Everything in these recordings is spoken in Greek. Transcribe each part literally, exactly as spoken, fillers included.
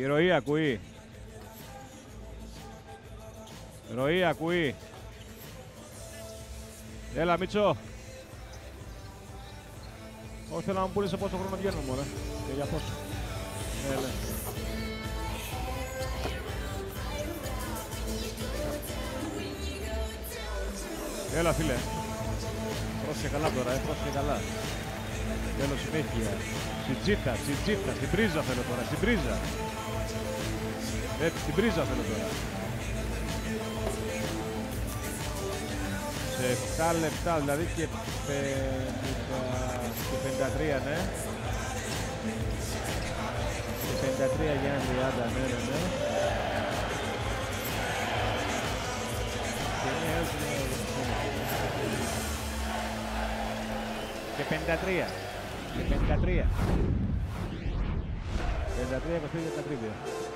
Η ροή ακούει. Ροή ακούει. Έλα Μίτσο. Όχι, θέλω να μου πούλεις σε πόσο χρόνο βγαίνουμε μωρέ. Και για πόσο. Έλα. Έλα φίλε. Πρόσεχε καλά τώρα, ε, πρόσεχε καλά. Θέλω συνέχεια. Σιτζίτα, σιτζίτα, στην πρίζα θέλω τώρα, στην πρίζα. Έτσι, στην πρίζα θέλω τώρα. Σε επτά λεπτά, δηλαδή και πενήντα τρία, ναι. Και πενήντα τρία για ένα τριάντα, ναι, ναι, ναι. Και πενήντα τρία. Και πενήντα τρία. πενήντα τρία, είκοσι τρία για τα τρίβια.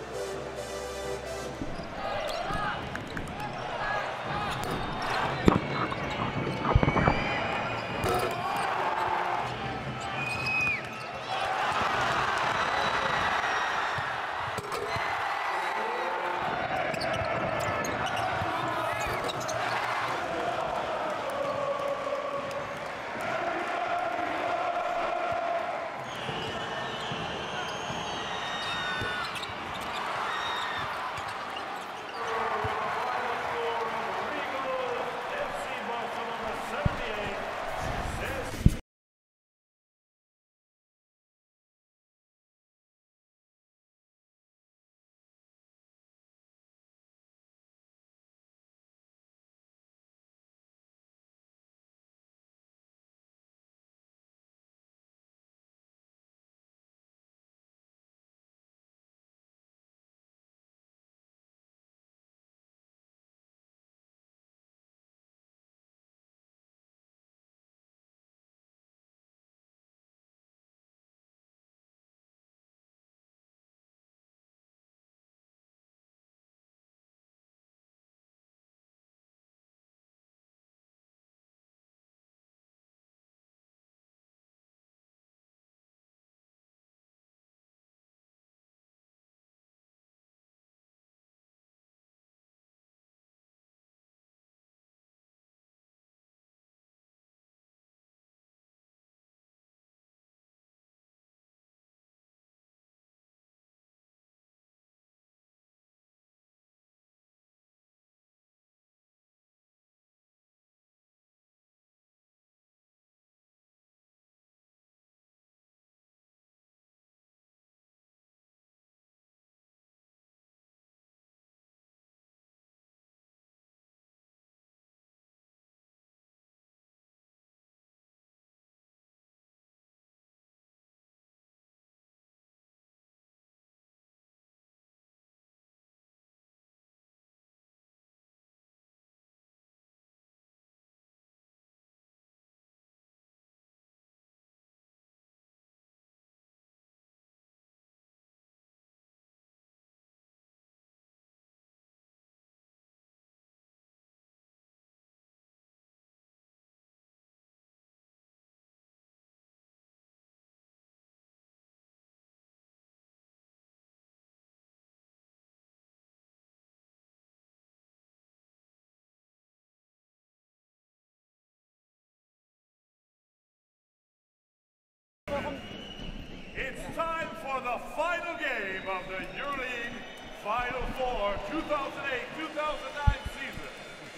It's time for the final game of the EuroLeague Final Four two thousand eight two thousand nine season.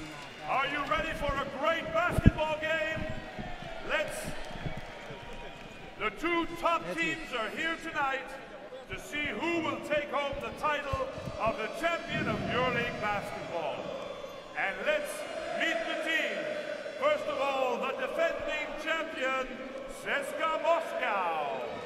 Are you ready for a great basketball game? Let's... The two top teams are here tonight to see who will take home the title of the champion of EuroLeague Basketball. And let's meet the teams. First of all, the defending champion, C S K A Moscow.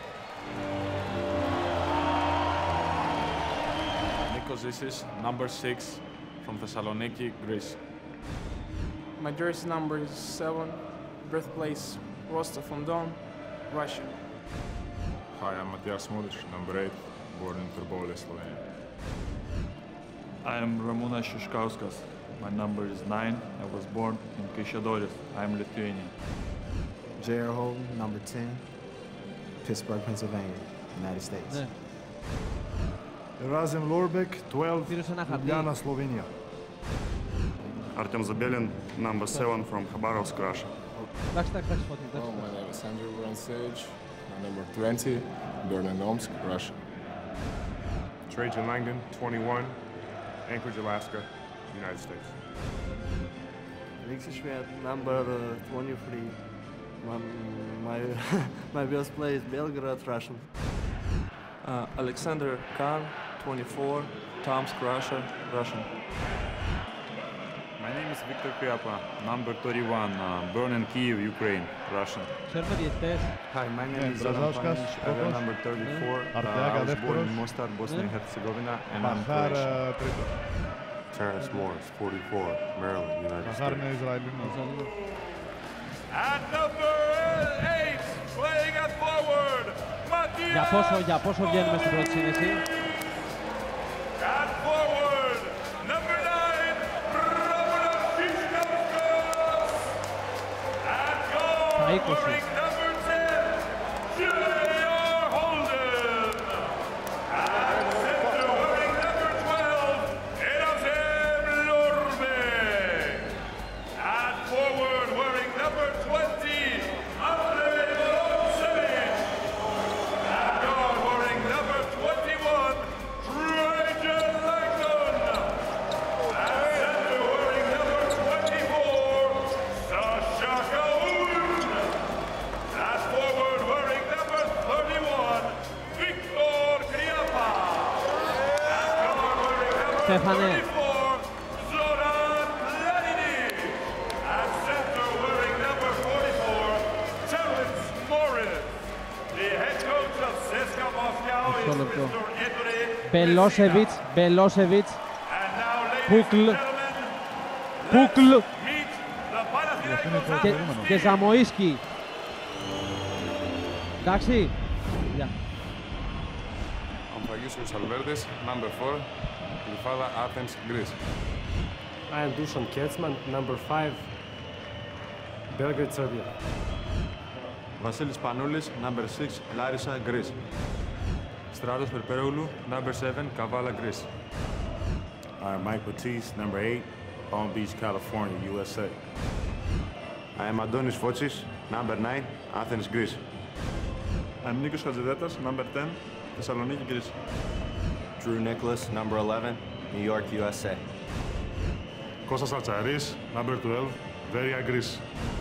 This is number six from Thessaloniki, Greece. My jersey number is seven, birthplace Rostov-on-Don, Russia. Hi, I'm Matthias Mudic, number eight, born in Trbovlje, Slovenia. I am Ramūnas Šiškauskas. My number is nine. I was born in Kaišiadorys. I am Lithuanian. J R Holden, number ten, Pittsburgh, Pennsylvania, United States. Ναι. Razem Lorbek, twelve, Τήρωσε ένα χαρτί. Ljubljana, Slovenia. Artem Zabelin, number seven from Khabarovsk, Russia. Εντάξει, εντάξει, εντάξει, Φώτη, εντάξει. Hello, my name is Andrew Ransage. My number twenty, born in Omsk, Russia. Trajan Langdon, twenty-one, Anchorage, Alaska, United States. Alexis Schwert, number uh, twenty-three. My, my, my birthplace is Belgrade, Russian. Uh, Alexander Khan, twenty-four, Tomsk, Russia, Russian. My name is Victor Kryapa, number thirty-one, uh, born in Kyiv, Ukraine, Russian. Ξέρουμε διαιτητές. Hi, my name is Zoran Panic, I wear number thirty-four. Uh, I was born in Mostar, Bosnia and Herzegovina, and I'm Croatian. Terrence Morris, forty-four, Maryland, United States. At number eight, playing at forward, Για πόσο, για πόσο βγαίνουμε στην πρώτη σύνδεση? At forward, number nine, At guard, wearing number ten, Junior Holden. At center, wearing number twelve, Erasem Lorbek. At forward, wearing number twenty, Andrei Volosevich. At guard, wearing number twenty-one, Trajan Langdon. At center, wearing number twenty-four, Sasha Kaun. At forward, wearing number thirty-one, Victor Kryapa. At guard, wearing number Στέφανε. thirty-four, Zoran Planini. At center, wearing number forty-four, Terrence Morris. The head coach of C S K A Moscow is Μισό λεπτό. Mister Andrei Μπελόσεβιτς, Μπελόσεβιτς, And now, ladies and Κούκλ, gentlemen, Κούκλ meet the Panathinaikos και, Athens. και Ζαμοΐσκι. Εντάξει. Γεια. I'm Pagisios Alverdes, number four, Glyfada, Athens, Greece. I am Dusan Ketsman, number five, Belgrade, Serbia. Vasilis Panoulis, number six, Larissa, Greece. Stratos Perperoglou, number seven, Kavala, Greece. I am Mike Batiste, number eight, Palm Beach, California, U S A. I am Adonis Fotsis, number nine, Athens, Greece. I'm Nikos Hadjidetas, number ten, Thessaloniki, Greece. Drew Nicholas, number eleven, New York, U S A. Kostas Altsaris, number twelve, Veria, Greece.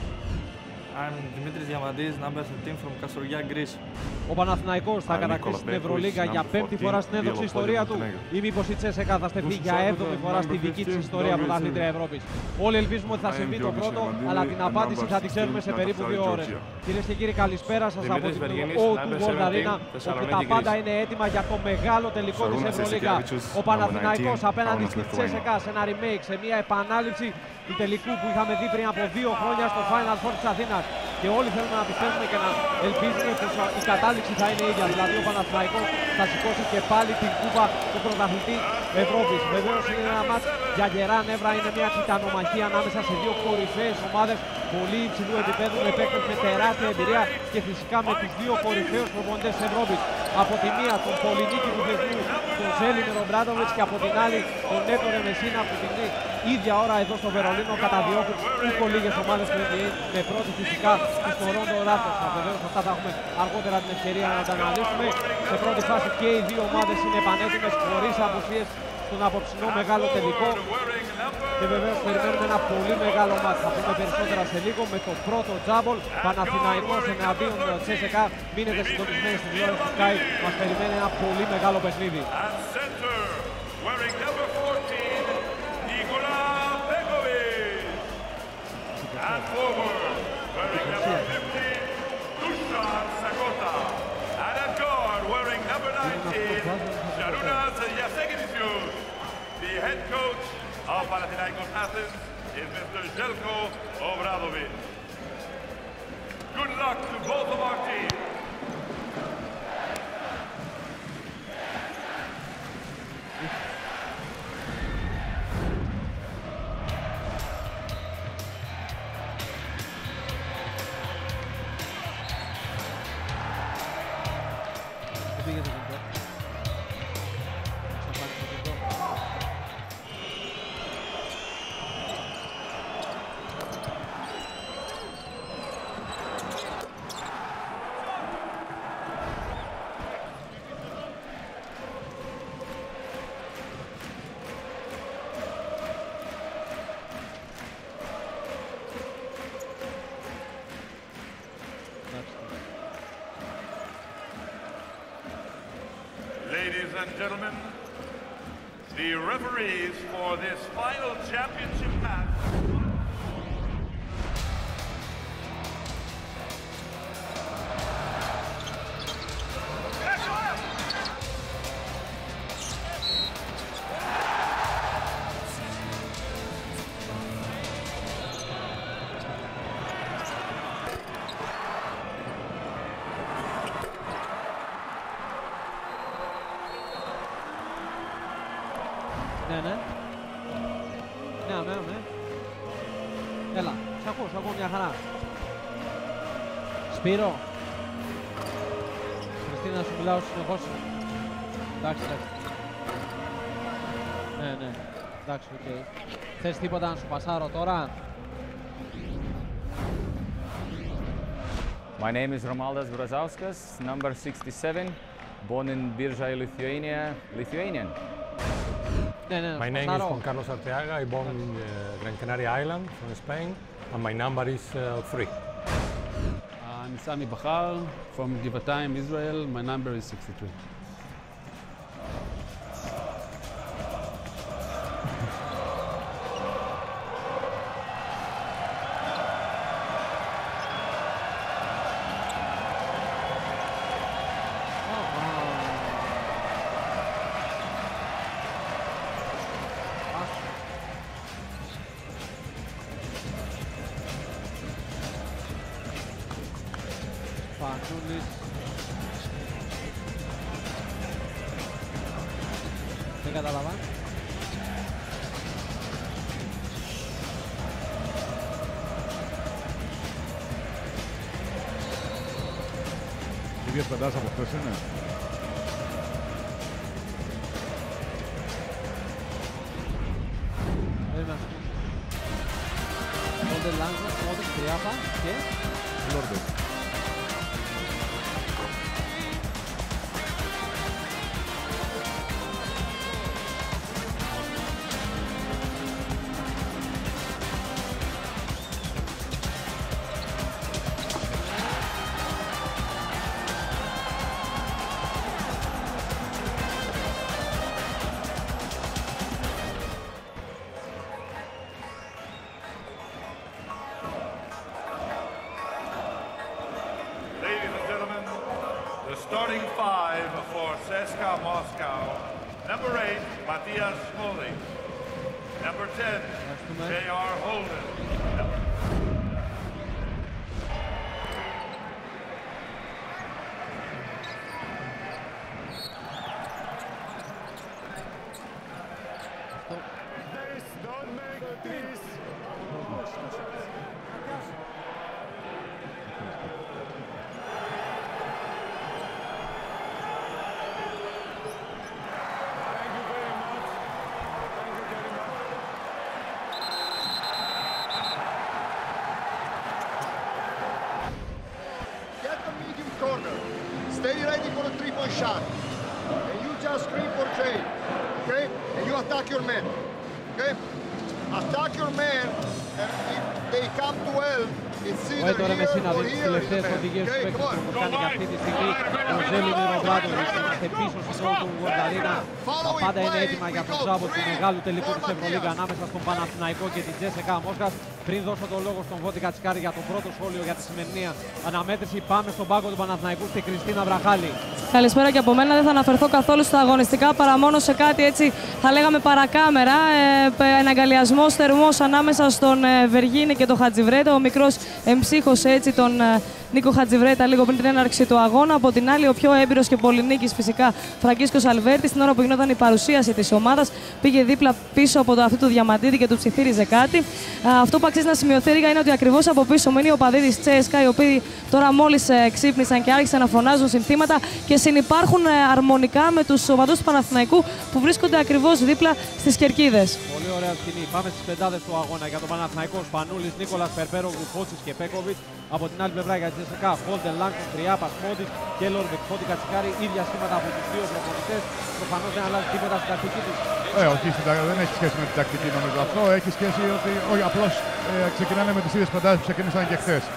I'm Dimitris Diamandis, number thirteen from Kastoria, Greece. Ο Παναθηναϊκός θα κατακτήσει την Ευρωλίγκα για πέμπτη φορά στην έδοξη ιστορία του. Ή μήπως η Τσέσεκα θα στεφτεί για έβδομη φορά στη δική της ιστορία πρωταθλήτρια Ευρώπης. Όλοι ελπίζουμε ότι θα συμβεί το πρώτο, αλλά την απάντηση θα τη ξέρουμε σε περίπου δύο ώρες. Κυρίες και κύριοι, καλησπέρα σας από την ο του World Arena, όπου τα πάντα είναι έτοιμα για το μεγάλο τελικό της Ευρωλίγκα. Ο Παναθηναϊκός απέναντι στη Τσέσεκα σε ένα remake, σε μια επανάληψη του τελικού που είχαμε δει πριν από δύο χρόνια στο Final Four της Αθήνας. Και όλοι θέλουμε να πιστεύουμε και να ελπίζουμε πως η κατάληξη θα είναι ίδια. Δηλαδή ο Παναθηναϊκός θα σηκώσει και πάλι την κούπα του πρωταθλητή Ευρώπης. Βεβαίως είναι ένα μάτς για γερά νεύρα, είναι μια τιτανομαχία ανάμεσα σε δύο κορυφαίες ομάδες πολύ υψηλού επίπεδου, με παίκτες με τεράστια εμπειρία και φυσικά με τους δύο κορυφαίους προπονητές της Ευρώπης. Από τη μία τον πολυνίκη του θεσμού, τον Ζέλιμιρ Ομπράντοβιτς, και από την άλλη τον Νέτορε Μεσίνα, που την ίδια ώρα εδώ στο Βερολίνο καταδιώκουν ούκο λίγες ομάδες του N B A, με πρώτη φυσικά της Toronto Raptors. Βεβαίως αυτά θα έχουμε αργότερα την ευκαιρία να τα αναλύσουμε. Σε πρώτη φάση και οι δύο ομάδες είναι πανέτοιμες, χωρίς απουσίες στον απόψινό μεγάλο τελικό. Και βεβαίως περιμένουμε ένα πολύ μεγάλο μάτς. Θα πούμε περισσότερα σε λίγο με το πρώτο τζάμπολ. Παναθηναϊκός εναντίον Τσέσεκα. Μείνετε συντονισμένοι στις δύο ώρες του Sky. Μας περιμένει ένα πολύ μεγάλο παιχνίδι. At forward, wearing number fifty, Dusan Sakota. And at guard, wearing number nineteen, Sharunas Yasekevicius. The head coach of Panathinaikos Athens is Mister Željko Obradović. Good luck to both of our teams. and gentlemen, the referees for this final championship match. Ναι, ναι. Ναι, ναι, ναι. Έλα, σ' ακούω, σ' ακούω μια χαρά. Σπύρο. Χριστίνα, σου μιλάω συνεχώς. Εντάξει, εντάξει. Ναι, ναι. Εντάξει, οκ. Okay. Θες τίποτα να σου πασάρω τώρα? My name is Romaldas Brazauskas, number sixty-seven, born in Birja, Lithuania, Lithuanian. My name is Juan Carlos Arteaga. I born in uh, Gran Canaria Island from Spain, and my number is uh, three. I'm Sami Bachar from Givatayim, Israel. My number is sixty-three. Πανούλης. Δεν κατάλαβα. Ίδιες πεντάς από χθες είναι. Ένα. Μόντε Λάνγκος, Μόντε Τριάπα και... Λόρντε. Starting five for C S K A Moscow. Number eight, Matthias Smolik. Number ten, J R Holden. Don't make this. Corner. Stay ready for a three-point shot. And you just screen for Jay. Okay? And you attack your man. Okay? Attack your man. And if they come to twelve, it's either τώρα με here εσύ να or δεις τις here. τελευταίες οδηγίες του παίκτες που κάνει και αυτή τη στιγμή ο Ζέλιμι Ρομπράντοβιτς. Είμαστε πίσω στην πρώτη του Γορταρίνα. Τα πάντα είναι έτοιμα για τον τζάμπο του μεγάλου τελικού της Ευρωλίγκα ανάμεσα στον Παναθηναϊκό και την C S K A Μόσχας. Πριν δώσω τον λόγο στον Βότη Κατσικάρη για το πρώτο σχόλιο για τη σημερινή αναμέτρηση, πάμε στον πάγκο του Παναθηναϊκού στη Κριστίνα Βραχάλη. Καλησπέρα και από μένα. Δεν θα αναφερθώ καθόλου στα αγωνιστικά παρά μόνο σε κάτι έτσι, θα λέγαμε παρακάμερα. Ε, Εναγκαλιασμός θερμός ανάμεσα στον ε, Βεργίνη και τον Χατζιβρέτα. Ο μικρός εμψύχωσε έτσι τον ε, Νίκο Χατζιβρέτα λίγο πριν την έναρξη του αγώνα. Από την άλλη, ο πιο έμπειρος και πολυνίκης φυσικά Φραγκίσκος Αλβέρτης, την ώρα που γινόταν η παρουσίαση της ομάδας, πήγε δίπλα πίσω από το αυτού του Διαμαντίδη και του ψιθύριζε κάτι. Ε, αυτό που αξίζει να σημειωθεί είναι ότι ακριβώς από πίσω μείνει ο παδί της C S K A, οι οποίοι τώρα μόλις ε, ξύπνησαν και άρχισαν να φωνάζουν συνθήματα και συνυπάρχουν ε, αρμονικά με τους οπαδούς του Παναθηναϊκού που βρίσκονται ακριβώς δίπλα στις κερκίδες. Πολύ ωραία σκηνή. Πάμε στις πεντάδες του αγώνα για τον Παναθηναϊκό. Σπανούλης, Νίκολας Περπέρογλου, Φώτσης και Πέκοβιτς. Από την άλλη πλευρά για τη C S K A, Χόλτεν, Λάνκος, Τριάπας, Μόντις και Λόρβικ, Φώτη Κατσικάρη. Ίδια σχήματα από τους δύο προπονητές. Προφανώς δεν αλλάζει τίποτα στην τακτική τους. Ε, όχι, δεν έχει σχέση με την τακτική νομίζω αυτό. Έχει σχέση ότι όχι, απλώς ε, ξεκινάνε με τις ίδιες πεντάδες που ξεκίνησαν και χθες.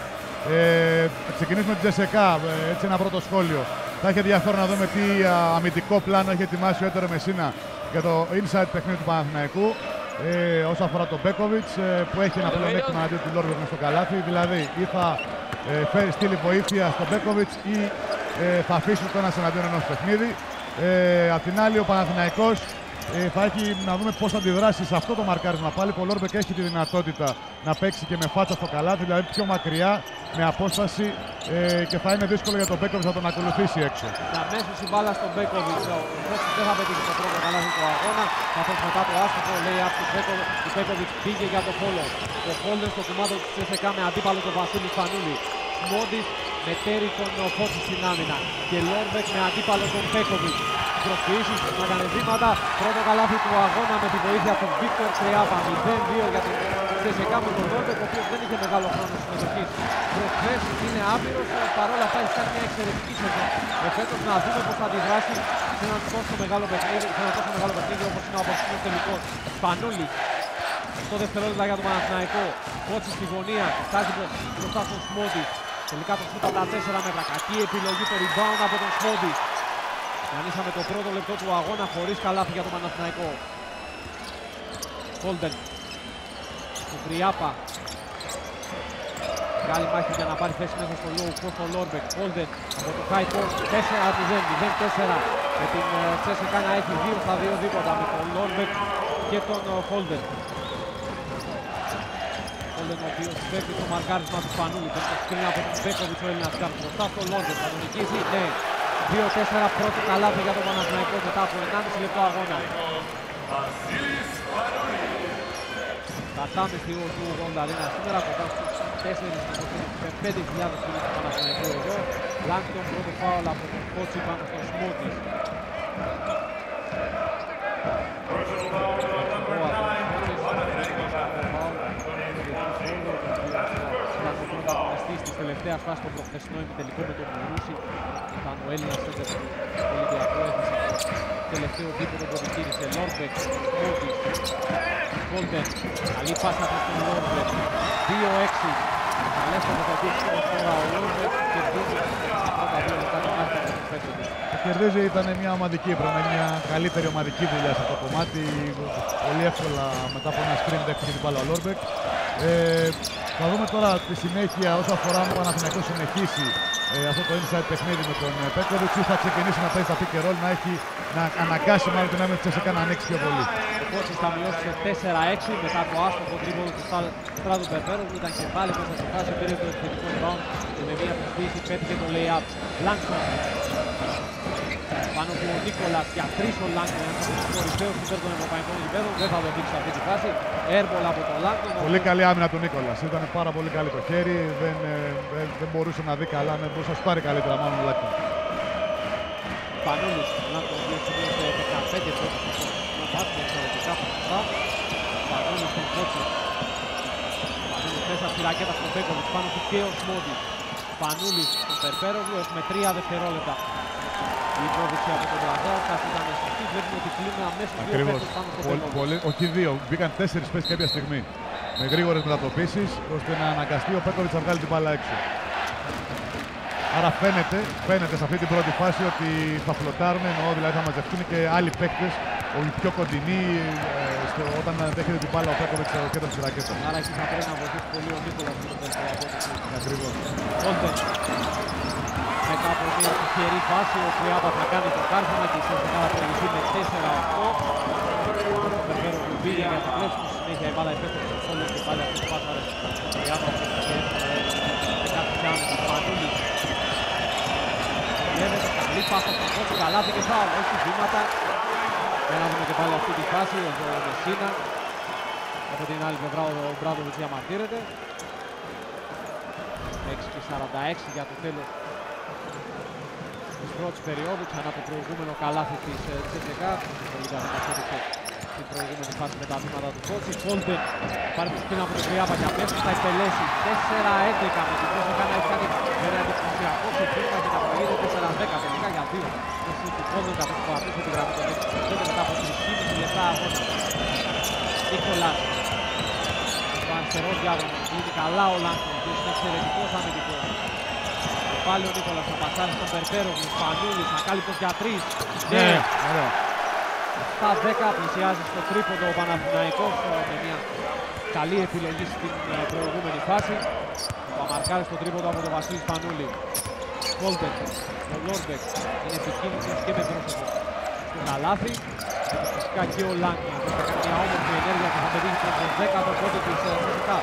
Ε, ξεκινήσουμε την Τζεσεκά, έτσι ένα πρώτο σχόλιο. Θα έχει ενδιαφέρον να δούμε τι αμυντικό πλάνο έχει ετοιμάσει ο Έντερο Μεσίνα για το inside παιχνίδι του Παναθηναϊκού. Ε, όσο αφορά τον Μπέκοβιτς, ε, που έχει ένα πλεονέκτημα αντί του Λόρβεκ μες στο καλάθι. Δηλαδή, ή θα ε, φέρει στείλει βοήθεια στον Μπέκοβιτς ή ε, θα αφήσει το ένας εναντίον ενός παιχνίδι. Ε, απ' την άλλη, ο Παναθηναϊκός ε, θα έχει να δούμε πώς θα αντιδράσει σε αυτό το μαρκάρισμα. Πάλι ο Λόρβεκ έχει τη δυνατότητα να παίξει και με φάτσα στο καλάθι, δηλαδή πιο μακριά, με απόσταση ε, και θα είναι δύσκολο για τον Μπέκοβιτς να τον ακολουθήσει έξω. Αμέσως η μπάλα στον Μπέκοβιτς. Ο Μπέκοβιτς δεν θα πετύχει το πρώτο καλάθι του αγώνα. Καθώς μετά το άστοχο λέει από τον Μπέκοβιτς, ο Μπέκοβιτς πήγε για το φόλο. Ο φόλο στο κομμάτι της Τσεσεκά με αντίπαλο τον Βασίλη Σπανούλη. Μόντις μετέρει τον Φώτη στην άμυνα. Και Λόρβεκ με αντίπαλο τον Μπέκοβιτς. Προσποιήσεις να κάνει βήματα. Πρώτο καλάθι του αγώνα με τη βοήθεια του Βίκτορ Κρεάπα. μηδέν δύο για την Τσεσεκά με τον Λόρβεκ, ο οποίος δεν είχε μεγάλο χρόνο συμμετοχής. Προχθές είναι άπειρος, παρόλα αυτά έχει κάνει μια εξαιρετική σεζόν. Εφέτος να δούμε πώς θα αντιδράσει σε ένα τόσο μεγάλο παιχνίδι, σε ένα τόσο μεγάλο παιχνίδι όπως είναι ο απόψινος τελικός. Σπανούλης, στο δευτερόλεπτα για τον Παναθηναϊκό. Κότσι στη γωνία, φτάσει μπροστά στον Σμόντι. Τελικά το σούτα τα τέσσερα μέτρα. Κακή επιλογή, το rebound από τον Σμόντι. Κανήσαμε το πρώτο λεπτό του αγώνα χωρίς καλάθι για τον Παναθηναϊκό. Χόλντεν. Του Κρυάπα. Μεγάλη μάχη για να πάρει θέση μέσα στο low post ο Λόρμπεκ. Χόλντεν από το high post. τέσσερα μηδέν, μηδέν τέσσερα. Με την Τσέσεκα να έχει δύο στα δύο δίποτα με τον Λόρμπεκ και τον Χόλντεν. Χόλντεν ο οποίος παίρνει το μαρκάρισμα του Σπανούλη. Παίρνει το σκριν από τον Μπέκοβιτς ο Έλληνας κάπου μπροστά στο Λόρμπεκ. Θα τον νικήσει, ναι. δύο τέσσερα πρώτο καλάθι για τον Παναθηναϊκό μετά από ενάμιση λεπτό αγώνα. Κατάμεση του ογδόντα ένα σήμερα, κοντά στους τέσσερις με πέντε χιλιάδες φίλους του Παναθηναϊκού εδώ. Λάκτον πρώτο φάουλ από τον Κότσι πάνω στον Σμότης. Ήταν ο πρωταγωνιστής της τελευταίας φάσης στο προχθεσινό ημιτελικό με τον Μουρούση. Ήταν ο Έλληνας σέντερ του Ολυμπιακού, έθεσε το τελευταίο δίποτο που επιτήρησε. Λόρμπεκ, Σμότης, Χόλντεν, καλή πάσα προς τον Λόρμπεκ, δύο έξι. Καλέσαμε το δίκτυο τώρα ο Λόρμπεκ και κερδίζει στα πρώτα δύο λεπτά τον άρχη του παίκτες. Κερδίζει, ήταν μια ομαδική, πρέπει μια καλύτερη ομαδική δουλειά σε αυτό το κομμάτι. Πολύ εύκολα μετά από ένα screen παίξει την μπάλα ο Λόρμπεκ. Ε, θα δούμε τώρα τη συνέχεια όσο αφορά αν ο Παναθηναϊκός συνεχίσει ε, αυτό το inside παιχνίδι με τον Μπέκοβιτς ή θα ξεκινήσει να παίζει τα pick and roll, να, έχει, να αναγκάσει μάλλον την άμυνα της Τσεσεκά να ανοίξει πιο πολύ. Ο Κότσις θα μειώσει σε τέσσερα έξι μετά το άστοχο τρίποντο του Στράτου Περπέρου που ήταν και πάλι μέσα στη φάση, πήρε το επιθετικό rebound και με μια προσποίηση πέτυχε το lay-up. Λάγκστον. Πάνω του ο Νίκολας για τρεις ο Λάγκστον, ένας από τους κορυφαίους υπέρ των ευρωπαϊκών γηπέδων, δεν θα το δείξει αυτή τη φάση. Έρμπολ από τον Λάγκστον. Πολύ καλή άμυνα του Νίκολας, ήταν πάρα πολύ καλή το χέρι, δεν, δεν, δεν μπορούσε να δει καλά, δεν μπορούσε να σπάρει καλύτερα μάλλον ο Λάγκστον. Πανούλης, ο Λάγκστον ο οποίος σημείωσε δεκαπέντε πόντους στο μάτι, εξαιρετικά ποσοστά. Πανούλης στον Κότσι. Πανούλης μέσα στη ρακέτα στον Μπέκοβιτς, πάνω του και ο Σμόντης. Πανούλης στον Περπέρογλου, έχουμε τρία δευτερόλεπτα. Η υπόδειξη από τον Βραζάουσκας ήταν σωστή, βλέπουμε ότι κλείνουν αμέσως δύο παίκτες πάνω στο Πέκοβιτς. Όχι δύο, μπήκαν τέσσερις παίκτες κάποια στιγμή. Με γρήγορες μετατοπίσεις, ώστε να αναγκαστεί ο Πέκοβιτς να βγάλει την μπάλα έξω. Άρα φαίνεται, φαίνεται σε αυτή την πρώτη φάση ότι θα φλωτάρουν, εννοώ δηλαδή θα μαζευτούν και άλλοι παίκτες, οι πιο κοντινοί, ε, στο, όταν δέχεται την μπάλα ο Πέκοβιτς στο κέντρο της ρακέτας. Άρα εκεί θα πρέπει να βοηθήσει πολύ ο Νίκολας με τον τελευταίο απόδειξη. Ακριβώς. Μετά από μια τυχερή φάση, ο Κρυάπα θα κάνει το κάρφωμα και η Τσέσεκα θα προηγηθεί με τέσσερα οκτώ. Το Περπέρο που πήγε για το κλέψιμο, στη συνέχεια η μπάλα επέστρεψε στο Φόλος και πάλι αυτός πάσαρες. Ο Κρυάπα που είχε κάτι άμεση, Πανούλης. Βλέπετε καλή πάσα στον Κότσι, καλάθι και φάουλ, όχι βήματα. Για να δούμε και πάλι αυτή τη φάση, ο Μεσίνα. Από την άλλη πλευρά ο Μπράντοβιτς διαμαρτύρεται. έξι και σαράντα έξι για το τέλος της πρώτης περίοδου, ξανά το προηγούμενο καλάθι της Τσέσεκα. Το Λίγκα δεν μας έδειξε την προηγούμενη φάση με τα βήματα του Κότσι. Χόλντεν πάρει το σκύνα από τον Κρυάπα και αμέσως θα εκτελέσει τέσσερα έντεκα με την Τσέσεκα να έχει κάνει ένα εντυπωσιακό ξεκίνημα και να προηγείται τέσσερα δέκα τελικά για δύο. Όσο του Χόλντεν καθώς που αφούσε τη γραμμή των έξι μετά από τρία και μισό λεπτά αγώνα. Νίκολας. αριστερό διάδρομο. Είναι καλά ο Λάγκο, ο οποίος είναι εξαιρετικός αμυντικός. Πάλι ο Νίκολας θα πασάρει στον Περπέρογλου, Σπανούλης, ακάλυπτος για τρεις. Ναι, ωραία. Στα δέκα πλησιάζει στο τρίποντο ο Παναθηναϊκός με μια καλή επιλογή στην προηγούμενη φάση. Θα μαρκάρει στο τρίποντο από τον Βασίλη Σπανούλη. Κόλμπεκ, ο Λόρμπεκ είναι επικίνδυνος και με πρόσωπο στο καλάθι. Και φυσικά και ο Λάγκο θα κάνει μια όμορφη ενέργεια και θα πετύχει τον δέκατο πόντο της Τσέσσεκα.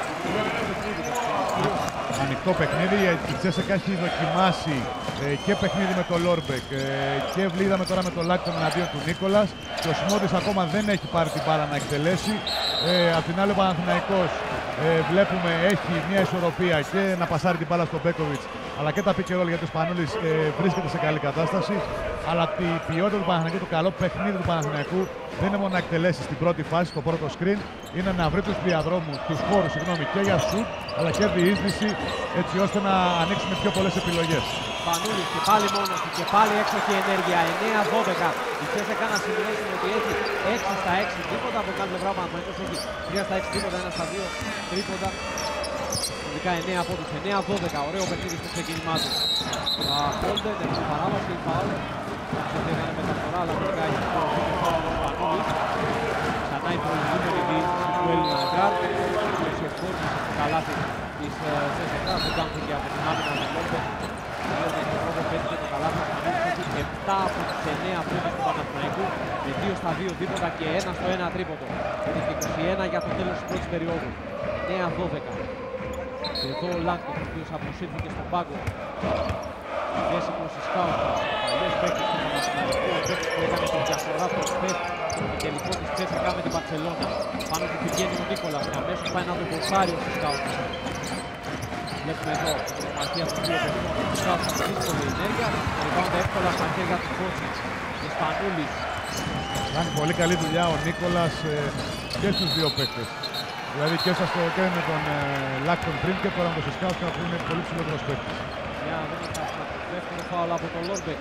Ανοιχτό παιχνίδι, η Τσέσσεκα έχει δοκιμάσει ε, και παιχνίδι με τον Λόρμπεκ ε, και είδαμε τώρα με τον Λάκτον εναντίον του Νίκολας και ο Σμότης ακόμα δεν έχει πάρει την μπάλα να εκτελέσει. Ε, απ' την άλλη ο Παναθηναϊκός ε, βλέπουμε έχει μια ισορροπία και να πασάρει την μπάλα στον Μπέκοβιτς αλλά και τα pick and roll γιατί ο Σπανούλης ε, βρίσκεται σε καλή κατάσταση. Αλλά η ποιότητα του Παναθηναϊκού, το καλό παιχνίδι του Παναθηναϊκού δεν είναι μόνο να εκτελέσει στην πρώτη φάση, στο πρώτο screen, είναι να βρει τους διαδρόμους, τους χώρους συγγνώμη, και για σουτ αλλά και διείσδυση έτσι ώστε να ανοίξει με πιο πολλές επιλογές. Σπανούλης και πάλι μόνος του και πάλι έξω και ενέργεια εννέα δώδεκα. Η Τσέσσεκα να σημειώσουμε ότι έχει έξι στα έξι τρίποντα, από την άλλη πλευρά ο Παναθηναϊκός έχει τρία στα έξι τρίποντα, ένα στα δύο τρίποντα. Ειδικά εννέα πόντους, εννέα δώδεκα, ωραίο παιχνίδι στο ξεκίνημά του. Χόλντεν, έχει παράβαση, φάουλ. Δεν έκανε μεταφορά, αλλά τελικά έχει το Σπανούλης. Ξανά η προηγούμενη διείσδυση του Έλληνα γκάρντ, ο οποίος εφόρμησε το καλάθι της Τσέσσεκα, δεν κάμπηκε από την άμυνα του Λόρμπεκ. Το πρώτο πέτυχε το καλάθι του Σπανούλης, έχει επτά από τις εννέα πόντους του Παναθηναϊκού, με δύο στα δύο τίποτα και ένα στο ένα τρίποντο. Είναι και είκοσι ένα για το τέλος της πρώτης περίοδου. εννέα δώδεκα. Και εδώ ο Λάγκος, ο οποίος αποσύρθηκε στον πάγκο. Διέσιμος Σκάουτας, παλιός παίκτης του Παναθηναϊκού, ο παίκτης που έκανε τη διαφορά στο χθες στο τελικό της Τσέσσεκα με την Μπαρσελόνα. Πάνω του πηγαίνει ο Νίκολας και αμέσως πάει να τον ποσάρει ο Σκάουτας. Βλέπουμε εδώ την ομαχία των δύο παιχτών. Ο Σκάουτας δύσκολη ενέργεια, το rebound εύκολα στα χέρια του Κότσιτς. Και Σπανούλης. Κάνει πολύ καλή δουλειά ο Νίκολας ε, και στους δύο παίκτες. Δηλαδή και, σας το, και με τον ε, Λάκτον πριν και τώρα με τον Σκάουτσα που είναι πολύ ψηλότερος παίκτης. Για να δούμε το δεύτερο φάουλ από τον Λόρμπεκ.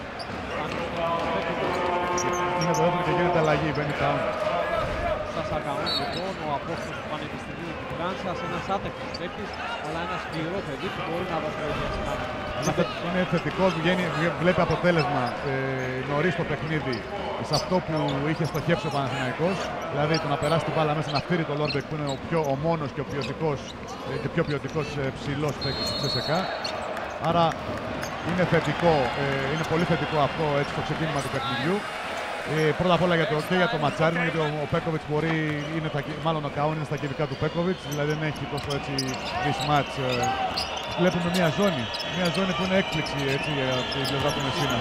Είναι το δεύτερο και γίνεται αλλαγή, μπαίνει down. Σασακαούν λοιπόν, ο απόφτος του Πανεπιστημίου του Κράνσας, ένας άτεκτος παίκτης, αλλά ένα σκληρό παιδί που μπορεί να δώσει βοήθεια. Είναι, είναι θετικό, βγαίνει, βλέπει αποτέλεσμα ε, νωρίς το παιχνίδι σε αυτό που είχε στοχεύσει ο Παναθηναϊκός. Δηλαδή το να περάσει την μπάλα μέσα να φτύρει το Λόρμπεκ που είναι ο, πιο, ο μόνος και ο ποιοτικός ε, και πιο ποιοτικός ε, ψηλός παίκτης της Τσέσσεκα. Άρα είναι θετικό, ε, είναι πολύ θετικό αυτό έτσι το ξεκίνημα του παιχνιδιού. Ε, πρώτα απ' όλα για το, και για το ματσάρισμα, γιατί ο, ο Πέκοβιτς μπορεί, είναι τα, μάλλον ο Καούν είναι στα κυβικά του Πέκοβιτς, δηλαδή δεν έχει τόσο έτσι mismatch. Ε, βλέπουμε μια ζώνη, μια ζώνη που είναι έκπληξη έτσι, για την πλευρά του Μεσίνα.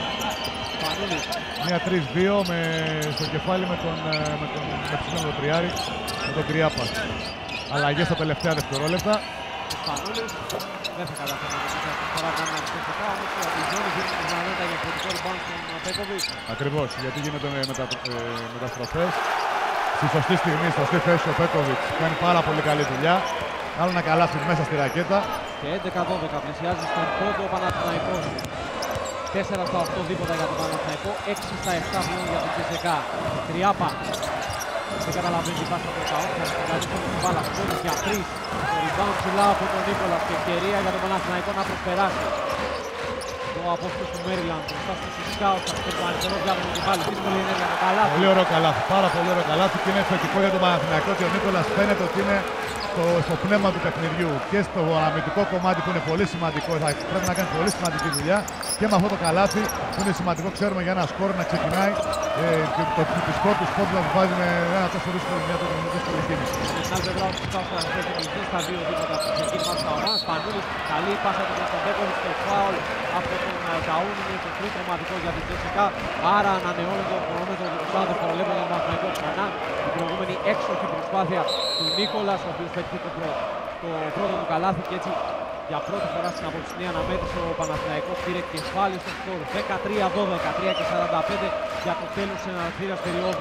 Μια τρία δύο με, στο κεφάλι με τον, με τον με τον τριάρι, με τον Τριάπα. Αλλαγές στα τελευταία δευτερόλεπτα. Σπανούλης δεν θα καταφέρει να δείξει αυτή τη φορά κάνει να ρισκέψει πάνω, όμως από τη ζώνη δίνει τη δυνατότητα για πολιτικό rebound στον Πέκοβιτς. Ακριβώς, γιατί γίνονται με, μετα, ε, μεταστροφές. Στη σωστή στιγμή, στη σωστή θέση ο Πέκοβιτς κάνει πάρα πολύ καλή δουλειά. Άλλο ένα καλάθι μέσα στη ρακέτα. Και έντεκα δώδεκα πλησιάζει στον πρώτο ο Παναθηναϊκός. τέσσερα στα οκτώ δίποτα για τον Παναθηναϊκό, έξι στα επτά πλέον για την Τσέσσεκα. Τριάπα. Δεν καταλαβαίνει την πάσα από το Καόφτα, δηλαδή στον μπάλα χώρος για τρεις. Το rebound ψηλά από τον Νίκολας και ευκαιρία για τον Παναθηναϊκό να προσπεράσει. Το απόστος του Μέριλαντ μπροστά στους Σκάουτας και το αριστερό διάβολο και πάλι δύσκολη ενέργεια το καλάθι. Πολύ ωραίο καλάθι, πάρα πολύ ωραίο καλάθι και είναι θετικό για τον Παναθηναϊκό ότι ο Νίκολας φαίνεται ότι είναι στο, στο πνεύμα του παιχνιδιού και στο αμυντικό κομμάτι που είναι πολύ σημαντικό, θα πρέπει να κάνει πολύ σημαντική δουλειά και με αυτό το καλάθι που είναι σημαντικό, ξέρουμε για ένα σκορ να ξεκινάει ε, και το, το, τους πρώτους πόντους να του βάζει με ένα τόσο δύσκολο, μια τόσο δύσκολη κίνηση. Και στην άλλη πλευρά ο Σκάουτας θα έχει κλειστεί στα δύο δίποτα στο ξεκίνημα στα ορά. Σπανούλης, καλή πάσα του στον Μπέκοβιτς, το φάουλ από τον Καούν είναι το τρίτο ομαδικό για την Τσέσσεκα. Άρα ανανεώνεται το χρονόμετρο του είκοσι δευτερολέπτων για τον Παναθηναϊκό ξανά. Η προηγούμενη έξοχη προσπάθεια του Νίκολας, ο οποίος πέτυχε το, πρω... το πρώτο του καλάθι και έτσι για πρώτη φορά στην απόψινή αναμέτρηση ο Παναθηναϊκός πήρε κεφάλι στο σκορ δεκατρία δώδεκα, τρία και σαράντα πέντε για το τέλος της εναρκτήρας περίοδου.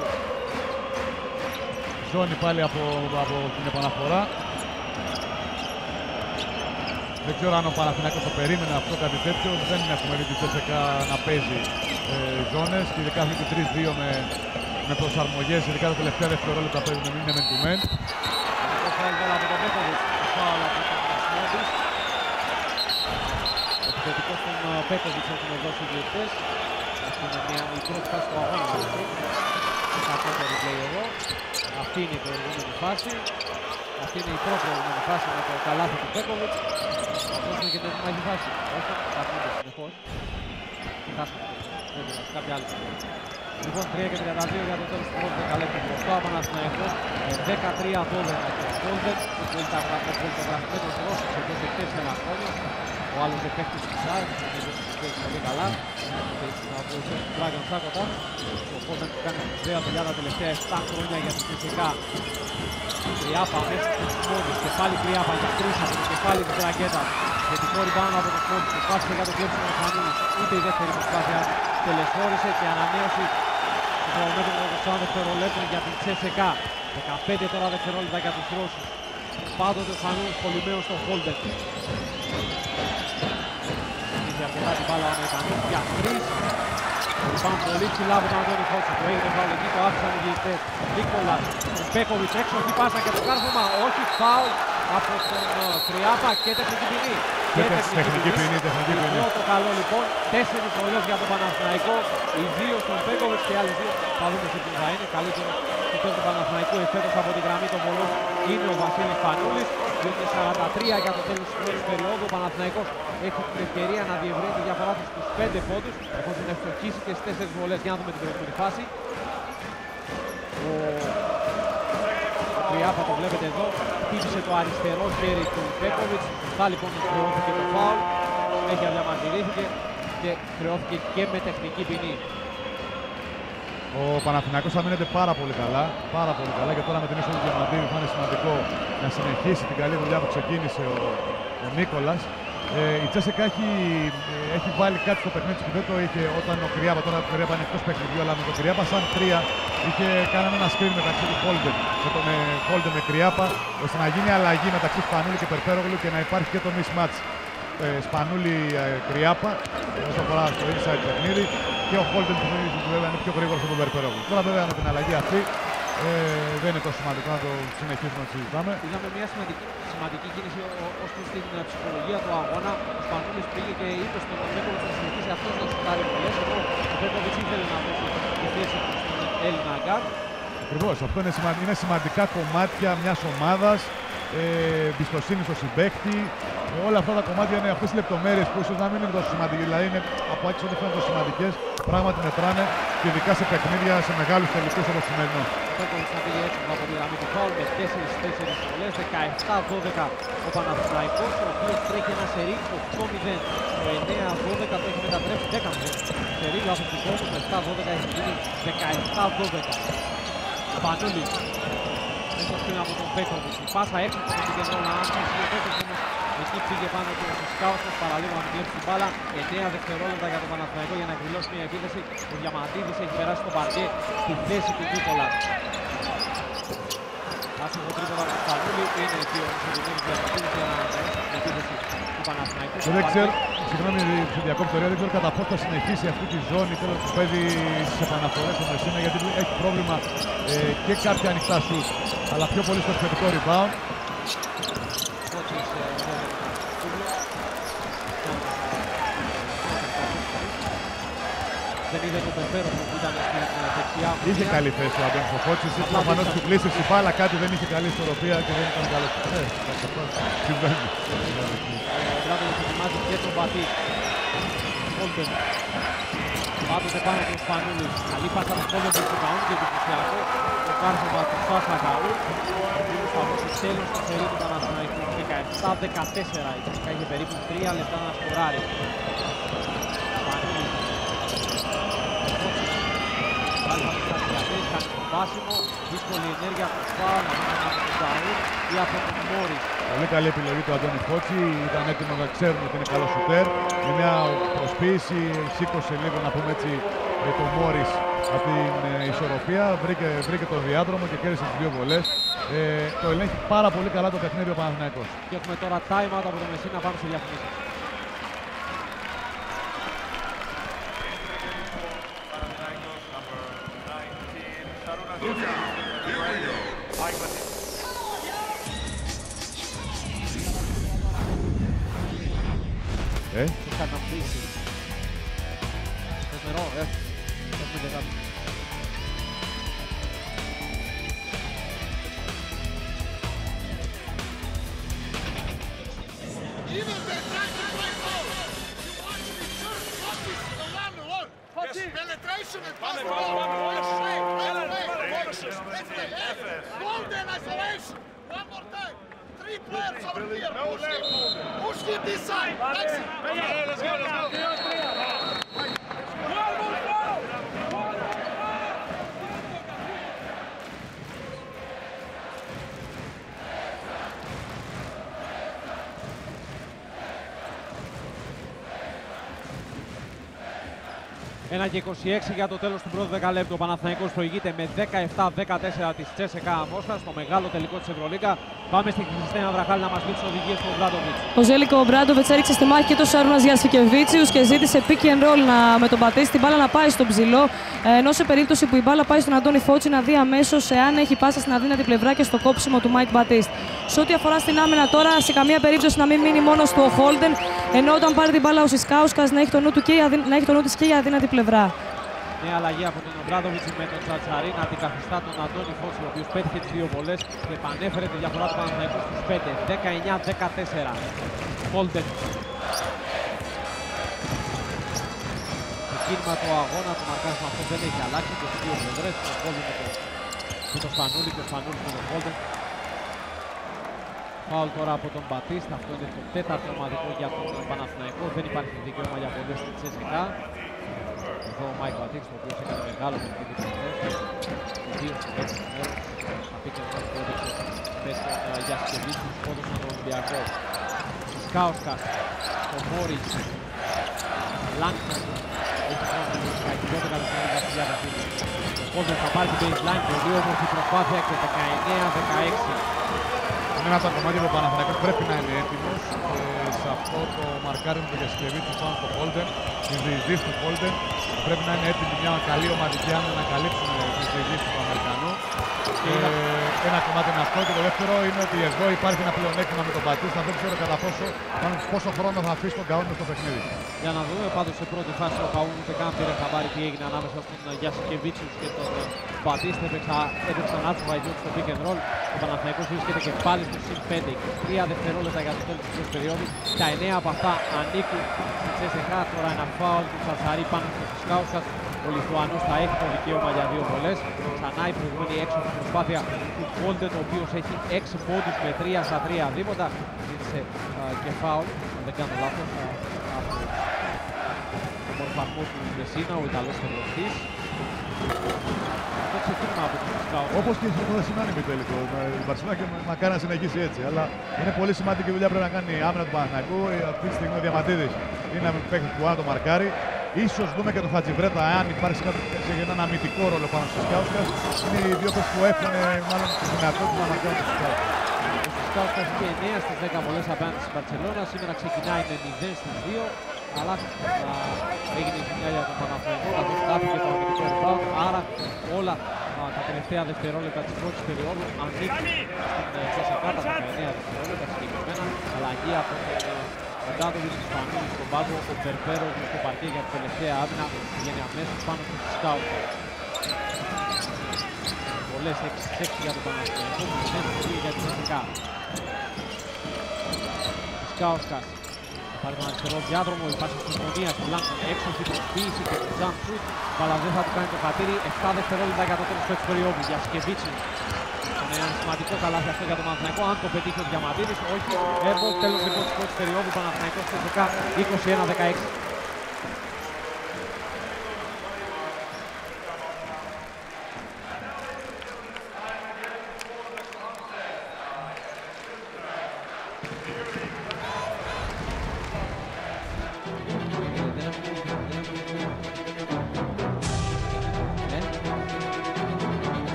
Ζώνη πάλι από, από την επαναφορά. Δεν ξέρω αν ο Παναθηναϊκός το περίμενε αυτό κάτι τέτοιο. Δεν έχουμε δει τη Τσέσσεκα να παίζει ε, ζώνες και ειδικά αυτή τη τρία δύο με, με προσαρμογές, ειδικά τα τελευταία δευτερόλεπτα παίζουν είναι men to men. Το φάουλ τώρα από τον Μπέκοβιτς, το Επιθετικό στον Πέκοβιτς έχουν δώσει οι διαιτητές. Αυτή είναι μια, η πρώτη φάση του αγώνα. Αυτό το replay εδώ. Αυτή είναι η προηγούμενη φάση. Αυτή είναι η πρώτη προηγούμενη φάση με το καλάθι του Πέκοβιτς. Αυτό είναι και την μαγική φάση. Όχι, θα πούμε συνεχώς. Χάσαμε. Δεν πειράζει, κάποια άλλη. Λοιπόν, τρία και τριάντα δύο για το τέλος του πρώτου δεκαλέπτου μπροστά. Ο Παναθηναϊκός δεκατρία δώδεκα και Golden. Το πολυτογραφημένο Ρώσος εδώ και τέσσερα χρόνια. Ο άλλος δεν παίχτης της Άρης, που παίζει πολύ καλά. Να βοηθήσει τον Dragon Σάκοτα. Ο Golden που κάνει ιδέα δουλειά τα τελευταία επτά χρόνια για τη φυσικά. Κρυάπα μέσα στους μόνους και πάλι Κρυάπα για τρεις από το κεφάλι της ραγκέτας. Θετικό rebound από το μόνος που πάτησε για το κλέψιμο του Χανούλης. Ούτε η δεύτερη προσπάθεια τελεσφόρησε και ανανέωση του χρονομέτρου των είκοσι δευτερολέπτων για την σι ες κέι έι. δεκαπέντε τώρα δευτερόλεπτα για τους Ρώσους. Πάντοτε ο Χανούλης πολυμένος στο Holden. Είχε αρκετά την μπάλα ο Αμερικανός για τρεις. Πάμε πολύ ψηλά από τον Αντώνη Χότσι. Το έγινε φάουλ εκεί, το άφησαν οι διαιτητές. Νίκολας, τον Πέκοβιτς έξω, εκεί πάσα και το κάρφωμα. Όχι, φάουλ από τον Κρυάπα και τεχνική ποινή. Και τεχνική ποινή, τεχνική ποινή. Το καλό λοιπόν, τέσσερις βολές για τον Παναθηναϊκό. Οι δύο στον Πέκοβιτς και οι άλλες δύο. Θα δούμε σε τι θα είναι. Καλύτερο του τέλος του Παναθηναϊκού εφέτος από τη γραμμή των βολών είναι ο Βασίλης Πανούλης. διότι σαράντα τρία για το τέλος της πρώτης περίοδου. Ο Παναθηναϊκός έχει την ευκαιρία να διευρύνει τη διαφορά του στους πέντε πόντους. Έχουν την ευστοχήσει και στις τέσσερις βολές. Για να δούμε την προηγούμενη φάση. Ο Κρυάπα το βλέπετε εδώ. Χτύπησε το αριστερό χέρι του Πέκοβιτς. Θα λοιπόν χρεώθηκε το φάουλ. Έχει αδιαμαρτυρήθηκε και χρεώθηκε και με τεχνική ποινή. Ο Παναθηναϊκός θα μείνεται πάρα πολύ καλά, πάρα πολύ καλά και τώρα με την είσοδο του Διαμαντίδη θα είναι σημαντικό να συνεχίσει την καλή δουλειά που ξεκίνησε ο, ο Νίκολας. Ε, η Τσέσσεκα έχει, ε, έχει βάλει κάτι στο παιχνίδι που δεν το είχε όταν ο Κρυάπα, τώρα ο Κρυάπα είναι εκτός παιχνιδιού, αλλά με τον Κρυάπα σαν τρία είχε κάνει ένα screen μεταξύ του Holden με, το, με, Holden με Κρυάπα, ώστε να γίνει αλλαγή μεταξύ Σπανούλη και Περπέρογλου και να υπάρχει και το mismatch ε, Σπανούλη-Κρυάπα ε, όσο αφορά στο inside παιχνίδι. Και ο Holden που βέβαια είναι πιο γρήγορος από τον Περπέρογλου. Τώρα βέβαια με την αλλαγή αυτή ε, δεν είναι τόσο σημαντικό να το συνεχίσουμε να συζητάμε. Είδαμε μια σημαντική, σημαντική κίνηση ως προς την ψυχολογία του αγώνα. Ο Σπανούλης πήγε και είπε στον Πέκοβιτς να συνεχίσει αυτός να σουτάρει πολλές, ενώ ο Πέκοβιτς ήθελε να δώσει τη θέση του στον Έλληνα γκάρντ. Ακριβώς, αυτό είναι, σημα... είναι σημαντικά κομμάτια μιας ομάδας, ε, εμπιστοσύνη στο συμπαίχτη. Όλα αυτά τα κομμάτια είναι αυτές τις λεπτομέρειες που ίσως να μην είναι τόσο σημαντικές, δηλαδή είναι από έξω δεν φαίνονται τόσο σημαντικές, πράγματι μετράνε και ειδικά σε παιχνίδια σε μεγάλους τελικούς όπως το σημερινό. Ο Πέκοβιτς θα πήγε έξω από τη γραμμή του φάουλ με τέσσερις τέσσερις βολές, δεκαεπτά δώδεκα ο Παναθηναϊκός, ο οποίος τρέχει ένα σερί οκτώ μηδέν. Το εννέα δώδεκα το έχει μετατρέψει δέκα μηδέν. Σερί λάθος του κόσμου, το επτά δώδεκα έχει γίνει δεκαεπτά δώδεκα. Σπανούλης. Μέσα πριν από τον Πέκοβιτς. Η πάσα έξω του στον κεντρό να άρχισε. Ο Πέκοβιτς όμως εκεί πήγε πάνω του Σκάουσος, παραλίγο να την κλέψει την μπάλα. εννέα δευτερόλεπτα για τον Παναθηναϊκό για να εκδηλώσει μια επίθεση. Ο Διαμαντίδης έχει περάσει στο παρκέ στη θέση του Νίκολα. Άσχετο τρίποδα από τον Σπανούλη. Είναι εκεί ο Σιδημίνης Διαμαντίδης για να περάσει την επίθεση του Παναθηναϊκού. Δεν ξέρω, συγγνώμη σε διακόπτω, δεν ξέρω κατά πόσο θα συνεχίσει αυτή τη ζώνη που παίζει στις επαναφορές στο Μεσίνα, γιατί έχει πρόβλημα ε, και κάποια ανοιχτά σουτ, αλλά πιο πολύ στο επιθετικό rebound. Δεν είδε το Περπέρο που ήταν στην δεξιά. Είχε καλή θέση ο Αντώνης ο Φώτσης, προφανώς του κλείσει η μπάλα, κάτι δεν είχε καλή ισορροπία και δεν ήταν καλός. Συμβαίνει. Ο Μπράτολος ετοιμάζει και τον Πατή. Holden. Πάντοτε πάνω από τον Σπανούλης. Καλή πάσα του Holden του Καούν και του Κουσιακού. Το κάρφωμα του Σάσα Καούν. Ο οποίος θα δώσει τέλος στο σερί του Παναθηναϊκού. δεκαεπτά δεκατέσσερα. Η Τσέσσεκα είχε περίπου τρία λεπτά να σκοράρει. Κάνει το βάσιμο, δύσκολη ενέργεια από το φάουλ, από τον Καούν ή από τον Μόρις. Πολύ καλή επιλογή του Αντώνη Φώτση, ήταν έτοιμο να ξέρουμε ότι είναι καλό σουτέρ. Με μια προσποίηση, σήκωσε λίγο να πούμε έτσι το Μόρις από την ε, ισορροπία, βρήκε, βρήκε τον διάδρομο και κέρδισε τις δύο βολές. Ε, το ελέγχει πάρα πολύ καλά το παιχνίδι ο Παναθηναϊκός. Και έχουμε τώρα time out από το Μεσίνα, πάμε σε διαφημίσεις. Ε. Ποιος κάνει να πτήσει. Θες νερό, ε. Έχουμε και κάτι. Penetration and pass golden isolation. One more time. Three players over here. Push him. Push him this side. Let's go. Let's go. ένα και είκοσι έξι για το τέλος του πρώτου δεκαλέπτου. Ο Παναθηναϊκός προηγείται με δεκαεπτά δεκατέσσερα της CSKA Μόσχας στο μεγάλο τελικό της Ευρωλίγκα. Πάμε στην Χριστίνα Βραχάλη να μας δείξει οδηγίες του Ομπράντοβιτς. Ο Ζέλικο Ομπράντοβιτς έριξε στη μάχη και το Σάρνας Γιασικεβίτσιους και ζήτησε pick and roll να, με τον Πατήστη την μπάλα να πάει στον ψηλό. Ενώ σε περίπτωση που η μπάλα πάει στον Αντώνη Φώτσι να δει αμέσως εάν έχει πάσα στην αδύνατη πλευρά και στο κόψιμο του Μάικ Μπατίστ. Σε ό,τι αφορά στην άμυνα τώρα, σε καμία περίπτωση να μην μείνει μόνος του ο Χόλντεν, ενώ όταν πάρει την μπάλα ο Σισκάουσκας να έχει το νου, του και η αδυ... να έχει το νου της και η αδύνατη πλευρά. Μια αλλαγή από τον Ομπράντοβιτς με τον Τσατσαρί να αντικαθιστά τον Αντώνη Φώτσι, ο οποίος πέτυχε τις δύο βολές και επανέφερε τη διαφορά του Παναθηναϊκού στους πέντε. δεκαεννιά δεκατέσσερα. Χόλντεν. Ξεκίνημα του αγώνα, το μαρκάρισμα αυτό δεν έχει αλλάξει και στις δύο πλευρές. Το Χόλντεν με το Σπανούλη και ο Σπανούλης με τον Χόλντεν. Φάουλ τώρα από τον Μπατίστα, αυτό είναι το τέταρτο ομαδικό για τον Παναθηναϊκό. Δεν υπάρχει δικαίωμα για βολές στην CSKA. Εδώ ο Μάικ Μπατίστ, ο οποίος έκανε μεγάλο παιχνίδι προχθές. Δύο στιγμές μέρος, θα πει και ο Μάικ που έδειξε με τον Γιασικεβίτσιους που έδωσαν τον Ολυμπιακό. Σισκάουσκας, ο Μόρις, Λάνκαν, έχει χρόνο να δείξει δώδεκα δευτερόλεπτα στη διάταση. Ο Κόντρες θα πάρει την baseline, πολύ όμορφη προσπάθεια και δεκαεννιά δεκαέξι. Είναι ένα από τα κομμάτια που ο Παναθηναϊκός πρέπει να είναι έτοιμος ε, σε αυτό το μαρκάρισμα του Γιασικεβίτσιου πάνω στο Χόλντεν, τις διεισδύσεις του Χόλντεν. Πρέπει να είναι έτοιμη μια καλή ομαδική άμυνα να καλύψουν τις διεισδύσεις του Αμερικανού. Ε, ένα κομμάτι είναι αυτό και το δεύτερο είναι ότι εδώ υπάρχει ένα πλεονέκτημα με τον Μπατίστα. Δεν ξέρω κατά πόσο, πόσο χρόνο θα αφήσει τον Καούνι στο παιχνίδι. Για να δούμε, πάντως σε πρώτη φάση ο Καούνι ούτε καν πήρε χαμπάρι τι έγινε ανάμεσα στον Γιασικεβίτσιους και τον Μπατίστα. Έπαιξε τον άτσο Βαϊδούτ στο pick and roll. Ο Παναθηναϊκός βρίσκεται και πάλι στο συν πέντε. είκοσι τρία δευτερόλεπτα για το τέλος της πρώτης περίοδου. Τα εννέα από αυτά ανήκουν στη CSKA. Τώρα ένα φάουλ του Τσατσαρί πάνω στο Σισκάουσκας. Ο Λιθουανός θα έχει το δικαίωμα για δύο βολές. Ξανά η προηγούμενη έξοδος προσπάθεια του Χόλντεν, ο οποίος έχει έξι πόντους με τρία στα τρία δίποτα. Ζήτησε και φάουλ, αν δεν κάνω λάθος, από τον μορφαρμό του Μεσίνα, ο Ιταλός θεραπευτής. Το ξεκίνημα από τον Σισκάουσκας. Όπως και στο σημαίνει με τελικό. Η Μπαρσελόνα και μακάρι να συνεχίσει έτσι. Αλλά είναι πολύ σημαντική δουλειά που πρέπει να κάνει η άμυνα του Παναθηναϊκού. Αυτή τη στιγμή ο Διαμαντίδης είναι ένα παίκτη που άλλο το μαρκάρει. Ίσως δούμε και τον Χατζιβρέτα, αν υπάρχει σε έναν αμυντικό ρόλο πάνω στο Σισκάουσκας. Είναι οι δύο παίκτες που έχουν μάλλον τη δυνατότητα να μαρκάρουν το Σισκάουσκας. Ο Σισκάουσκας είχε εννέα στις δέκα βολές απέναντι στην Μπαρσελόνα. Σήμερα ξεκινάει με μηδέν στις δύο. Αλλά έγινε η ζημιά για τον Παναθηναϊκό, καθώς χάθηκε το αμυντικό rebound. Άρα όλα τα τελευταία δευτερόλεπτα της πρώτης περίοδου ανήκουν στην CSKA, τα δεκαεννέα δευτερόλεπτα συγκεκριμένα. Αλλαγή από τον Ομπράντοβιτς του Σπανούλη στον πάγκο, ο Μπερμπέρο στο παρκέ για την τελευταία άμυνα βγαίνει αμέσως πάνω στο Σισκάουσκα. Βολές έξι έξι για τον Παναθηναϊκό, μηδέν δύο για την CSKA. Σισκάουσκας θα πάρει τον αριστερό διάδρομο, η πάση της συμφωνίας του Λάνκαν, έξοχη προσποίηση και του jump shoot, αλλά δεν θα του κάνει το χατήρι. επτά δευτερόλεπτα για το τέλος του περίοδου. Γιασικεβίτσιους. Είναι ένα σημαντικό καλάθι αυτό για τον Παναθηναϊκό. Αν το πετύχει ο Διαμαντίδης, όχι. Έργο, τέλος λοιπόν της πρώτης περίοδου, Παναθηναϊκός CSKA είκοσι ένα δεκαέξι.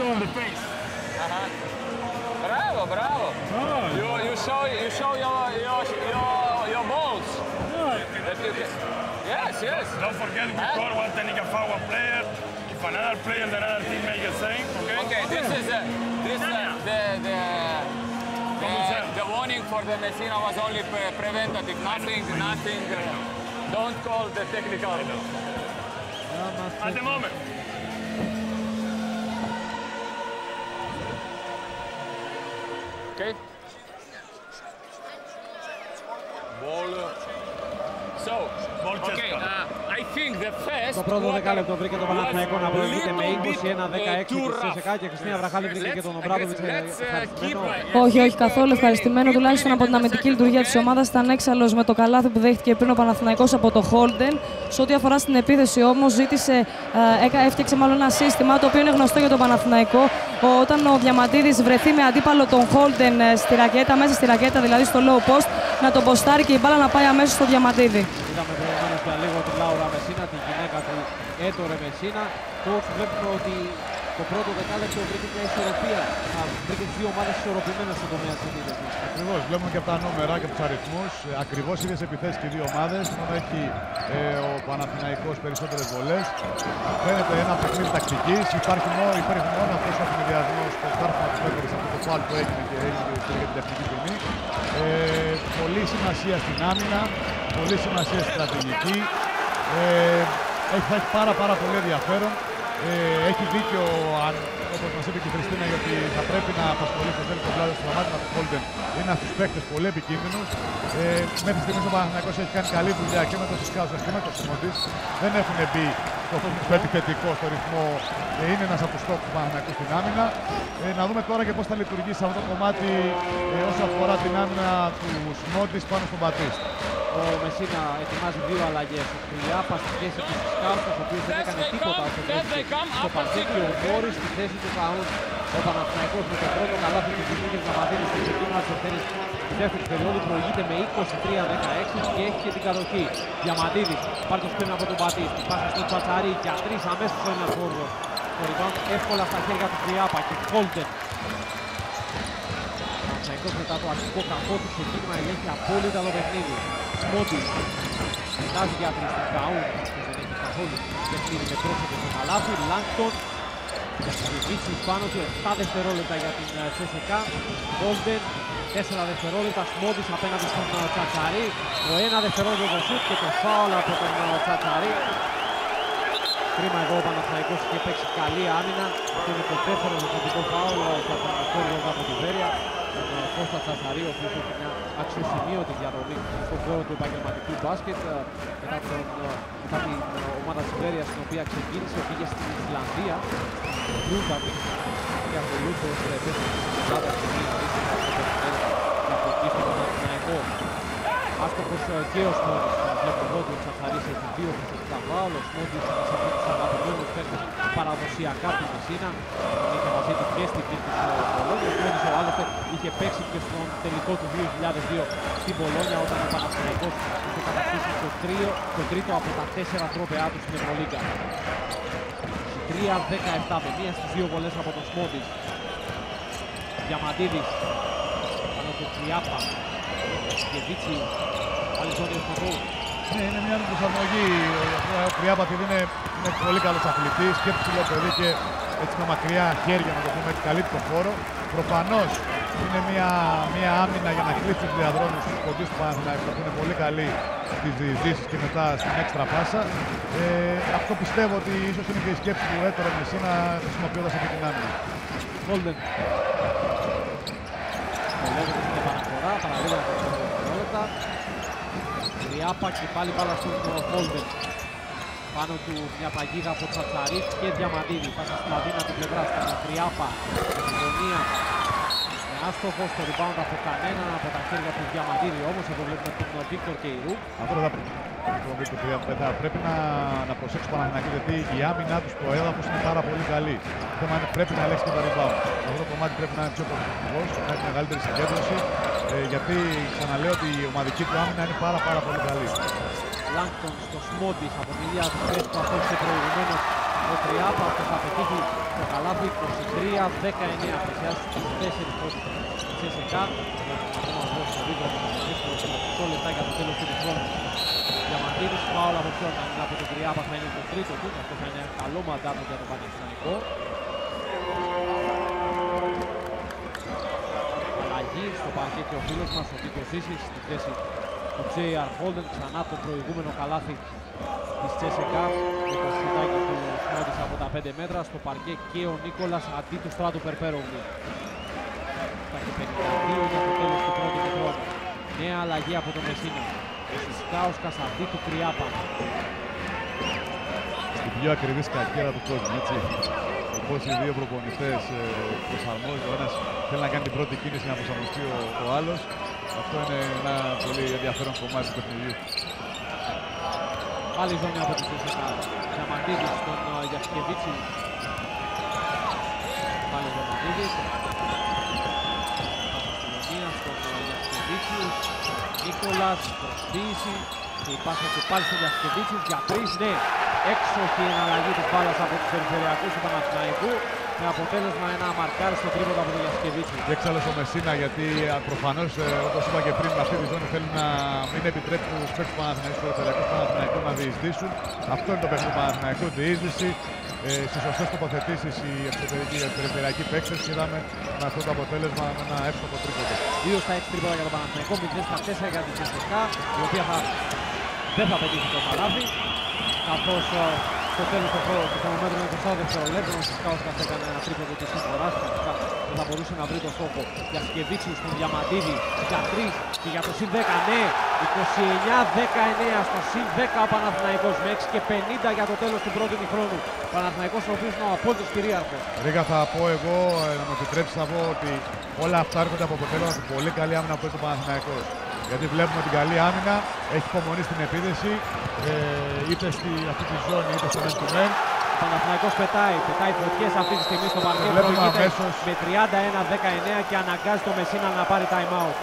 on the face. Uh-huh. Bravo, bravo. Oh. You you show you show your your your, your balls. That you can. Yes, yes. Don't forget we Huh? score one technical foul one player. If another player, then another team make the same. Okay. Okay. This is uh, this uh, the the. The, the warning for the Messina was only pre preventative, nothing, nothing. Uh, don't call the technical. At the moment. Okay. Ball. So, okay, uh, I think the first. Το πρώτο δεκάλεπτο βρήκε τον Παναθηναϊκό να προηγείται με είκοσι ένα δεκαέξι της ΣΕΣΚΑ και η Χριστίνα Βραχάλη βρήκε και τον Ομπράδοβιτς ευχαριστημένο. Όχι, όχι καθόλου ευχαριστημένο. Τουλάχιστον από την αμυντική λειτουργία της ομάδας ήταν έξαλλος με το καλάθι που δέχτηκε πριν ο Παναθηναϊκός από το Holden. Σε ό,τι αφορά στην επίθεση όμως, ζήτησε, ε, έφτιαξε μάλλον ένα σύστημα το οποίο είναι γνωστό για τον Παναθηναϊκό. Όταν ο Διαμαντίδης βρεθεί με αντίπαλο τον Holden στη ρακέτα, μέσα στη ρακέτα δηλαδή στο low post, να τον ποστάρει και η μπάλα να πάει αμέσως στο Διαμαντίδη. Είδαμε προηγουμένως για λίγο την Λάουρα Μεσίνα, τη γυναίκα του Έτορε Μεσίνα. Τώρα βλέπουμε ότι το πρώτο δεκάλεπτο βρήκε μια ισορροπία. Βρήκε τις δύο ομάδες ισορροπημένες στον τομέα της επίθεσης. Ακριβώς, βλέπουμε και από τα νούμερα και από τους αριθμούς. Ακριβώς ίδιες επιθέσεις και οι δύο ομάδες. Μόνο έχει ε, ο Παναθηναϊκός περισσότερες βολές. Φαίνεται ένα παιχνίδι τακτικής. Υπάρχει μόνο, υπάρχει μόνο αυτός ο αφηνιδιασμός στο κάρφωμα του Πέκορης, αυτό το φάουλ που έγινε και έγινε και για την τεχνική ποινή. Ε, πολύ σημασία στην άμυνα, πολύ σημασία στη στρατηγική. Ε, έχει, θα έχει πάρα, πάρα πολύ ενδιαφέρον. Ε, έχει δίκιο, αν, όπως μας είπε και η Χριστίνα, γιατί θα πρέπει να απασχολεί στο τέλος το πλάδο στο σταμάτημα του Holden. Είναι ένας στους παίκτες πολύ επικίνδυνους. Ε, μέχρι στιγμής ο Παναθηναϊκός έχει κάνει καλή δουλειά και με τον Σισκάουσας και με τον Σιμόντης. Δεν έχουν μπει στο επιθετικό, στο ρυθμό. Ε, είναι ένας από τους στόχους του Παναθηναϊκού στην άμυνα. Ε, να δούμε τώρα και πώς θα λειτουργήσει αυτό το κομμάτι ε, όσο αφορά την άμυνα του Σιμόντης πάνω στον Μπατίστ. Ο Μεσίνα ετοιμάζει δύο αλλαγές. Ο Κουλιάπα στη θέση του Σισκάουσας, ο οποίος δεν έκανε τίποτα όσο βρέθηκε στο παρκέ, και ο Βόρης στη θέση του Καούν. Ο Παναθηναϊκός με το πρώτο καλάθι του Δημήτρης Διαμαντίδη στο ξεκίνημα της ευθέρης τη δεύτερη περίοδου προηγείται με είκοσι τρία δεκαέξι και έχει και την κατοχή. Διαμαντίδης πάρει το σπίτι από τον Μπατίστη. Πάσα στον Τσατσαρί για τρεις αμέσως στο ένα φόρδο. Το rebound εύκολα στα χέρια του Κουλιάπα και Holden. Μετά το αρχικό κακό του ξεκίνημα ελέγχει απόλυτα το παιχνίδι. Σμότης κοιτάζει για τρεις στην Καούν, δεν έχει καθόλου παιχνίδι με πρόσωπο στο καλάθι. Λάγκτον για τις διβίτσες πάνω του, επτά δευτερόλεπτα για την ΣΕΣΚΑ. Holden, τέσσερα δευτερόλεπτα. Σμότης απέναντι στον Τσατσαρί. Το ένα δευτερόλεπτο το σουτ και το φάουλ από τον Τσατσαρί. Κρίμα εδώ ο Παναθηναϊκός είχε παίξει καλή άμυνα. Αυτό είναι το δεύτερο δημοτικό φάουλ για τον Κόρυο από τη Βέρεια. Τον Κώστα Τσατσαρί, ο οποίος έχει μια αξιοσημείωτη διαδρομή στον χώρο του επαγγελματικού μπάσκετ. Μετά, τον, μετά την ομάδα της Βέρειας, στην οποία ξεκίνησε, πήγε στην Ισλανδία, στην Ρούντακ, και ασχολούσε ως δεύτερη της Ελλάδας και από εκεί στον Παναθηναϊκό. Άστοχος και ο Σμότης, βλέπω εδώ ότι ο Τσατσαρής έχει δύο προσωπικά φάουλ. Ο Σμότης είναι σε αυτούς τους αγαπημένους παίκτες παραδοσιακά από τη Μεσίνα. Είχε μαζί του και στην Τύρκη του Πολόνια. Ο Σμότης ο άλλωστε είχε παίξει και στον τελικό του δύο χιλιάδες δύο στην Πολόνια, όταν ο Παναθηναϊκός είχε κατακτήσει το, τρίο, το τρίτο από τα τέσσερα τρόπαιά του στην Ευρωλίγκα. τρία δεκαεπτά με μία στις δύο βολές από τον Σμότης. Διαμαντίδης πάνω του Κουλιάπα. Και Βίτσι, άλλη ζώνη ευθυνού. Ναι, είναι μια προσαρμογή. Ο Κουλιάπα είναι, είναι πολύ καλός αθλητής και ψηλό παιδί και έτσι με μακριά χέρια, να το πούμε, έτσι καλύπτει τον χώρο. Προφανώς είναι μια, μια άμυνα για να κλείσει τους διαδρόμους στους κοντούς του Παναθηναϊκού, που είναι πολύ καλή στις διεισδύσεις και μετά στην έξτρα πάσα. Ε, αυτό πιστεύω ότι ίσως είναι και η σκέψη του Έτορε Μεσίνα χρησιμοποιώντας αυτή την άμυνα. Holden. Ελέγχεται στην επαναφορά, παραλίγο από τα δευτερόλεπτα. Κουλιάπα και πάλι μπάλα στον Holden. Πάνω του μια παγίδα από Τσατσαρί και Διαμαντίδη. Πάσα στην αδύνατη πλευρά, στον Κουλιάπα. Με τη γωνία. Με άστοχο στο rebound από κανέναν από τα χέρια του Διαμαντίδη. Όμως εδώ βλέπουμε τον Βίκτορ Κεϊρού. Αυτό θα πρέπει να, να προσέξει ο Παναθηναϊκός, γιατί η άμυνά του στο έδαφος είναι πάρα πολύ καλή. Το θέμα είναι πρέπει να ελέγξει και τα rebound. Αυτό το κομμάτι πρέπει να είναι πιο προσεκτικός, να έχει μεγαλύτερη συγκέντρωση, ε, γιατί ξαναλέω ότι η ομαδική του άμυνα είναι πάρα, πάρα πολύ καλή. Λάγκτον στο Σμότης από την ίδια του θέση που απόψε προηγουμένως. Ο Τριάπαθος θα πετύχει το καλάθι είκοσι τρία δεκαεννέα. Πλησιάζει στις τέσσερις πρώτες της ΣΕΣΚΑ. Ακόμα εδώ στο βίντεο θα μιλήσουμε σε οκτώ λεπτά για το τέλος του χρόνου. Διαμαντίδης, φάουλ από ποιον να είναι από τον Τριάπα, θα είναι το τρίτο του. Αυτό θα είναι ένα καλό μαντάτο για τον Παναθηναϊκό. Αλλαγή στο παρκέ ο φίλος μας, ο Νίκος Ζήσης, στη θέση του τζέι αρ Holden, ξανά το προηγούμενο καλάθι της ΣΕΣΚΑ με το σουτάκι του Σμόντης από τα πέντε μέτρα. Στο παρκέ και ο Νίκολας αντί του Στράτου Περπέρογλου. Τα και πενήντα δύο για το τέλος του πρώτου χρόνου. Νέα αλλαγή από τον Μεσίνα. Ο Σισκάουσκας αντί του Κριάπα. Στην πιο ακριβή σκακέρα του κόσμου, έτσι. Όπως οι δύο προπονητές ε, προσαρμόζουν, ο ένας θέλει να κάνει την πρώτη κίνηση να προσαρμοστεί ο, ο άλλος. Αυτό είναι ένα πολύ ενδιαφέρον κομμάτι του παιχνιδιού. Πάλι ζώνη από τη ΣΕΣΚΑ. Διαμαντίδης στον uh, Γιασκεβίτσι. Πάλι ο Διαμαντίδης. Αστυνομία στον uh, Γιασκεβίτσι. Νίκολας, προσποίηση. Και η πάσα και πάλι στον Γιασκεβίτσι για τρεις, ναι. Έξοχη εναλλαγή της μπάλας από τους περιφερειακούς του Παναθηναϊκού. Με αποτέλεσμα ένα μαρκάρι στο τρίποντο από τον Γιασκεβίτσι. Και έξαλλο ο Μεσίνα, γιατί προφανώς, όπως είπα και πριν, με αυτή τη ζώνη θέλει να μην επιτρέπει τους παίκτες του Παναθηναϊκού, τους περιφερειακούς του Παναθηναϊκού να διεισδύσουν. Αυτό είναι το παιχνίδι του Παναθηναϊκού, διείσδυση. Ε, στις σωστές τοποθετήσεις οι εξωτερικοί οι περιφερειακοί παίκτες και είδαμε με αυτό το αποτέλεσμα ένα εύστοχο τρίποντο. δύο στα έξι τρίποντα για τον Παναθηναϊκό, μηδέν στα τέσσερα για την ΣΕΣΚΑ, η οποία θα... δεν θα πετύχει το καλάθι. Καθώς στο τέλος του χρονομέτρου είναι είκοσι δευτερολέπτων, ο Σισκάουσκας έκανε ένα τρίποντο της συμφοράς. Δεν θα μπορούσε να βρει το στόχο. Για Σκεβίτσιου στον Διαμαντίδη για τρεις και για το συν δέκα, ναι, είκοσι εννέα δεκαεννέα στο συν δέκα ο Παναθηναϊκός με έξι και πενήντα για το τέλος του πρώτου χρόνου. Ο Παναθηναϊκός ο οποίος είναι ο απόλυτος κυρίαρχος. Ρίγα, θα πω εγώ, να μου επιτρέψεις να πω ότι όλα αυτά έρχονται από αποτέλεσμα του πολύ καλή άμυνα που έχει ο Παναθηναϊκός. Γιατί βλέπουμε την καλή άμυνα, έχει υπομονή στην επίδεση, ε, είτε στη αυτή τη ζώνη είτε στο men to men. Ο Παναθηναϊκός πετάει, πετάει φωτιές αυτή τη στιγμή στο παρκέ, προηγείται με τριάντα ένα δεκαεννέα και αναγκάζει το Μεσίνα να πάρει time out.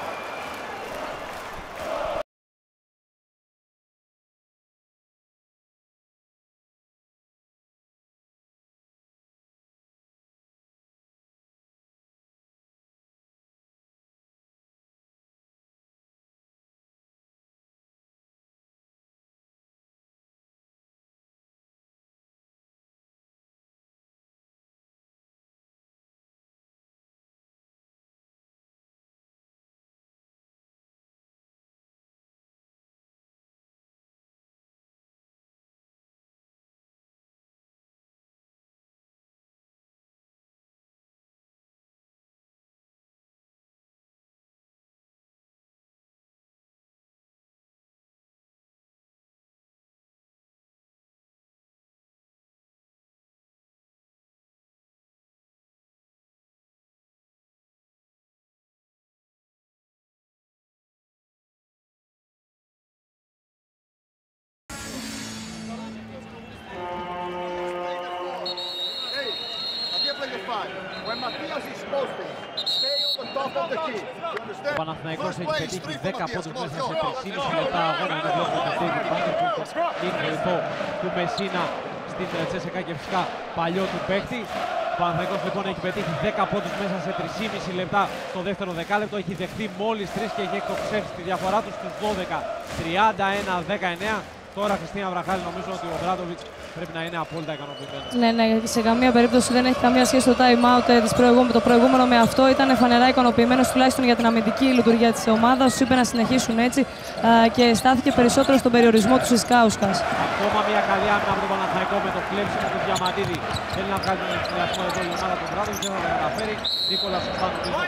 Ο Παναθηναϊκός έχει πετύχει δέκα πόντους μέσα σε τρία και μισό λεπτά αγώνα. Είναι βλέπουμε το David Vanderpool, την βοηθό του Μεσίνα στην ΣΕΣΚΑ και φυσικά παλιό του παίκτη. Ο Παναθηναϊκός λοιπόν έχει πετύχει δέκα πόντους μέσα σε τρία και μισό λεπτά στο δεύτερο δεκάλεπτο. Έχει δεχτεί μόλις τρεις και έχει εκτοξεύσει τη διαφορά του στους δώδεκα, τριάντα ένα δεκαεννέα. Τώρα, Χριστίνα Βραχάλη, νομίζω ότι ο Μπράντοβιτς πρέπει να είναι απόλυτα ικανοποιημένος. Ναι, ναι, σε καμία περίπτωση δεν έχει καμία σχέση το time out ε, το προηγούμενο με αυτό. Ήταν φανερά ικανοποιημένος τουλάχιστον για την αμυντική λειτουργία της ομάδας. Του είπε να συνεχίσουν έτσι α, και στάθηκε περισσότερο στον περιορισμό του Σισκάουσκας. Ακόμα μια καλή άμυνα από τον Παναθηναϊκό με το κλέψιμο του Διαμαντίδη. Θέλει να βγάλει τον ενθουσιασμό εδώ η ομάδα του Μπράντοβιτς, δεν θα τα καταφέρει. Νίκολας σωστά νομίζω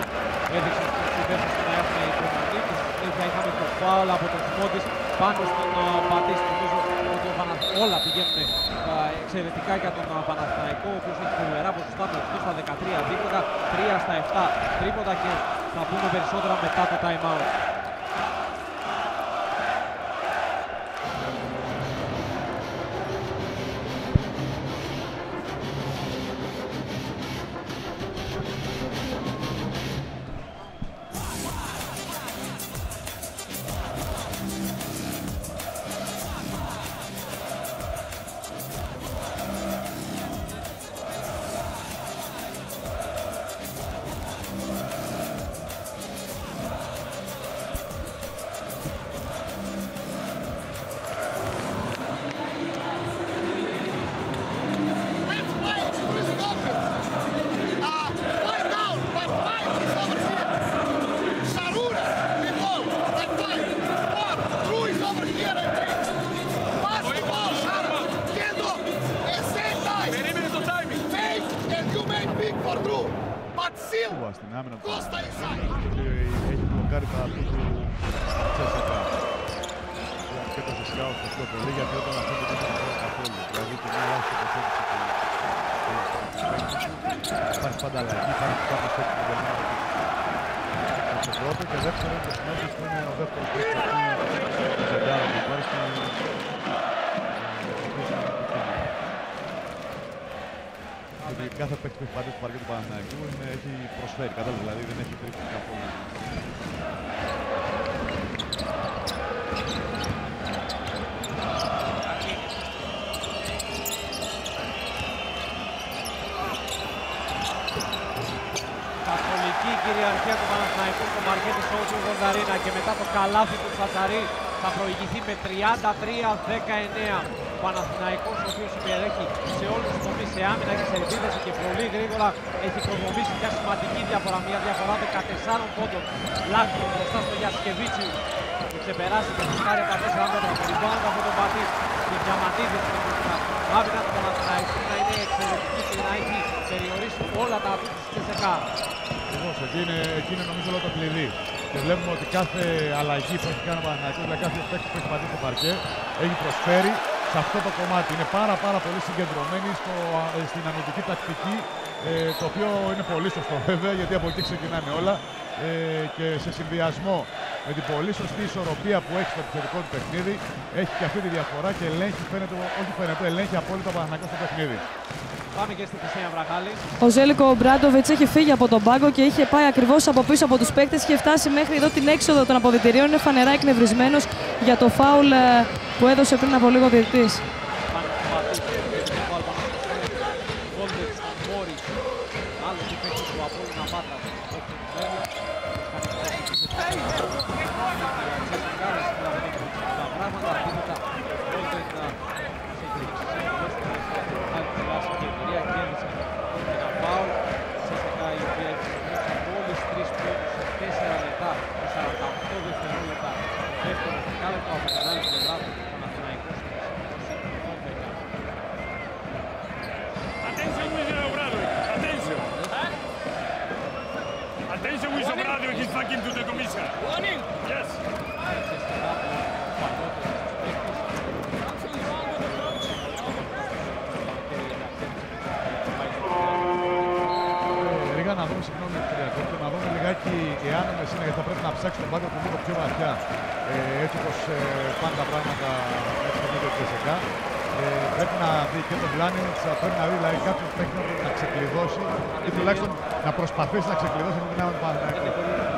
έδειξε στους συνδέσμους να έχουν υπομονή. Θα είχαμε το φάουλ από τον Σμόντης πάνω στον Πατήστη. Νομίζω ότι όλα πηγαίνουν εξαιρετικά για τον Παναθηναϊκό, ο οποίος έχει φοβερά ποσοστά με οκτώ στα δεκατρία δίποντα, τρία στα επτά τρίποντα και θα πούμε περισσότερα μετά το time out. Κούβα στην άμυνα του Παναθηναϊκού. Έχει μπλοκάρει τα του Τσέσσεκα. Και το Τσέσσεκα ως πιο πολύ, γιατί όταν αυτό δεν είναι καθόλου. Δηλαδή την ελάχιστη τοποθέτηση του υπάρχει πάντα αλλαγή, υπάρχει κάποιος έτσι που δεν είναι το πρώτο και δεύτερο το συνέχεια που είναι ο δεύτερος παίκτης του Ζεντάρα που υπάρχει. Γιατί κάθε παίκτης που έχει πατήσει στο παρκέ του Παναθηναϊκού έχει προσφέρει, κατάλαβε, δηλαδή δεν έχει τρίψει καθόλου. Καθολική κυριαρχία του Παναθηναϊκού στο παρκέ της Ότσου Γονταρίνα και μετά το καλάθι του Τσατσαρί θα προηγηθεί με τριάντα τρία δεκαεννέα. Ο Παναθηναϊκός, ο οποίος υπερέχει σε όλους τους τομείς, σε άμυνα και σε επίθεση και πολύ γρήγορα έχει προβομήσει μια σημαντική διαφορά, μια διαφορά δεκατεσσάρων πόντων. Λάκτο μπροστά στο Γιασκεβίτσι που ξεπεράσει και φυσκάρει τα τέσσερα μέτρα. Το λοιπόν από τον Πατή και Διαμαντίδης στην άμυνα του Παναθηναϊκού να είναι εξαιρετική και να έχει περιορίσει όλα τα άτομα της Τσέσσεκα. Ακριβώς, εκεί είναι, εκεί είναι νομίζω όλο το κλειδί. Και βλέπουμε ότι κάθε αλλαγή που έχει κάνει ο Παναθηναϊκός, δηλαδή κάθε παίκτης που έχει πατήσει στο παρκέ, έχει προσφέρει σε αυτό το κομμάτι. Είναι πάρα πάρα πολύ συγκεντρωμένοι στο, στην αμυντική τακτική, ε, το οποίο είναι πολύ σωστό βέβαια, γιατί από εκεί ξεκινάνε όλα. Ε, και σε συνδυασμό με την πολύ σωστή ισορροπία που έχει στο επιθετικό του παιχνίδι, έχει και αυτή τη διαφορά και ελέγχει, φαίνεται, όχι φαίνεται, ελέγχει απόλυτα ο Παναθηναϊκός στο παιχνίδι. Πάμε και στη Χριστίνα Βραχάλη. Ο Ζέλικο Μπράντοβιτς έχει φύγει από τον πάγκο και είχε πάει ακριβώς από πίσω από τους παίκτες και φτάσει μέχρι εδώ την έξοδο των αποδυτηρίων. Είναι φανερά εκνευρισμένος για το φάουλ που έδωσε πριν από λίγο ο διαιτητής. Να δούμε, συγγνώμη, να δούμε λιγάκι εάν ο Μεσίνα, γιατί θα πρέπει να ψάξει τον πάγκο του λίγο πιο βαθιά, ε, έτσι όπως ε, πάνε τα πράγματα έτσι το βίντεο του Τσέσσεκα. Ε, πρέπει να δει και τον Βλάνινιτς, πρέπει να δει δηλαδή, κάποιος παίκτης να ξεκλειδώσει ή τουλάχιστον να προσπαθήσει να ξεκλειδώσει με την άμυνα του Παναθηναϊκού.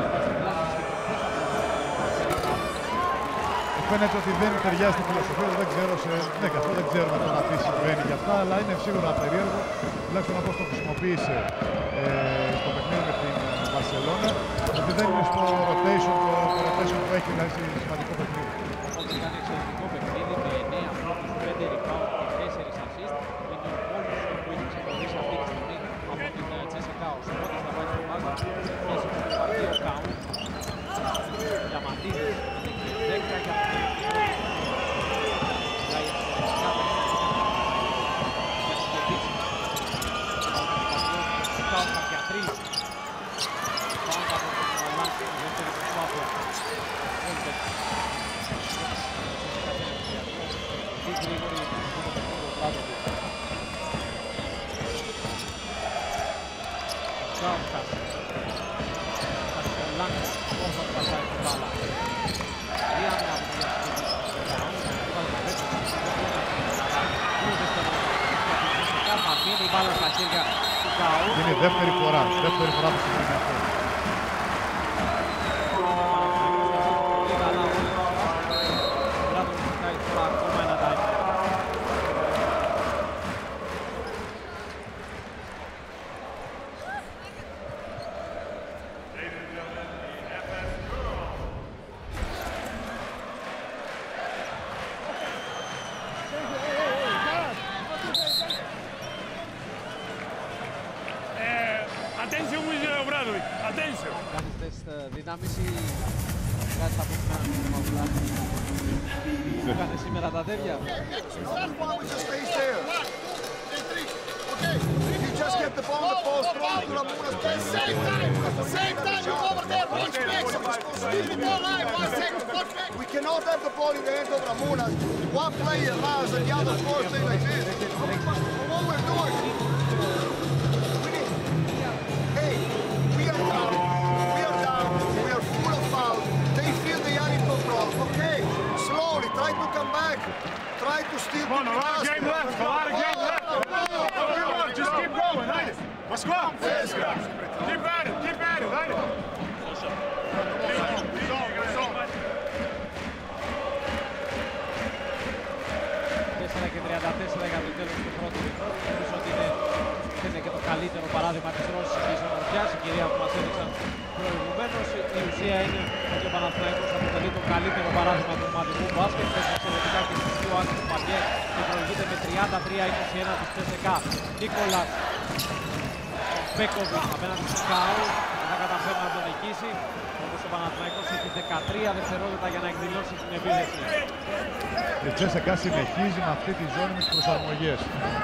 Φαίνεται ότι δεν ταιριάζει στη φιλοσοφία, δεν ξέρω, σε... ναι, καθόλου δεν ξέρουμε τώρα τι συμβαίνει για αυτά, αλλά είναι σίγουρα περίεργο, τουλάχιστον όπως το χρησιμοποίησε ε, στο παιχνίδι με την Βαρσελόνα, ότι δεν είναι στο rotation, το, το rotation που έχει δηλαδή σημαντικό παιχνίδι. Ότι ήταν εξαιρετικό παιχνίδι με εννέα πόντους, πέντε rebound και τέσσερα assist. Είναι ο μόνος που έχει ξεχωρίσει αυτή τη στιγμή από την Τσέσσεκα. Ο Σιμώτης θα πάει στον πάγκο, σε θέση του Παρτίου Καούν. Διαμαντίδης και δέκα για τον Είναι η δεύτερη φορά, δεύτερη φορά που συμβαίνει αυτό. Κάνεις τεστ δύναμης ή κάτι θα πω σήμερα απλά. Κάνεις σήμερα τα τέρια. just get the ball on the post, throw it to Ramunas. Same time, same time, you over there, watch back. Keep the ball alive, one second, watch back. We cannot have the ball in the hands of Ramunas. One player runs and the other scores things like this. What we're doing. We need, hey, we are down, we are down, we are full of fouls. They feel they are in control. Okay, slowly, try to come back. Try to steal. Come on, a lot of game left, a lot of game left. Come on, just keep going, Adidas. Let's go. Keep at it, keep at it, Adidas. τέσσερα και τριάντα τέσσερα για το τέλος του πρώτου. Νομίζω ότι είναι, είναι και το καλύτερο παράδειγμα της ρώσικης ομορφιάς, η κυρία που μας έδειξαν προηγουμένως. Η ουσία είναι ότι ο Παναθηναϊκός αποτελεί το καλύτερο παράδειγμα του ομαδικού μπάσκετ. Παίζει εξαιρετικά και στις δύο άκρες του παρκέ και προηγείται με τριάντα τρία είκοσι ένα της Τσέσσεκα. Νίκολα Μπέκοβιτς απέναντι στο Κάου, δεν καταφέρει να τον νικήσει. Όπως ο Παναθηναϊκός έχει δεκατρία δευτερόλεπτα για να εκδηλώσει την επίθεση. Η Τσέσσεκα συνεχίζει με αυτή τη ζώνη με τις προσαρμογές.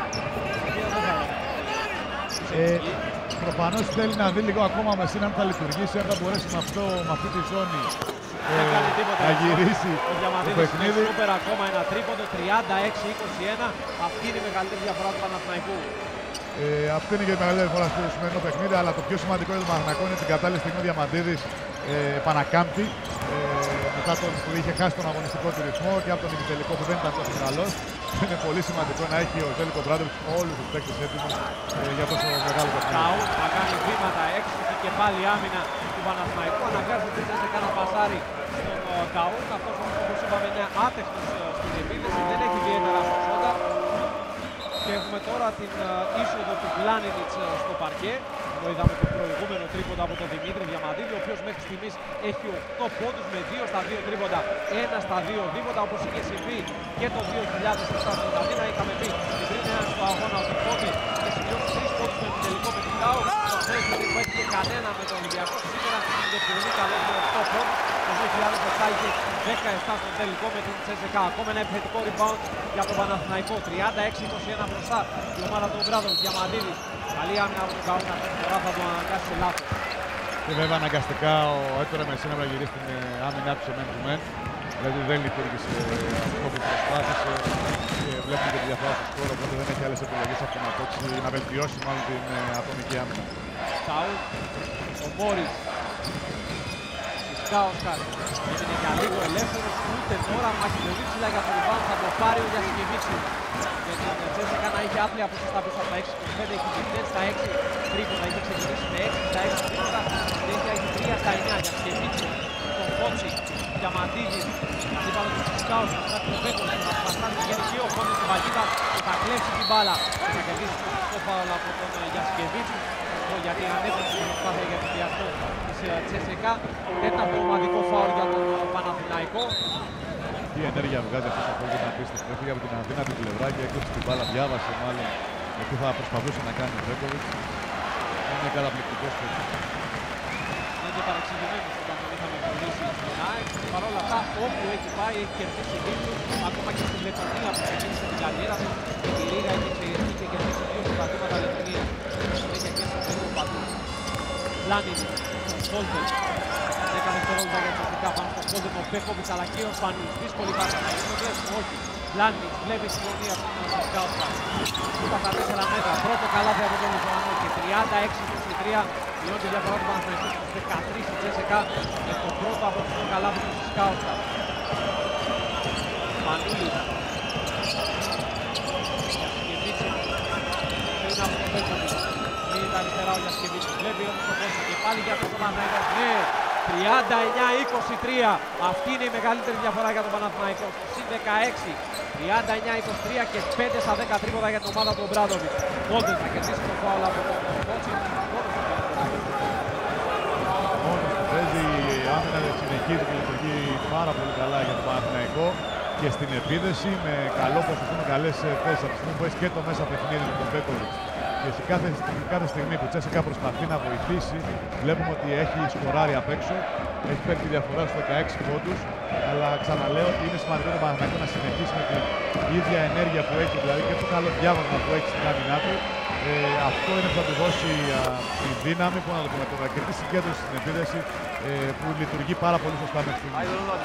Ε, προφανώς θέλει να δει λίγο ακόμα με σύν αν θα λειτουργήσει, αν θα μπορέσει με, αυτό, με αυτή τη ζώνη ε, να γυρίσει το παιχνίδι. Σούπερ ακόμα ένα τρίποντο, τριάντα έξι είκοσι ένα. Αυτή είναι η μεγαλύτερη διαφορά του Παναθηναϊκού. Ε, αυτή είναι και η μεγαλύτερη διαφορά στο σημερινό παιχνίδι, αλλά το πιο σημαντικό για τον Παναθηναϊκό είναι την κατάλληλη στιγμή ο Διαμαντίδης ε, επανακάμπτει ε, μετά τον που είχε χάσει τον αγωνιστικό του ρυθμό και από τον ημιτελικό που δεν ήταν τόσο καλός. Είναι πολύ σημαντικό να έχει ο Ζέλικο Μπράντοβιτς όλους τους παίκτες έτοιμους ε, για τόσο μεγάλο παιχνίδι. Κάου θα κάνει βήματα έξυπνη και πάλι άμυνα του Παναθηναϊκού. Αναγκάζεται η Τσέσσεκα να πασάρει στον Κάου. Αυτός όπως είπαμε είναι άτεχνος στην επίθεση, δεν έχει ιδιαίτερα σωσόντα. Και έχουμε τώρα την uh, είσοδο του Πλάνινιτς uh, στο παρκέ. Εδώ είδαμε το προηγούμενο τρίποντα από τον Δημήτρη Διαμαντίδη, ο οποίος μέχρι στιγμής έχει οκτώ πόντους με δύο στα δύο τρίποντα, ένα στα δύο δίποτα, όπως είχε συμβεί και το δύο χιλιάδες επτά στην Αθήνα. Είχαμε πει στην τρίτη ένα στο αγώνα ότι πρώτη και σημειώσει τρεις πόντους με την τελικό με την Κάου. Το Σέλσον που έτυχε κανένα με τον Ολυμπιακό. Σήμερα είναι πολύ καλό με οκτώ πόντους. Το δύο χιλιάδες επτά είχε δεκαεπτά στον τελικό με την Τσέσσεκα. Ακόμα ένα επιθετικό rebound για τον Παναθηναϊκό. τριάντα έξι είκοσι ένα μπροστά η ομάδα του Μπράδοβιτς. Διαμαντίδης. Καλή άμυνα από τον Καούνα. Τώρα θα τον αναγκάσει σε λάθος. Και βέβαια αναγκαστικά ο Έκτορ Μεσίνα να γυρίσει την άμυνά του σε men to men. Δηλαδή δεν λειτουργήσε αυτό που προσπάθησε και βλέπουμε και τη διαφορά στο σκορ, οπότε δεν έχει άλλες επιλογές από το να παίξει, να βελτιώσει μάλλον την ατομική άμυνα. Σαούλ, ο Μπόρις, Σισκάουσκας, έμεινε για λίγο ελεύθερος, ούτε τώρα μάχη πολύ ψηλά για το rebound, θα το πάρει ο Γιασκεβίτσης. Και την Τσέσσεκα να είχε άθλια ποσοστά πίσω από τα έξι είκοσι πέντε, έχει διτές στα έξι τρίποτα, είχε ξεκινήσει με έξι στα έξι τρίποτα, συνέχεια έχει τρία στα εννιά. Γιασκεβίτσης, τον Κότσι, Διαμαντίδης, αντίπαλο του Σισκάουσκας, θα τον Μπέκοβιτς, θα σπαστάσει την γενική ο Κόντος στην παγίδα και θα κλέψει την μπάλα και θα κερδίσει το σωστό φάουλ από τον Γιασκεβίτσι, γιατί ανέβρεψε την προσπάθεια για την διαστό της Τσέσσεκα. Τέταρτο ομαδικό φάουλ για τον Παναθηναϊκό. Τι ενέργεια βγάζει αυτός ο Κόντος, να πείστε. Έφυγε από την αδύνατη πλευρά και έκλειψε την μπάλα, διάβασε μάλλον τι θα προσπαθούσε να κάνει ο Μπέκοβιτς. Είναι καταπληκτικός παίκτης. Είναι και παρεξηγημένος όταν τον είχαμε γνωρίσει στην ΑΕΚ. Παρ' όλα αυτά, όπου έχει πάει, έχει κερδίσει τίτλους. Ακόμα και στη Λετωνία που ξεκίνησε την καριέρα του. Με τη Ρίγα είχε κερδίσει δύο συγκρατήματα Λετωνίας. Συνέχεια και στο Περού παντού. Πλάνινιτς, στον Σόλτερ. δέκα δευτερόλεπτα για το Τσέσσεκα πάνω στον Σόλτερ. Ο Μπέκοβιτς αλλά και ο Σπανούλης. Δύσκολη πάσα. Όχι. Πλάνινιτς βλέπει τη γωνία του Σισκάουσκα. Στα τα τέσσερα μέτρα. Πρώτο καλάθι από τον Ισραηλινό και τριάντα έξι είκοσι τρία. Μειώνει τη διαφορά του Παναθηναϊκού στους δεκατρείς η Τσέσσεκα με το πρώτο από το καλάθι του Σισκάουσκα. Μανούλης. Γιασκεβίτσης. Πριν από τον Μπέκοβιτς. Μείνει τα αριστερά ο Γιασκεβίτσης. Βλέπει όμως το κόσμο και πάλι για τον Παναθηναϊκό. Ναι. τριάντα εννιά είκοσι τρία. Αυτή είναι η μεγαλύτερη διαφορά για τον Παναθηναϊκό. Συν δεκαέξι. τριάντα εννιά είκοσι τρία και πέντε στα δέκα τρίποτα για την ομάδα του Μπράντοβιτς. Μόλις θα κερδίσει το φάουλ από τον Κότσι. Μόνος που παίζει η άμυνα συνεχίζει και λειτουργεί πάρα πολύ καλά για τον Παναθηναϊκό και στην επίδεση με καλό ποσοστό, με καλές θέσεις. Από τη στιγμή που έχει και το μέσα παιχνίδι με τον Μπέκοβιτς και σε κάθε, κάθε στιγμή που Τσέσσεκα προσπαθεί να βοηθήσει, βλέπουμε ότι έχει σκοράρει απ' έξω, έχει φέρει τη διαφορά στους δεκαέξι πόντους, αλλά ξαναλέω ότι είναι σημαντικό το Παναθηναϊκό να συνεχίσει με την ίδια ενέργεια που έχει, δηλαδή και το καλό διάβασμα που έχει στην άμυνά του Ε, αυτό είναι που θα του δώσει α, τη δύναμη, που να το πούμε τώρα, και τη συγκέντρωση στην επίδεση ε, που λειτουργεί πάρα πολύ σωστά μέχρι στιγμής.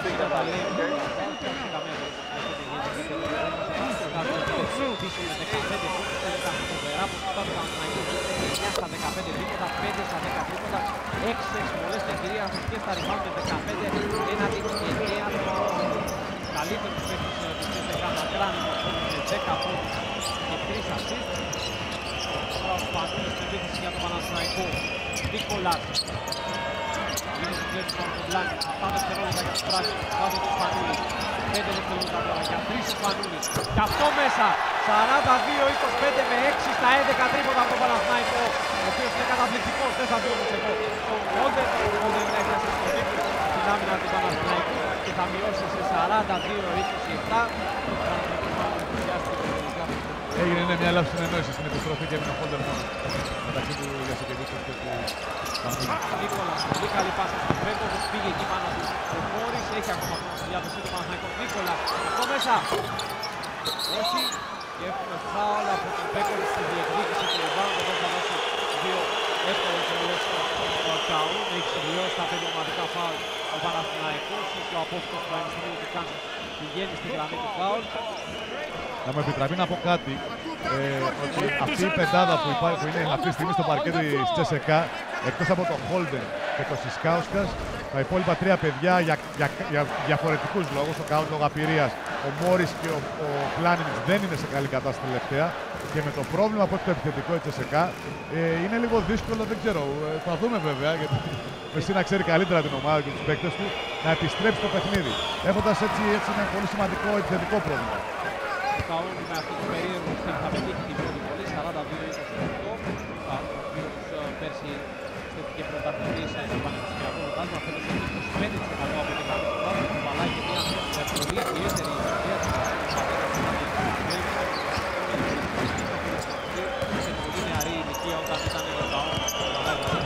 Στα δεκαπέντε δίποτα, πέντε στα δέκα δίποτα, έξι πολλές ευκαιρίες και στα rebound με δεκαπέντε έναντι εννέα. Καλύτερος παίκτης της σι ες κέι έι μακράν με δέκα πόντους και τρία assist. Τώρα ο Σπανούλης στην επίθεση για τον Παναθηναϊκό. Νίκολας. Είναι στην πλέον του Αρκοντλάνη. Αυτά δευτερόλεπτα για τους πράσινους. Βάζει τον Σπανούλη. πέντε δευτερόλεπτα τώρα για τρεις Σπανούλης. Και αυτό μέσα. σαράντα δύο είκοσι πέντε με έξι στα έντεκα τρίποτα από τον Παναθηναϊκό. Ο οποίος είναι καταπληκτικός. Δεν θα δει όμως εγώ. Ο Γόντερ. Ο Γόντερ έχασε στο δίπλο την άμυνα του Παναθηναϊκού και θα μειώσει σε σαράντα δύο είκοσι επτά. Έγινε ναι, μια λάθος συνεννόηση στην επιστροφή και έμεινε ο Χόλτερ μόνο μεταξύ του Γιασικεβίτσου και του Πανούλη. Νίκολας, πολύ καλή πάσα στον Μπέκοβιτς, πήγε εκεί πάνω του. Ο Μόρις έχει ακόμα χρόνο στη διάθεσή του Παναθηναϊκός. Νίκολας, αυτό μέσα. Όχι, και έχουμε φάουλ από τον Μπέκοβιτς στη διεκδίκηση του rebound. Εδώ θα δώσει δύο εύκολες ρολές στο Καούν. Έχει συμπληρώσει τα πέντε ομαδικά φάουλ ο Παναθηναϊκός και ο απόφυτος του Πανεπιστημίου του Κάνσας πηγαίνει στη γραμμή του φάουλ. Να μου επιτραπεί να πω κάτι, ε, ότι αυτή η πεντάδα που, υπάρχει, που είναι αυτή τη στιγμή στο παρκέτι της σι ες κέι έι, εκτός από τον Χόλντεν και τον Σισκάουσκας, τα υπόλοιπα τρία παιδιά για, για, για διαφορετικούς λόγους, ο Καούν λόγω απειρίας, ο Μόρις και ο, ο Πλάνινιτς δεν είναι σε καλή κατάσταση τελευταία και με το πρόβλημα που έχει το επιθετικό της σι ες κέι έι, ε, είναι λίγο δύσκολο, δεν ξέρω, ε, θα δούμε βέβαια, γιατί εσύ να ξέρει καλύτερα την ομάδα και τους παίκτες του, να επιστρέψει το παιχνίδι, έχοντας έτσι, έτσι ένα πολύ σημαντικό επιθετικό πρόβλημα. Ο Καούν με αυτό το περίεργο στυλ θα πετύχει την πρώτη βολή, σαράντα δύο είκοσι οκτώ. Ο οποίος πέρσι στέφθηκε πρωταθλητής στο πανεπιστημιακό πρωτάθλημα, φέτος έχει είκοσι πέντε τοις εκατό από την γραμμή του πρωτάθλημα, του βαλάει και μια πολύ ιδιαίτερη ιστορία της σε πολύ νεαρή ηλικία όταν ήταν ο Καούν στο βαλάει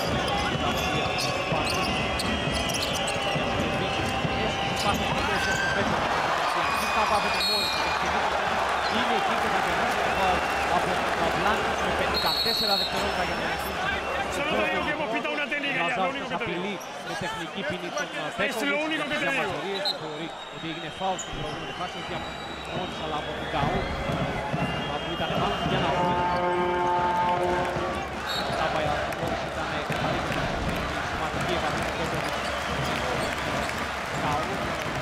είναι εκεί και θα κερδίσει το φάουλ από τον Αυλάνης με πενήντα τέσσερα δευτερόλεπτα για να εξήνει στον πρώτο γύρο. Λαζάρος απειλεί με τεχνική ποινή τον Πέκοβιτς για τις διαμαρτυρίες του, θεωρεί ότι έγινε φάουλ στην προηγούμενη φάση, όχι από μόνος αλλά από τον Καούν που ήταν πάνω για να βρούμε. Τα Παϊρασμόνης ήταν καταλήξει σημαντική επαφή του Πέκοβιτς. Καούν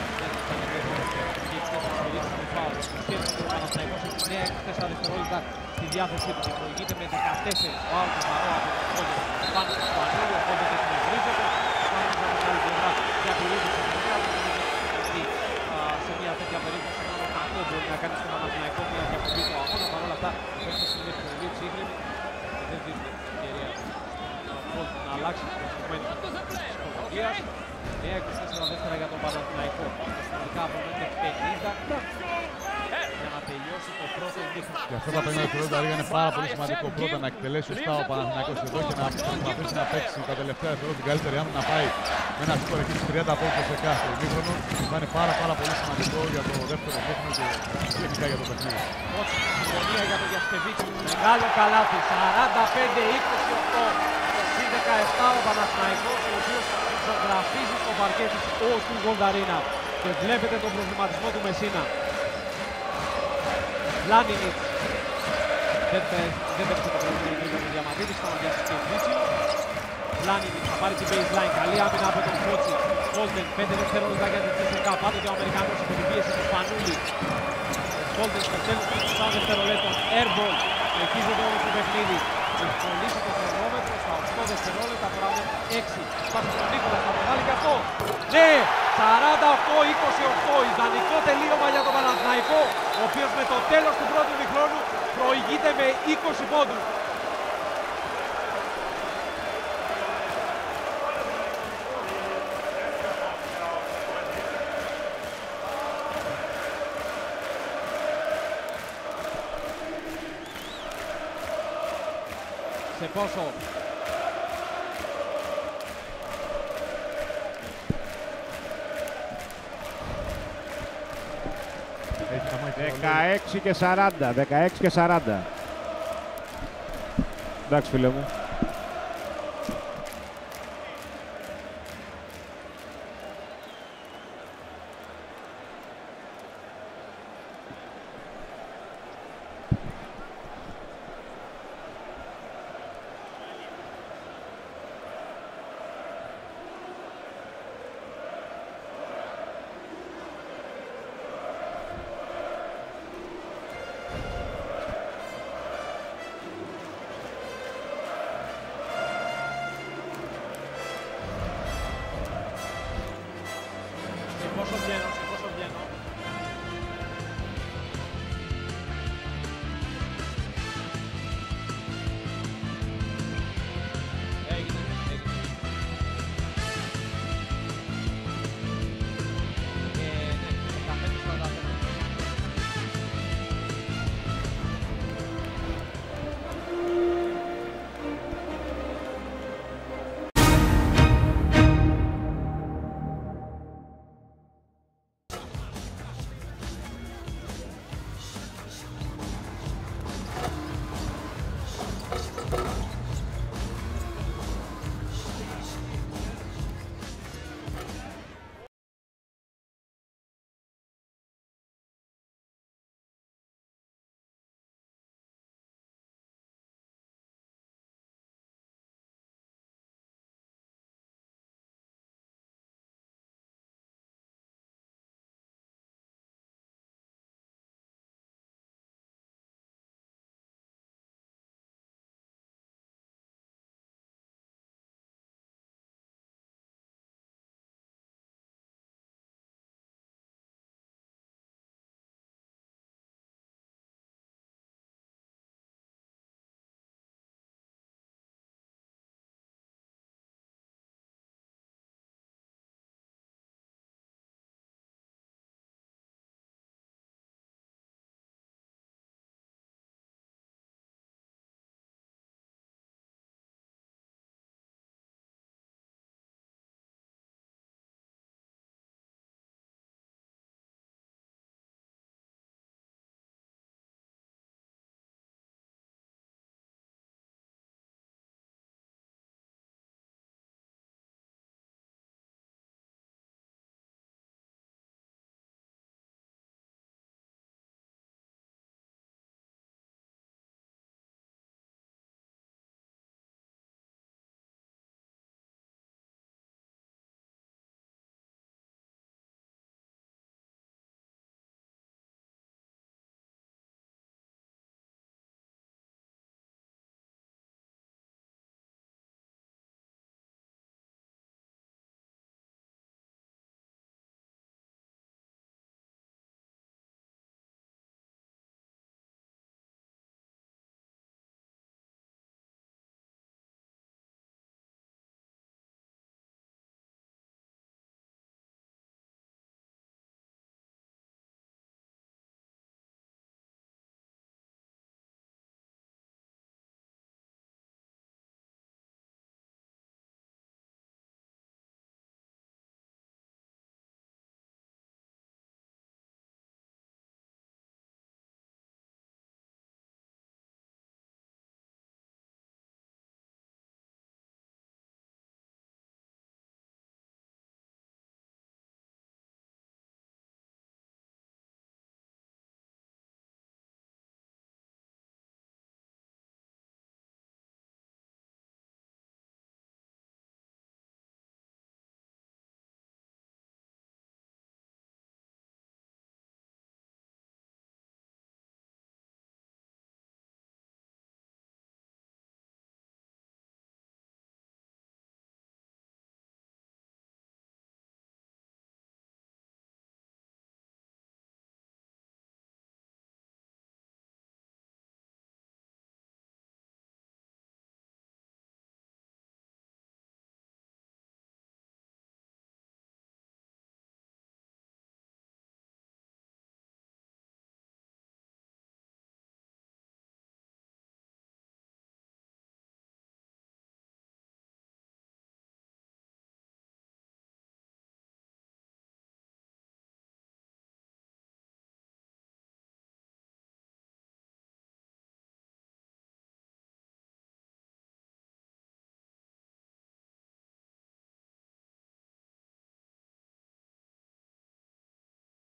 ο Παναθηναϊκός έχει νέα είκοσι τέσσερα δευτερόλεπτα στη διάθεσή του και προηγείται με δεκατέσσερα. Ο άλλο καθαρό από τον Χόλτερ πάνω στο Σπανούλη, ο Χόλτερ εκνευρίζεται. Πάνω από την άλλη πλευρά διατηρείται σε πλευρά του. Γιατί σε μια τέτοια περίπτωση μόνο αυτό μπορεί να κάνει στον Παναθηναϊκό μια διακοπή του αγώνα. Παρ' όλα αυτά έχει σημαίνει πολύ ψύχρεμη και δεν δίνει την ευκαιρία στον Χόλτερ να αλλάξει το κομμάτι της πρωτοβουλίας. Νέα είκοσι τέσσερα δεύτερα για τον Παναθηναϊκό. Συνολικά απομένουν πενήντα για να τελειώσει το πρώτο ημίχρονο. Και αυτά τα πενήντα δευτερόλεπτα είναι πάρα πολύ σημαντικό. Πρώτα να εκτελέσει σωστά ο Παναθηναϊκός εδώ και να προσπαθήσει να παίξει τα τελευταία δευτερόλεπτα την καλύτερη άμυνα, να πάει με ένα σκορ εκεί στις τριάντα πόντους σε κάθε ημίχρονο. Θα είναι πάρα, πάρα πολύ σημαντικό για το δεύτερο ημίχρονο και γενικά για το παιχνίδι. Πρώτη συμφωνία για τον Γιασκεβίτσι. Μεγάλο καλάθι. σαράντα πέντε είκοσι οκτώ. Συν δεκαεπτά ο Παναθηναϊκός, ο οποίος ζωγραφίζει στο παρκέ της ο του Γολνταρίνα. Και βλέπετε τον προβληματισμό του Μεσίνα. Πλάνινιτς. Δεν παίξει το προηγούμενο τρίτο του Διαμαντίδης, στον Γιασκεβίτσι. Πλάνινιτς θα πάρει την baseline. Καλή άμυνα από τον Κότσι. Χόλντεν, πέντε δευτερόλεπτα για την σι ες κέι έι. Πάντοτε ο Αμερικανός υπό την πίεση του Σπανούλη. Χόλντεν στο τέλος των είκοσι δευτερολέπτων. Airball. Συνεχίζεται όμως το παιχνίδι. Έχει κολλήσει το χρονόμετρο στα οκτώ δευτερόλεπτα, τώρα είναι έξι. Υπάρχει στον Νίκολα, θα το βάλει και αυτό. Ναι, σαράντα οκτώ είκοσι οκτώ, ιδανικό τελείωμα για τον Παναθηναϊκό, ο οποίος με το τέλος του πρώτου ημιχρόνου προηγείται με είκοσι πόντους. Σε πόσο? δεκαέξι και σαράντα. δεκαέξι και σαράντα. Εντάξει, φίλε μου.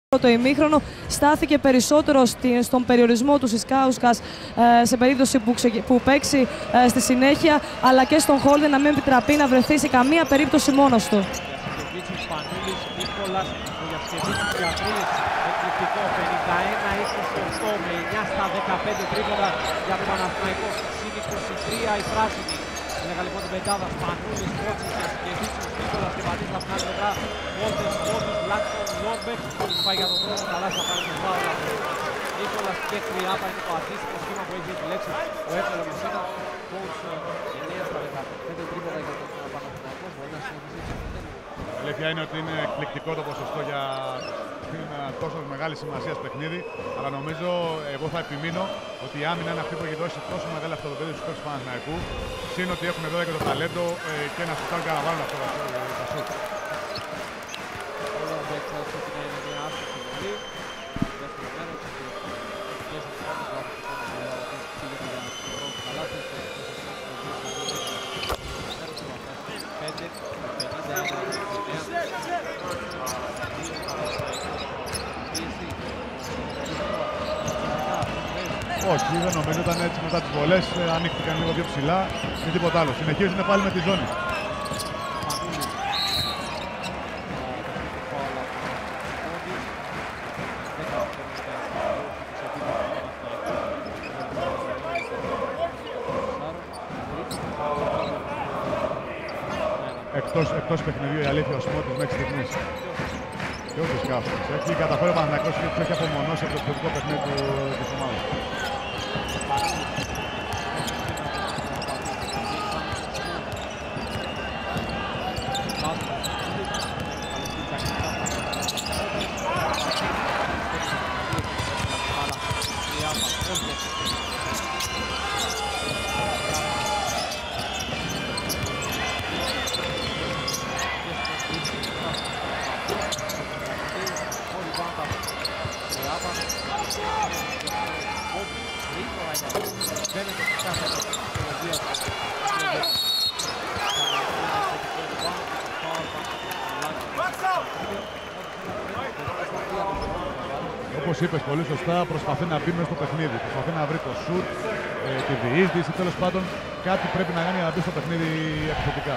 Το ημίχρονο στάθηκε περισσότερο στον περιορισμό του Σισκάουσκας σε περίπτωση που, ξε... που παίξει στη συνέχεια, αλλά και στον Χόλντερ να μην επιτραπεί να βρεθεί σε καμία περίπτωση μόνος του. Εκπληκτικό πενήντα ένα είκοσι οκτώ με εννιά στα δεκαπέντε τρίποτα για τον Παναθηναϊκό. Συν είκοσι τρία η πράσινη. Έλεγα λοιπόν την πεντάδα Σπανούλης, Κότσιας και Βίτσος Νίκολας και Βαδής από την άλλη πλευρά. Βόλτες, Βόλτες, Λάκσον, Λόρμπεκ. Πάει για τον χρόνο, καλά θα πάρει τον Πάολα. Νίκολας και Τριάπα είναι το αντίστοιχο σχήμα που έχει επιλέξει ο Έφελο Μεσίνα. Coach εννιά στα δεκαπέντε τρίποτα για τον Παναθηναϊκό. Μπορεί να συνεχίσει. Η αλήθεια είναι ότι είναι εκπληκτικό το ποσοστό για ένα τόσο μεγάλη σημασία παιχνίδι, αλλά νομίζω εγώ θα επιμείνω ότι η άμυνα είναι αυτή που έχει δώσει τόσο μεγάλη αυτοδοπέδη στους παίκτες του Παναθηναϊκού. Συν ότι έχουν εδώ και το ταλέντο ε, και να σουτάρουν και να βάλουν αυτό τα σουτ. Όχι, δεν νομίζω ήταν έτσι μετά τις βολές, ανοίχτηκαν λίγο πιο ψηλά και τίποτα άλλο. Συνεχίζουν πάλι με τη ζώνη. Εκτός, εκτός παιχνιδιού η αλήθεια ο Σμότης μέχρι στιγμής. Και όχι σκάφτος. Έχει καταφέρει ο Παναθηναϊκός και τους έχει απομονώσει από το επιθετικό παιχνίδι του, της ομάδας. Όπως είπες πολύ σωστά, προσπαθεί να μπει μέσα στο παιχνίδι. Προσπαθεί να βρει το σουτ, ε, τη διείσδυση, τέλος πάντων κάτι πρέπει να κάνει για να μπει στο παιχνίδι επιθετικά.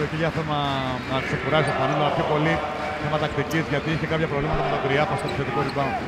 και για θέμα να ξεκουράζει το Φανέλο, αλλά πιο πολύ θέμα τακτικής, γιατί είχε κάποια προβλήματα με τον Τριάπα στο επιθετικό rebound.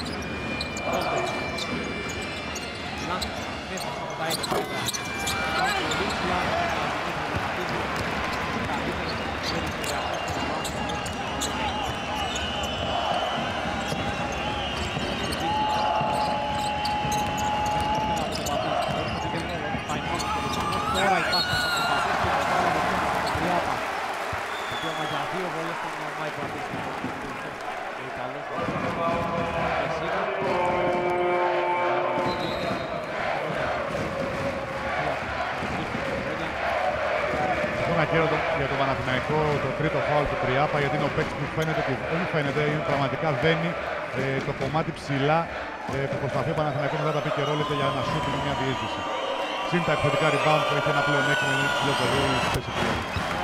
Για το Παναθηναϊκό το τρίτο φάουλ του Τριάπα, γιατί είναι ο παίκτης που φαίνεται, ότι όχι φαίνεται, είναι πραγματικά δένει ε, το κομμάτι ψηλά ε, που προσπαθεί ο Παναθηναϊκός μετά τα πει και ρόλεται για να σούτει με μια διείσδυση. Συν τα επιθετικά rebound που έχει ένα πλεονέκτημα, είναι ψηλό το δύο, στη θέση τρία.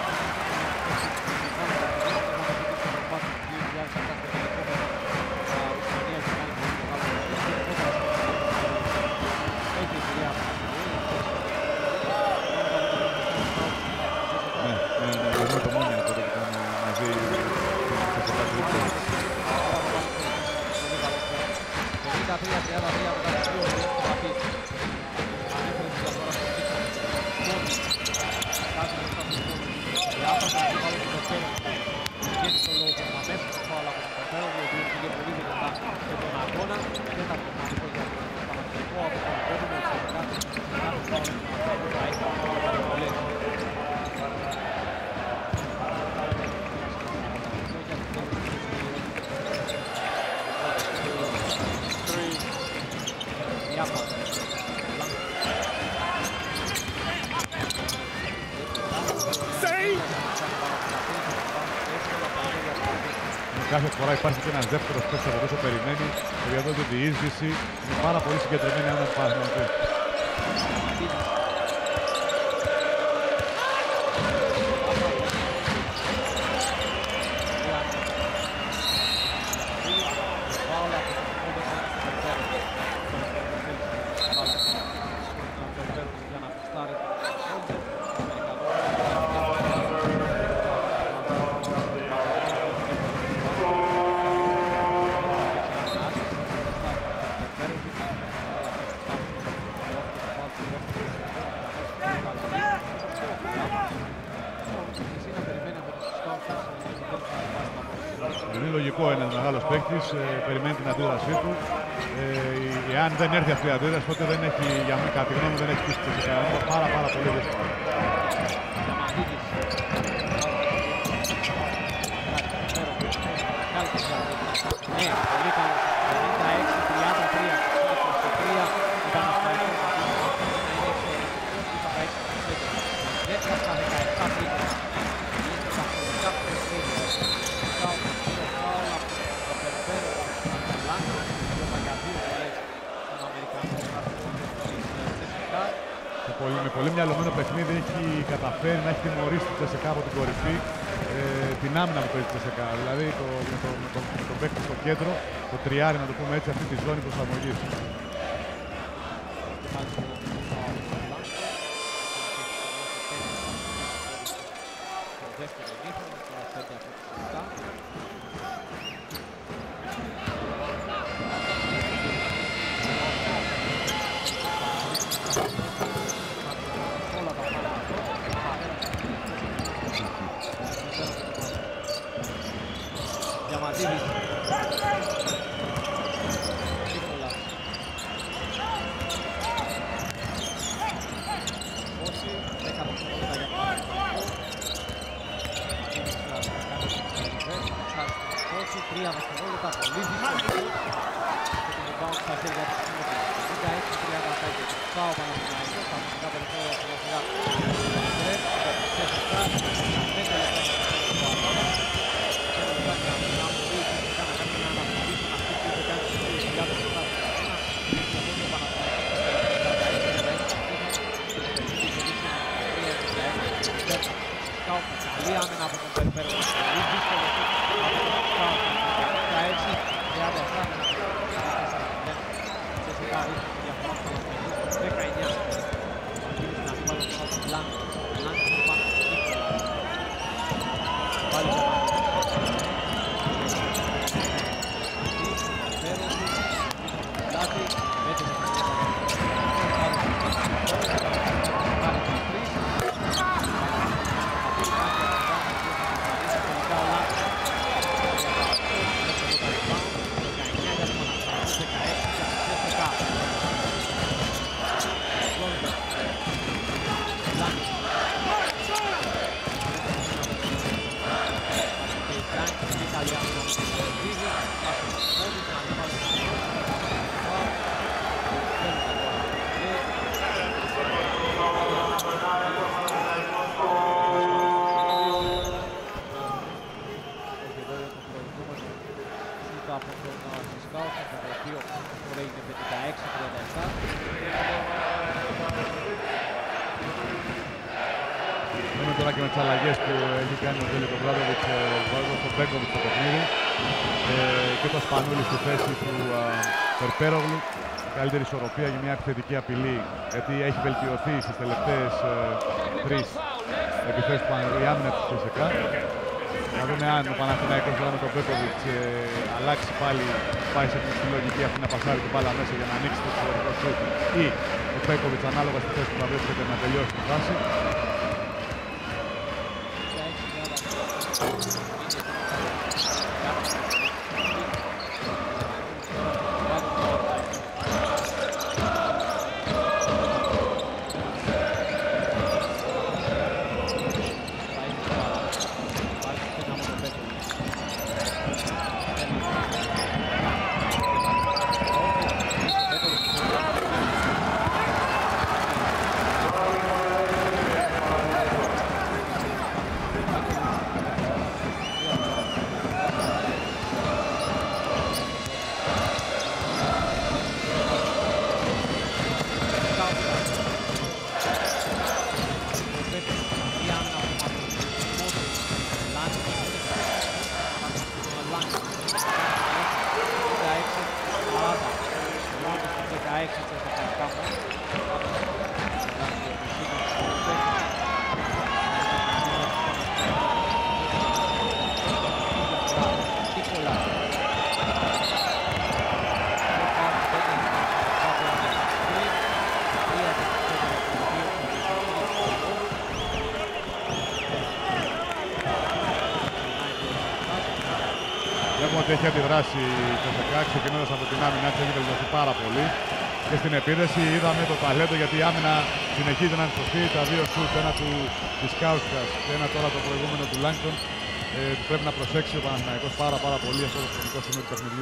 Κάθε φορά υπάρχει και ένας δεύτερος παίκτης από όσο περιμένει, και για τότε η διείσδυση είναι πάρα πολύ συγκεντρωμένη αν είναι Παναθηναϊκό. Είναι λογικό ένας μεγάλος παίκτης, ε, περιμένει την αντίδρασή του. Ε, εάν δεν έρθει αυτή η αντίδραση, τότε δεν έχει, για μένα, κατά τη γνώμη μου, δεν έχει πίσει φυσικά. Είναι πάρα πάρα πολύ δύσκολο. Ναι, πολύ καλό. πενήντα έξι τριάντα τρία. είκοσι τρία ήταν ο Παναθηναϊκός. Δεν θα στα δεκαεπτά τρίτες. Είναι τα χωρικά παιχνίδια. Με πολύ μυαλωμένο παιχνίδι έχει καταφέρει να έχει τιμωρήσει τη Τσεσεκά από την κορυφή, ε, την άμυνα που παίζει τη Τσεσεκά. Δηλαδή το, με τον το, το, το παίκτη στο κέντρο, το τριάρι, να το πούμε έτσι, αυτή τη ζώνη προσαρμογής. τρία δευτερόλεπτα, πολύ δύσκολο. Και το rebound στα χέρια της είναι πενήντα έξι τριάντα πέντε. Πάω Παναθηναϊκός, τα μουσικά περιθώρια σιγά σιγά. Ρεπ, τέσσερα, πέντε λεπτά στο αγώνα. Και το λεπτά και να μπορεί φυσικά να κάνει μια αναφορή στον αυτή που είχε κάνει στις δύο χιλιάδες επτά στο αγώνα. Και το δώσει ο Παναθηναϊκός καλή άμυνα από τον Περιπέρο. Πολύ δύσκολο από τον Σκάου. πενήντα έξι τριάντα επτά. Και σε κάτι διαφορά του Παναθηναϊκού. δεκαεννιά. Γύρισε να μην βάλει τον Λάνκο. Λάνκο πάνω στο Νίκολα. τώρα και με τις αλλαγές που έχει κάνει ο Ζέλικο Μπράντοβιτς, βάζοντας τον Μπέκοβιτς στο παιχνίδι ε, και το Σπανούλη στη θέση του Περπέρογλου. Καλύτερη ισορροπία για μια επιθετική απειλή, γιατί έχει βελτιωθεί στις τελευταίες ε, τρεις επιθέσεις του Παναθηναϊκού, η άμυνα του ΣΚΑ. Να δούμε αν ο Παναθηναϊκός τώρα με τον Μπέκοβιτς ε, αλλάξει πάλι, πάει σε αυτή τη λογική αυτή να πασάρει την μπάλα μέσα για να ανοίξει το εξωτερικό σουτ, ή ο Μπέκοβιτς ανάλογα στη θέση που θα βρίσκεται να τελειώσει τη φάση. Έχει αντιδράσει το ΣΚΑ, ξεκινώντας από την άμυνα της, έχει βελτιωθεί πάρα πολύ. Και στην επίδεση είδαμε το ταλέντο, γιατί η άμυνα συνεχίζει να είναι σωστή. Τα δύο σουτ, ένα του Πισκάουσκας και ένα τώρα το προηγούμενο του Λάγκτον, ε, πρέπει να προσέξει ο Παναθηναϊκός πάρα πάρα πολύ αυτό το χρονικό σημείο του παιχνιδιού.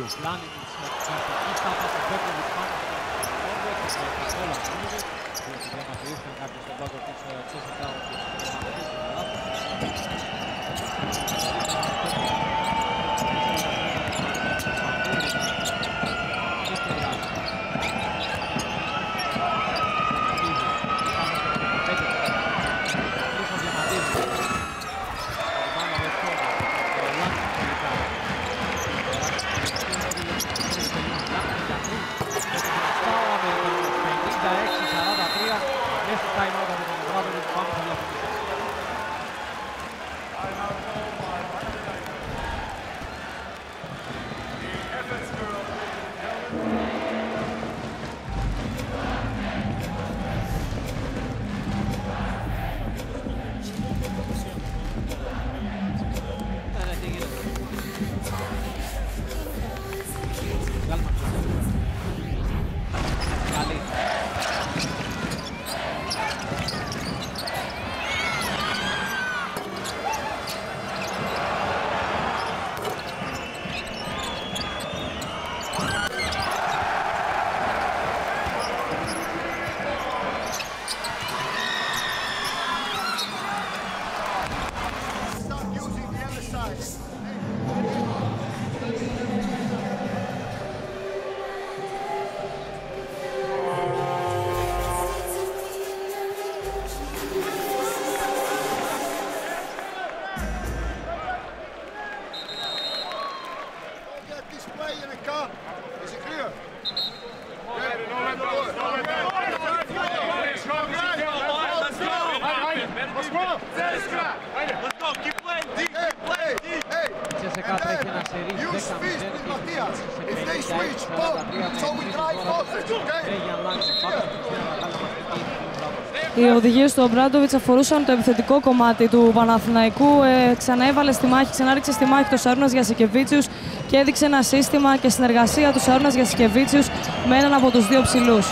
Οι οδηγίες του Ομπράντοβιτς αφορούσαν το επιθετικό κομμάτι του Παναθηναϊκού. Ε, ξαναέβαλε στη μάχη, ξανάριξε στη μάχη το Σαρούνας Γιασικεβίτσιους και έδειξε ένα σύστημα και συνεργασία του Σαρούνας Γιασικεβίτσιους με έναν από τους δύο ψηλούς.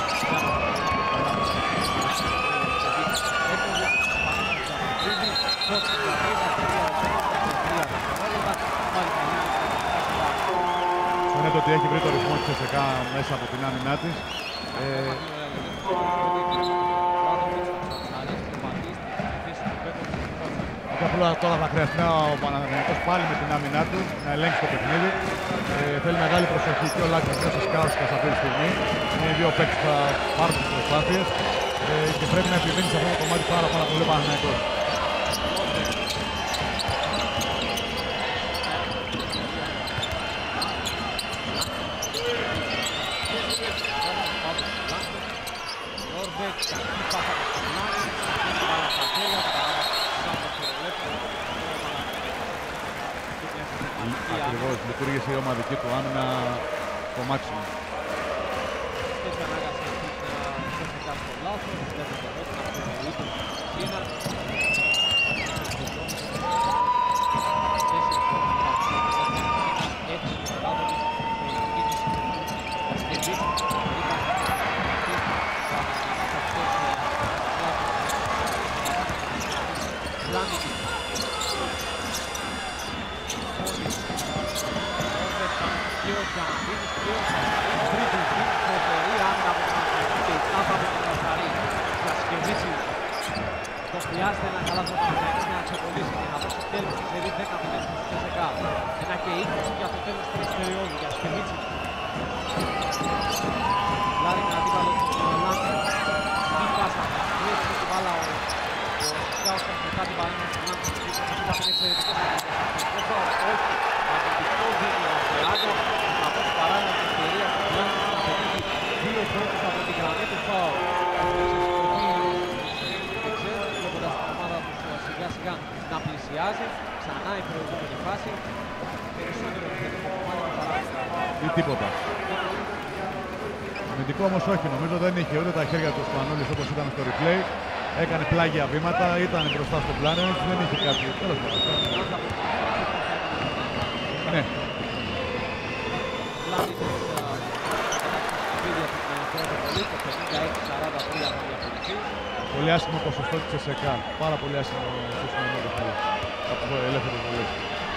Φαίνεται ότι έχει βρει το ρυθμό της ΣΚΑ μέσα από την άμυνά της. Ε, Τώρα θα χρειαστεί ο Παναθηναϊκός πάλι με την άμυνά του να ελέγξει το παιχνίδι. Ε, θέλει μεγάλη προσοχή και ο Λάγκης και ο Πισκάουσκας αυτή τη στιγμή. Είναι οι δύο παίκτες που θα πάρουν τις προσπάθειες ε, και πρέπει να επιμείνει σε αυτό το κομμάτι πάρα, πάρα πολύ ο Παναθηναϊκός. Ακριβώς, λειτουργήσε η ομαδική του άμυνα το μάξιμο. Χρειάζεται ένα καλά τρόπο να ξεκολλήσει και να δώσει τέλος στη σερί δέκα μηδέν στο CSKA. Ένα και είκοσι για το τέλος της περίοδου για Σκεβίτσι. Λάρη με αντίπαλο του Λάντε. Τι πάσα, κλέψει την μπάλα ο Σκάουσκας μετά την παρέμβαση του Λάντε. Ήταν εξαιρετικός αγωνιστικός. Όχι, αγωνιστικό δίνει ο Φεράγκο. Θα δώσει παράλληλα την ευκαιρία του Λάντε να πετύχει δύο πόντους από την γραμμή του φάουλ. Σιγά σιγά να πλησιάζει, ξανά η προηγούμενη φάση, περισσότερο επιθετικό κομμάτι παράδειγμα. Ή τίποτα. Αμυντικό όμως όχι, νομίζω δεν είχε ούτε τα χέρια του Σπανούλης όπως ήταν στο replay. Έκανε πλάγια βήματα, ήταν μπροστά στο πλάνο, δεν είχε κάτι. Τέλος πάντων. Ναι. Πολύ άσχημο ποσοστό της ΣΚΑ. Πάρα πολύ άσχημο στο σημερινό παιχνίδι. Από το ελεύθερο βολές.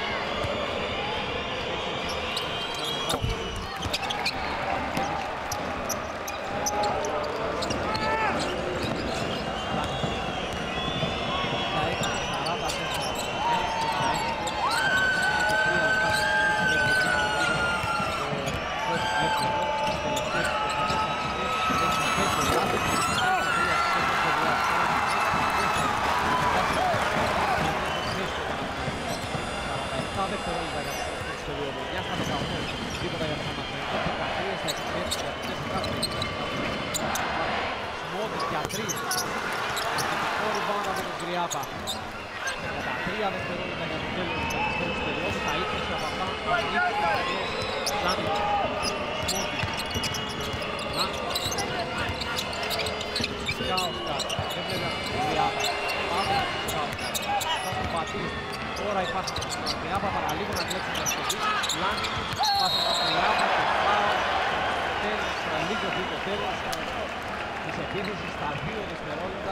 δεκατρία δευτερόλεπτα για το τέλος της δεύτερης περίοδου. Τα είκοσι από αυτά ανοίξει το Ζάνι. Σκάουσκα, δεν βλέπω την Γριάπα. Πάμε στο Σκάουσκα. Θα τον πατήσει. Τώρα υπάρχει την Γριάπα, παραλίγο να κλέψει να σκεφτήσει. Λάνι, πάσα στο Γριάπα και πάω. Τέλος, λίγο πριν το τέλος της επίθεσης στα δύο δευτερόλεπτα.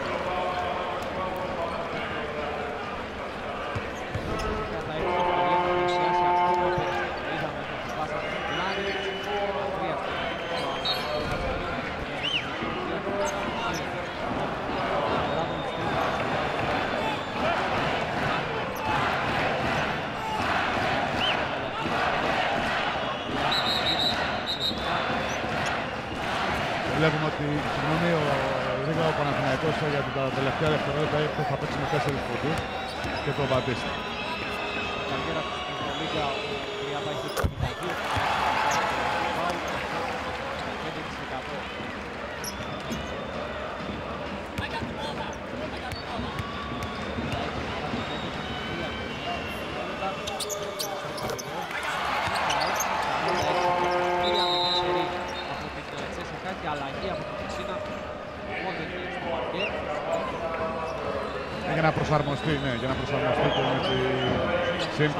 Βλέπουμε ότι, συγγνώμη, ο Ρίγα ο Παναθηναϊκός για τα τελευταία δευτερόλεπτα θα παίξει με τέσσερις πόντους και το Μπατίστα. Καριέρα του στην Ευρωλίγκα, ο Γριάπα έχει πενήντα δύο πέντε τοις εκατό. Και αλλαγή από την Μεσίνα, οπότε στο παρκέ. Για να προσαρμοστεί, ναι, για να προσαρμοστεί και με τη ΣΥΜ.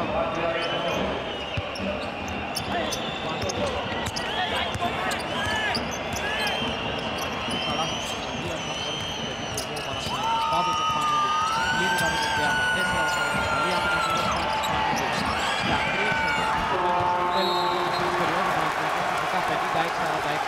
Πάντοτε Σπανούλη, κλείνει τα δεκαετία με τέσσερα δεκαετία, με τις δύο σπάνες Σπανούλη. Για τρεις, στο τέλος της περίοδου, με πενήντα έξι σαράντα έξι.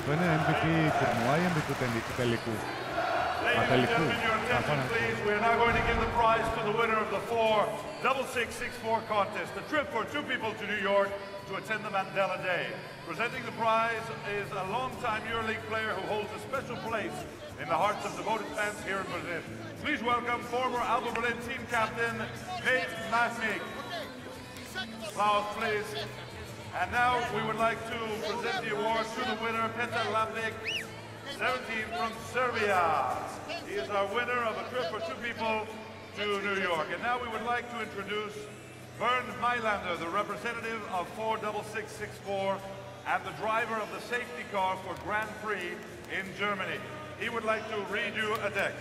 Αυτό είναι εμ βι πι τουρνουά ή εμ βι πι του τελικού? Ladies and gentlemen, your attention please. We are now going to give the prize to the winner of the four double six six four contest. A trip for two people to New York to attend the Mandela Day. Presenting the prize is a long-time EuroLeague player who holds a special place in the hearts of devoted fans here in Berlin. Please welcome former Alba Berlin team captain, Panathinaikos. Applause, please. And now we would like to present the award to the winner, Panathinaikos, seventeen from Serbia. He is our winner of a trip for two people to New York. And now we would like to introduce Bernd Mailander, the representative of four double six six four and the driver of the safety car for Grand Prix in Germany. He would like to read you a text.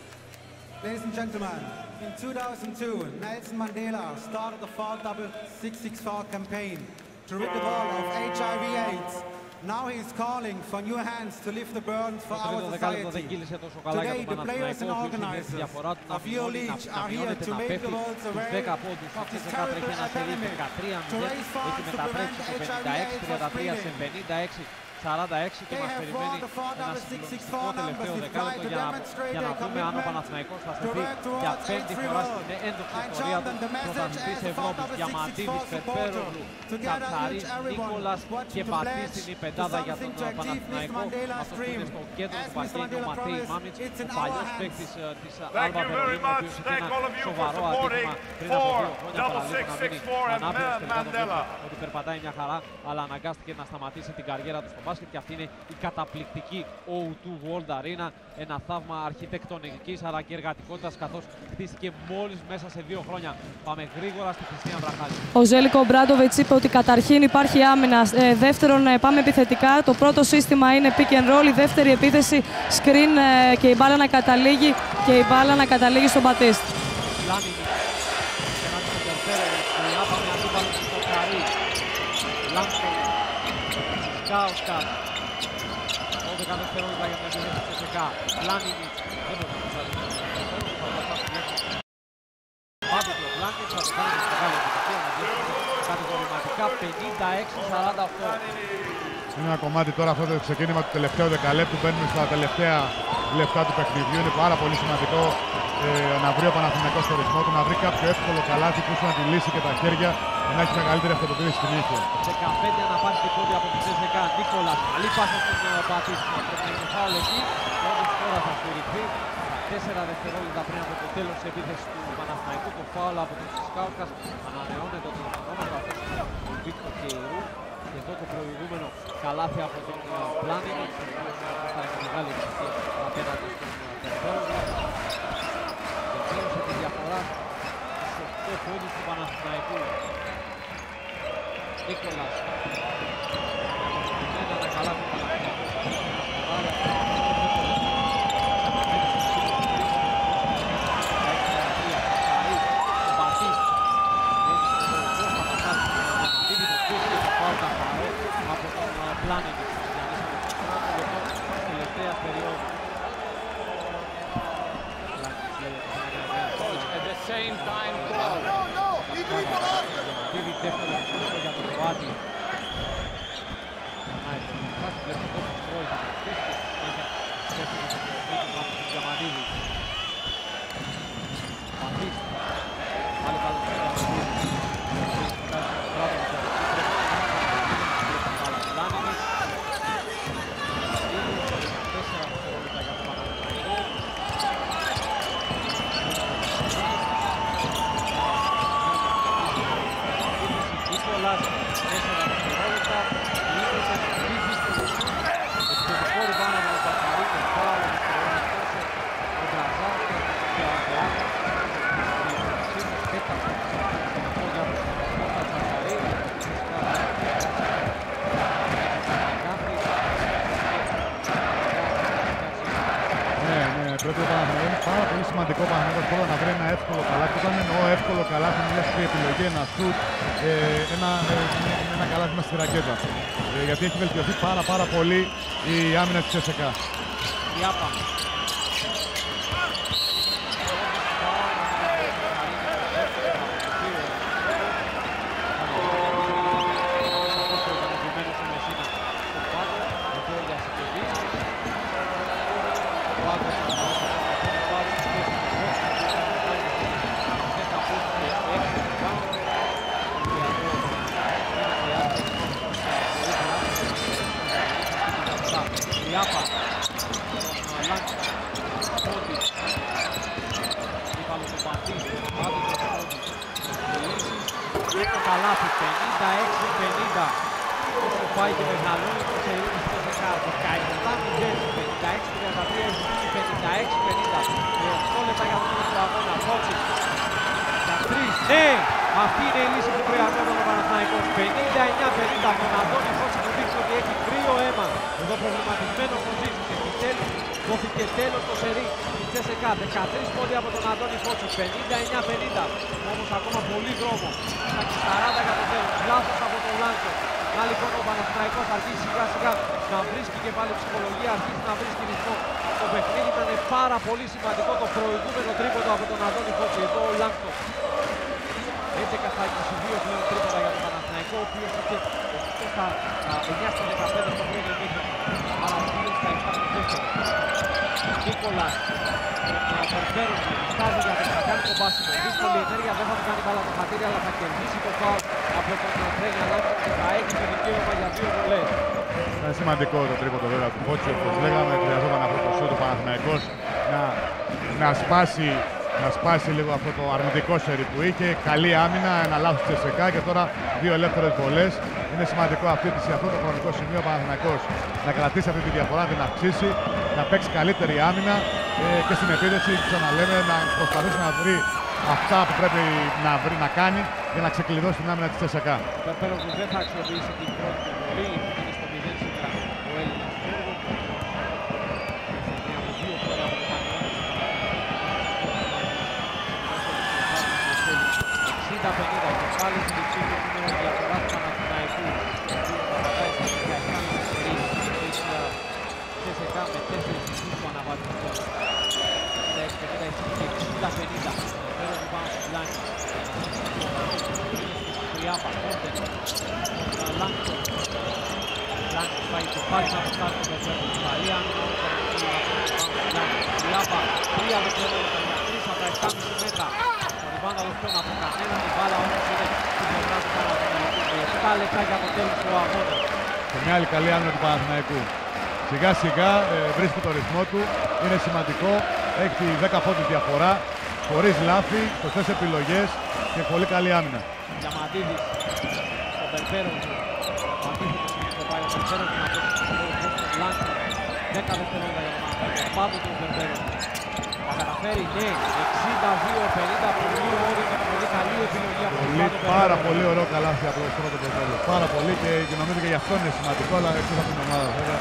Ladies and gentlemen, in two thousand two, Nelson Mandela started the four double six six four campaign to rid the world of H I V AIDS. Now he is calling for new hands to lift the burdens for our society. Today, the players and organizers of EuroLeague are here to make the world aware of this terrible epidemic, to raise funds to prevent H I V AIDS from spreading. σαράντα έξι και μας περιμένει ένα συγκλονιστικό τελευταίο δεκάλεπτο για να, για να δούμε αν ο Παναθηναϊκός θα στεθεί για πέμπτη φορά στην έντοξη ιστορία του πρωταθλητής Ευρώπης. Διαμαντίδης, Περπέρογλου, Κατσαρίς, Νίκολας και Μπατίστην η πεντάδα για τον Παναθηναϊκό. Αυτό που είναι στο κέντρο του πακέτου ο Ματέι Μάμιτς, ο παλιός παίκτης της Άλβα Βερολίνου, ο οποίος είχε ένα σοβαρό ατύχημα πριν από δύο χρόνια παραλίγο να μείνει ανάπηρος. Τελικά τον βλέπουμε ότι περπατάει μια χαρά, αλλά αναγκάστηκε να σταματήσει την καριέρα του στο μπάσκετ, και αυτή είναι η καταπληκτική ο δύο World Arena, ένα θαύμα αρχιτεκτονικής αλλά και εργατικότητας, καθώς χτίστηκε μόλις μέσα σε δύο χρόνια. Πάμε γρήγορα στη Χριστίνα Βραχάλη. Ο Ζέλικο Μπράντοβιτς είπε ότι καταρχήν υπάρχει άμυνα, ε, δεύτερον ε, πάμε επιθετικά. Το πρώτο σύστημα είναι pick and roll, η δεύτερη επίθεση screen ε, και η μπάλα να καταλήγει και η μπάλα να καταλήγει στον Μπατίστ. Σκάουσκα, δώδεκα δευτερόλεπτα για την επίθεση της ΣΚΑ. Πλάνινιτς, δεν μπορεί να το Πάντως ο Πλάνινιτς θα το κάνει με μεγάλη επιτυχία να διεύθυνε κατηγορηματικά πενήντα έξι σαράντα οκτώ. Είναι ένα κομμάτι τώρα αυτό το ξεκίνημα του τελευταίου δεκαλέπτου. Μπαίνουμε στα τελευταία λεπτά του παιχνιδιού. Είναι πάρα πολύ σημαντικό ε, να βρει ο Παναθηναϊκός στο ρυθμό του, να βρει κάποιο εύκολο καλάθι που να τη λύσει και τα χέρια και να έχει μεγαλύτερη αυτοποίηση στην νύχια. δεκαπέντε αναπάρει την πόδια από την ΣΚΑ. Νίκολας, καλή πάσα στον Μπατίστη. Πρέπει να φάουλ εκεί. Όντως τώρα θα στηριχθεί. Τέσσερα δευτερόλεπτα πριν από το τέλος της επίθεσης του Παναθηναϊκού. Το φάουλ από τον Σκάουσκας ανανεώνεται το χρονόμετρο. Αυτός είναι ο Βίκτορ Κεϊρού. Και εδώ το προηγούμενο καλάθι από τον Πλάνινιτς, ο οποίος θα έχει μεγάλη επιτυχία απέναντι στον Περπέρογλου. Και μείωσε τη διαφορά στους οκτώ πόντους του Παναθηναϊκού. Νίκολας. Είναι ένα καλάθι του Παναθηναϊκού. At the same time, call. No, no, he did it after. Πρέπει ο Παναθηναϊκός, είναι πάρα πολύ σημαντικό ο Παναθηναϊκός πρώτα να βρει ένα εύκολο καλάθι. Όταν εννοώ εύκολο καλάθι, είναι μια σκληρή επιλογή, ένα σουτ, ε, ένα, ε, ένα καλάθι μέσα στη ρακέτα. Ε, γιατί έχει βελτιωθεί πάρα πάρα πολύ η άμυνα της ΣΚΑ. πάει και μεγαλώνει το σερί της ΣΚΑ. δεκαεπτά μηδέν, πενήντα έξι τριάντα τρία, πενήντα έξι πενήντα. Με οκτώ λεπτά για τον του αγώνα. Φότσις για τρεις. Ναι! Αυτή είναι η λύση που χρειαζόταν ο Παναθηναϊκός. πενήντα εννιά πενήντα. Τον Αντώνη Φώτση που δείχνει ότι έχει κρύο αίμα. Εδώ προβληματισμένος ο Ζήσης. Επιτέλους δόθηκε τέλος το σερί της ΣΚΑ. δεκατρείς πόντοι από τον Αντώνη Φώτση. πενήντα εννιά πενήντα. Όμως ακόμα πολύ δρόμο. Στα σαράντα για το τέλος. Λάθος από τον Λάνκο. Να λοιπόν ο Παναθηναϊκός αρχίζει σιγά σιγά να βρίσκει και πάλι ψυχολογία, αρχίζει να βρίσκει ρυθμό. Το παιχνίδι ήταν πάρα πολύ σημαντικό το προηγούμενο τρίποντο από τον Αντώνη Φώτση. Εδώ ο Λάνκο. έντεκα στα είκοσι δύο πλέον τρίποντα για τον Παναθηναϊκό, ο οποίος είχε οκτώ στα εννιά στα δεκαπέντε στο πρώτο ημίχρονο. Άρα δύο στα επτά στο δεύτερο. Νίκολας, τον Περπέρον, στάζει για να κάνει το μπάσιμο. Δύσκολη ενέργεια, δεν θα του κάνει μπάλα το χατήρι, αλλά θα κερδίσει το φάουλ από τον Τρένια Λάκη και θα έχει το δικαίωμα για δύο βολές. Είναι σημαντικό το τρίποντο βέβαια του Φώτση, όπως λέγαμε, χρειαζόταν αυτό το σούτ ο Παναθηναϊκός να, να σπάσει να σπάσει λίγο αυτό το αρνητικό σερί που είχε. Καλή άμυνα, ένα λάθος της ΣΚΑ και τώρα δύο ελεύθερες βολές. Είναι σημαντικό αυτή, σε αυτό το χρονικό σημείο ο Παναθηναϊκός να κρατήσει αυτή τη διαφορά, να την αυξήσει, να παίξει καλύτερη άμυνα ε, και στην επίδεση, ξαναλέμε, να προσπαθήσει να βρει αυτά που πρέπει να, βρει, να κάνει για να ξεκλειδώσει την άμυνα της ΣΚΑ. Το πέρα που δεν θα αξιοποιήσει την πρώτη του βολή, είναι στο μηδέν σήμερα ο Έλληνας. εξήντα πενήντα και πάλι στην υψηλή νούμερο διαφορά του Παναθηναϊκού. Ο οποίος πατάει στα δεκαεπτά με τη σερί της ΣΚΑ με τέσσερις ισχύς που αναβάζει το τέλος. πενήντα έξι πενήντα εξήντα πενήντα. Πέρα του πάνω στο πλάνι. Τριάπα, Κόντεν, Λάνκο. Λάνκο πάει και πάλι να αποστάρει το πέρα. Καλή άμυνα όμως από τον Λάνκο. Τριάπα, τρία δευτερόλεπτα για τρεις από τα επτάμισι μέτρα. Πάνω αυτό από κανέναν, η μπάλα όμως είναι στην πλευρά του Παναθηναϊκού. επτά λεπτά για το τέλος του αγώνα. Και μια άλλη καλή άμυνα του Παναθηναϊκού. Σιγά σιγά ε, βρίσκει το ρυθμό του, είναι σημαντικό, έχει δέκα πόντους διαφορά, χωρίς λάθη, σωστές επιλογές και πολύ καλή άμυνα. Διαμαντίδης, ο Περπέρον, ο αντίθετος είναι το πάει ο Περπέρον και να δώσει το σωρό στον Λάνκο. δέκα δευτερόλεπτα για τον Παναθηναϊκό, πάντω τον Περπέρον. Θα καταφέρει, ναι, εξήντα δύο πενήντα, πολύ όριμο, πολύ καλή επιλογή από τον Λάνκο. Πάρα πολύ ωραίο καλάθι από το πρώτο Περπέρον. Πάρα πολύ και, και νομίζω και γι' αυτό είναι σημαντικό, αλλά εκτός από την ομάδα βέβαια.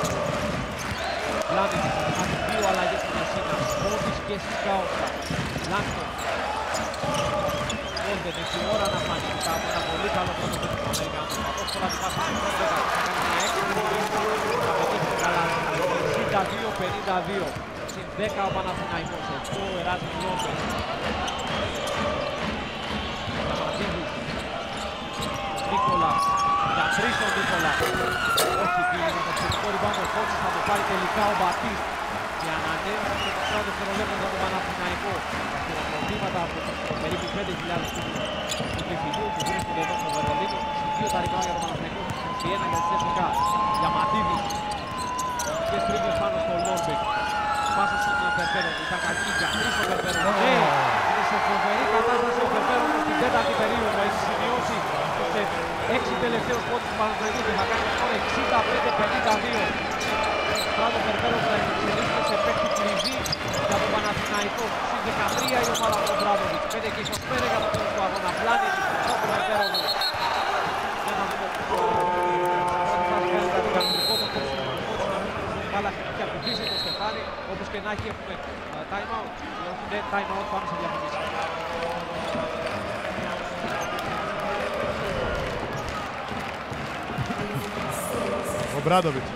Λάνκο, θα κάνει δύο αλλαγές στην Μεσίνα, Πόντης και Σκάουσκα. Λάνκο. Κόντεν, έχει ώρα να φανεί από ένα πολύ καλό πρώτο του Αμερικάνου. Αυτός τώρα του πάσει στην πρώτη, θα κάνει ένα έξυπνο βρίσκο, θα πετύχει το καλάθι. εξήντα δύο πενήντα δύο. Συν δέκα ο Παναθηναϊκός, οκτώ ο Εράσμος Λόπες. Σταματίδης. Νίκολας. Για τρεις ο Νίκολας. Όχι, πήγε με το ψηφικό ριμπάουντ ο Κότσης, θα το πάρει τελικά ο Μπατίστ. Και ανανέμισε το τεσσάρων δευτερολέπτων για τον Παναθηναϊκό. Τα χειροκροτήματα από τους περίπου πέντε χιλιάδες του κεφιλιού που βρίσκονται εδώ στο Βερολίνο. Δύο τα ριμπάουντ για τον Παναθηναϊκό, είκοσι ένα για τη ΣΚΑ. Διαμαντίδης. Και στρίβει πάνω στο Λόμπεκ. Πάσα στον Περπέρον, ήταν κακή για τρεις ο Περπέρον. Ναι, είναι σε φοβερή κατάσταση ο Περπέρον στην τέταρτη περίοδο. Έχει σημειώσει σε έξι τελευταίους πόντους του Παναθηναϊκού και θα κάνει τώρα εξήντα πέντε πενήντα δύο. Τώρα το Περπέρον θα εξελίσσεται σε παίκτη κλειδί για τον Παναθηναϊκό. Στις δεκατρία η ομάδα του Μπράδοβιτς. πέντε και είκοσι πέντε για το τέλος του αγώνα. Πλάνη στο Περπέρον. Δεν θα δούμε το μπάλα και αποφύσει το στεφάνι, όπως και να έχει έχουμε time out, όχι ναι, time out, πάμε σε διαφημίσεις. Ο Μπράντοβιτς.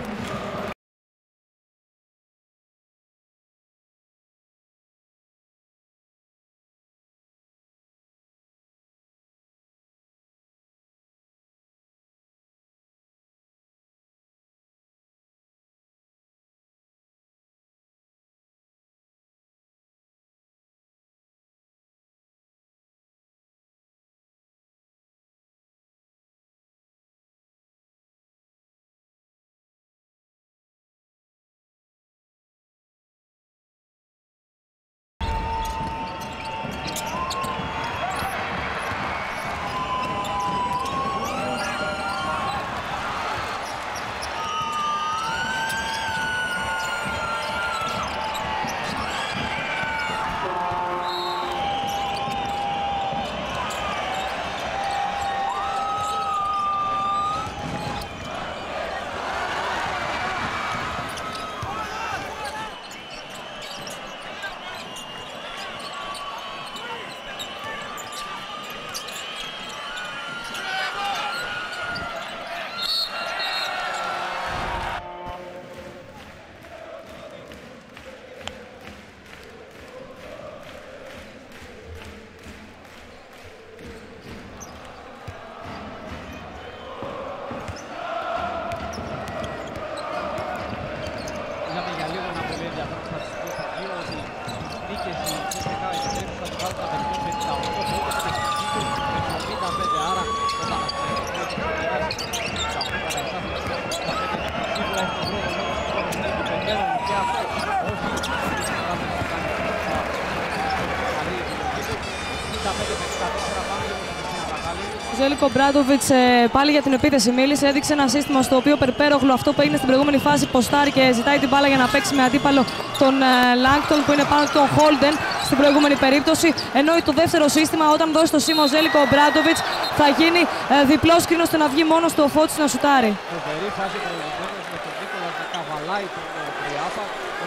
Ζέλικο Μπράντοβιτς πάλι για την επίθεση μίλησε. Έδειξε ένα σύστημα στο οποίο Περπέρογλου, αυτό που έγινε στην προηγούμενη φάση, ποστάρει και ζητάει την μπάλα για να παίξει με αντίπαλο τον Λάγκτον που είναι πάνω του τον Χόλντεν στην προηγούμενη περίπτωση. Ενώ το δεύτερο σύστημα, όταν δώσει το σήμα ο Ζέλικο Μπράντοβιτς, θα γίνει διπλός κρίνος ώστε να βγει μόνος του ο Φώτης να σουτάρει. Φοβερή φάση προηγουμένως με τον Νίκολα να καβαλάει τον Τριάπα.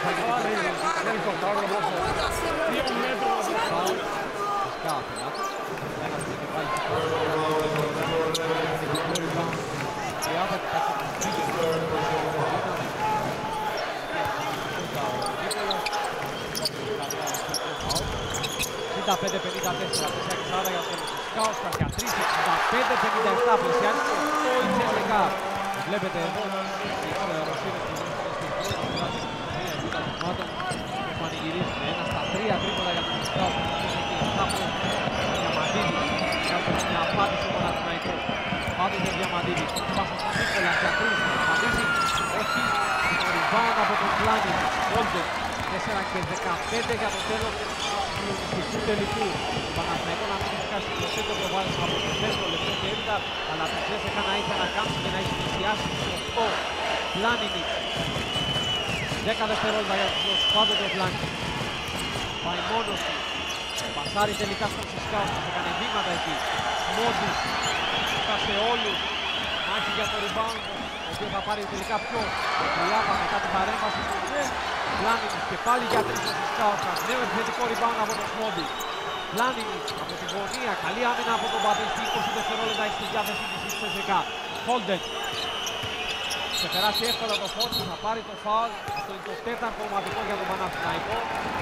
εξήντα πέντε πενήντα τέσσερα, πλησιάζει σαράντα για τον Κάουσκα για τρεις, εξήντα πέντε πενήντα επτά, πλησιάζει το οκτώ η Τσέσσεκα. Βλέπετε εδώ τις Ρωσίδες που βρίσκονται στην πρώτη φορά της Ιταλίας β' τμήματων και πανηγυρίζουν ένα στα τρία τρίποτα για τον Κάουσκα. Εκεί επτά πόντους Διαμαντίδη για την απάντηση του Παναθηναϊκού. Απάντηση του Διαμαντίδη, πάσα στον Νίκολα για τρεις, απαντήσει, όχι, το rebound από τον Πλάνη, Όλτεν, τέσσερα και δεκαπέντε για το τέλος του συγκλονιστικού τελικού. Το Παναθηναϊκό να μην έχει χάσει το σέντρο προβάδισμα από το δεύτερο λεπτό και έπειτα, αλλά το Τσέσσεκα να είχε ανακάμψει και να έχει πλησιάσει στο οκτώ. Πλάνινι. δέκα δευτερόλεπτα για τους δώσεις, πάντοτε ο Πλάνινι. Πάει μόνος του. Πασάρει τελικά στον Σισκάουσκα, έκανε βήματα εκεί. Μόντις, φτάσε όλους. Μάχη για το rebound, ο οποίος θα πάρει τελικά πιο Τριάπα μετά την παρέμβαση του Πλάνινις και πάλι για τρεις ο Σισκάουσκας. Νέο επιθετικό rebound από τον Σμόντι. Πλάνινις από την γωνία, καλή άμυνα από τον Μπαπίστη. είκοσι δευτερόλεπτα έχει στη διάθεση της Τσέσσεκα. Χόλντεν. Σε περάσει εύκολα το Φώτη, θα πάρει το φάουλ. Αυτό είναι το τέταρτο ομαδικό για τον Παναθηναϊκό.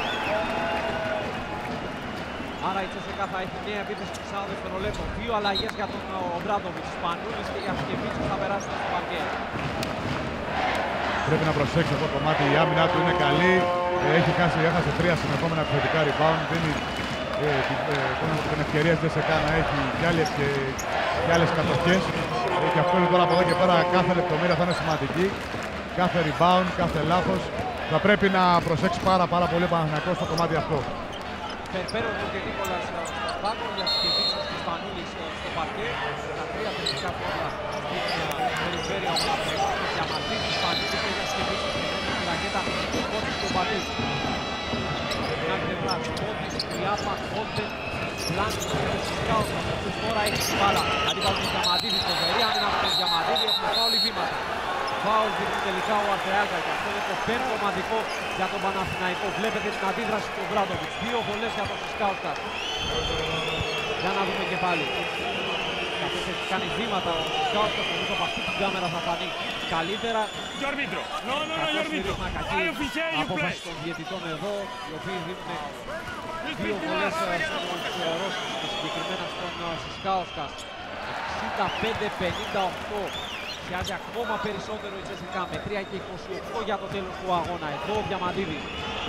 Άρα η Τσέσσεκα θα έχει μια επίθεση του σαράντα δευτερολέπτων. Δύο αλλαγές για τον Ομπράντοβιτς. Σπανούλης και για Σκεβίτσιος θα περάσουν στο παρκέ. Πρέπει να προσέξει αυτό το κομμάτι, η άμυνα του είναι καλή. Έχει χάσει, έχασε τρία συνεχόμενα επιθετικά rebound. Δίνει ε, ε, την ευκαιρία της Τσέσσεκα να έχει και άλλες, και, και άλλες κατοχές. Ε, και αυτό είναι τώρα από εδώ και πέρα, κάθε λεπτομέρεια θα είναι σημαντική. Κάθε rebound, κάθε λάθος. Θα πρέπει να προσέξει πάρα, πάρα πολύ ο Παναθηναϊκός στο κομμάτι αυτό. Περπέρογλου και Νίκολας στο πάνω, για Σκεβίτσιος και Σπανούλης στο παρκέ. Τα τρία τελικά πόδια στην περιφέρεια ο Παναθηναϊκός. Για Μαρτίνης, Σπανούλης και για Σκεβίτσιος. Την ρακέτα του Κώτης του Μπατής. Την άλλη πλευρά, Κώτης, Τριάπα, Κόντεν, Πλάνης και Σισκάουσκα. Αυτός τώρα έχει την μπάλα. Αντίπαλο του Διαμαντίδη, φοβερή άμυνα από τον Διαμαντίδη. Έχουμε φάουλ βήματα. Φάουλ δείχνει τελικά ο Αρτεάγκα και αυτό είναι το πέμπτο ομαδικό για τον Παναθηναϊκό. Βλέπετε την αντίδραση του Μπράντοβιτς. Δύο βολές για τον Σισκάουσκα. Για να δούμε και πάλι. Καθώς έχει κάνει βήματα ο Σισκάουσκα, νομίζω από αυτή την κάμερα θα φανεί καλύτερα. Καθώς είναι μια κακή απόφαση των διαιτητών εδώ, οι οποίοι δίνουν δύο βολές στους Ρώσους και συγκεκριμένα στον Σισκάουσκα. εξήντα πέντε πενήντα οκτώ. Πιάζει ακόμα περισσότερο η Τσέσσεκα με τρία και είκοσι οκτώ για το τέλος του αγώνα. Εδώ ο Διαμαντίδης.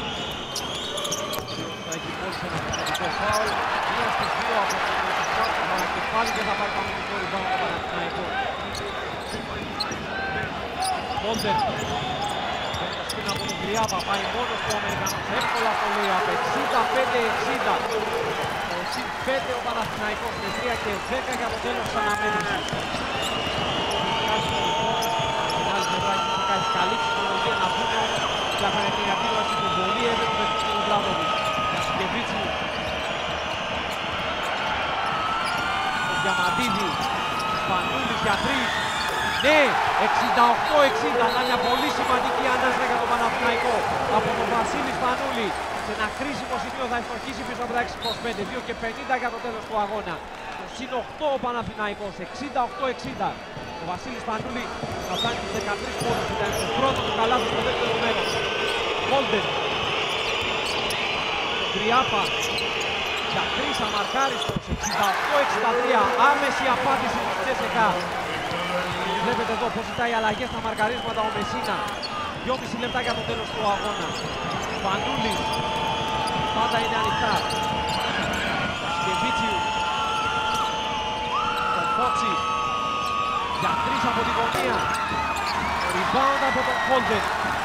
Θα έχει πόλει ένα προσωπικό φάουλ. Μία στις δύο από τον Σισκάουσκα, αλλά και πάλι δεν θα πάρει πάνω το rebound το Παναθηναϊκό. Κόντερ. Το σκύν από τον Τριάπα, πάει μόνος του Αμερικανός. Εύκολα το λέει από εξήντα πέντε εξήντα. Το συν πέντε ο Παναθηναϊκός με τρία και δέκα για το τέλος της αναμέτρησης. Την άλλη πλευρά έχει καλή ψυχολογία να πούμε και έκανε την αντίδραση του πολύ έντονου με τον Ομπράντοβιτς. Για Σκεβίτσιου. Ο Διαμαντίδη. Σπανούλης για τρεις. Ναι, εξήντα οκτώ εξήντα. Να μια πολύ σημαντική ανάσα για τον Παναθηναϊκό. Από τον Βασίλη Σπανούλη. Σε ένα κρίσιμο σημείο θα ευστοχίσει πίσω από τα έξι είκοσι πέντε. δύο και πενήντα για το τέλος του αγώνα. Το συν οκτώ ο Παναθηναϊκός. εξήντα οκτώ εξήντα. Ο Βασίλης Σπανούλη θα φτάνει στους δεκατρείς πόντους. Ήταν το πρώτο του καλάθι στο δεύτερο μέρος. Κόλντεν. Τριάπα. Για τρεις αμαρκάριστος. εξήντα οκτώ εξήντα τρία. Άμεση απάντηση της Τσέσσεκα. Βλέπετε εδώ πως ζητάει αλλαγές στα μαρκαρίσματα ο Μεσίνα. δυόμισι λεπτά για το τέλος του αγώνα. Σπανούλης. Πάντα είναι ανοιχτά. Σκεβίτσιου. Το Φότσι. Για τρεις από την γωνία. Rebound από τον Χόλντεν.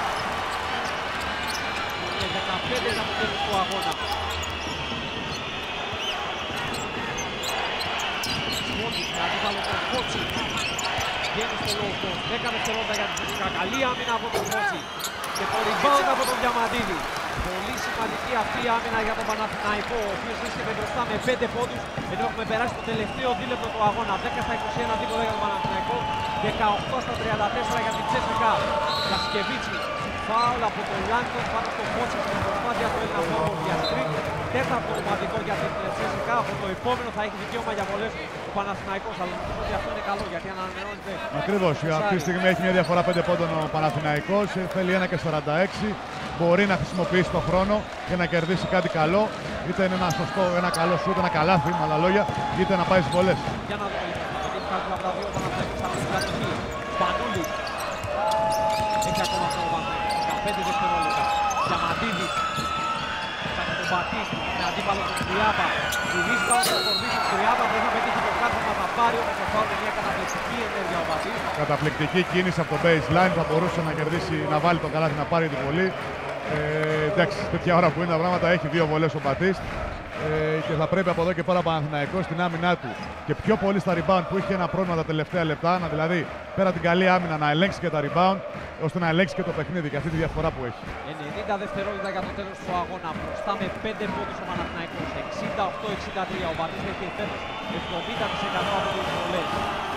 Και δεκαπέντε για το τέλος του αγώνα. Παντούλης με αντίπαλο τον Φώτσι. Βγαίνει στο low post, δέκα δευτερόλεπτα για την Τσέσσεκα. Καλή άμυνα από τον Φώτσι. Και το rebound από τον Διαμαντίδη. Πολύ σημαντική αυτή η άμυνα για τον Παναθηναϊκό, ο οποίος βρίσκεται μπροστά με πέντε πόντους, ενώ έχουμε περάσει το τελευταίο δίλεπτο του αγώνα. δέκα στα είκοσι ένα δίπλα για τον Παναθηναϊκό, δεκαοκτώ στα τριάντα τέσσερα για την Τσέσσεκα. Γιασκεβίτσι, φάουλ από τον Λάνκον πάνω στο Φώτσι στην προσπάθεια του Έλληνα φόρο Διαστρίκ. Τέταρτο ομαδικό για την Τσέσσεκα. Από το επόμενο θα έχει δικαίωμα για βολές ο Παναθηναϊκός, αλλά νομίζω ότι αυτό είναι καλό γιατί ανανεώνεται. Ακριβώς, αυτή τη στιγμή έχει μια διαφορά πέντε πόντων ο Παναθηναϊκός, θέλει ένα και σαράντα έξι. Μπορεί να χρησιμοποιήσει τον χρόνο για να κερδίσει κάτι καλό, είτε είναι ένα σωστό, ένα καλό σούτ, ένα καλάθι, με άλλα λόγια, είτε να πάει στις βολές. Για να δούμε λοιπόν, γιατί έχει κάτι από τα δύο Παναθηναϊκούς από την κατοχή. Σπανούλης. Έχει ακόμα αυτό ο Παναθηναϊκός, δεκαπέντε δευτερόλεπτα. Διαμαντίδης. Κάνει τον Μπατίστη, με αντίπαλο τον Τριάπα. Γυρίζει πάνω στο κορδί του Τριάπα, πρέπει να πετύχει το κάθισμα, θα πάρει όμως το φάουλ με μια καταπληκτική ενέργεια ο Μπατίστη. Καταπληκτική κίνηση από το baseline, θα μπορούσε να κερδίσει, να βάλει το καλάθι, να πάρει την βολή. Ε, εντάξει, τέτοια ώρα που είναι τα πράγματα, έχει δύο βολές ο Μπατίστ. Ε, και θα πρέπει από εδώ και πέρα ο Παναθηναϊκός στην άμυνά του και πιο πολύ στα rebound που είχε ένα πρόβλημα τα τελευταία λεπτά, να δηλαδή πέρα την καλή άμυνα να ελέγξει και τα rebound, ώστε να ελέγξει και το παιχνίδι και αυτή τη διαφορά που έχει. ενενήντα δευτερόλεπτα για το τέλος του αγώνα, μπροστά με πέντε πόντους ο Παναθηναϊκός, εξήντα οκτώ εξήντα τρία. Ο Μπατίστ έχει φέτος εβδομήντα τοις εκατό από τις βολές.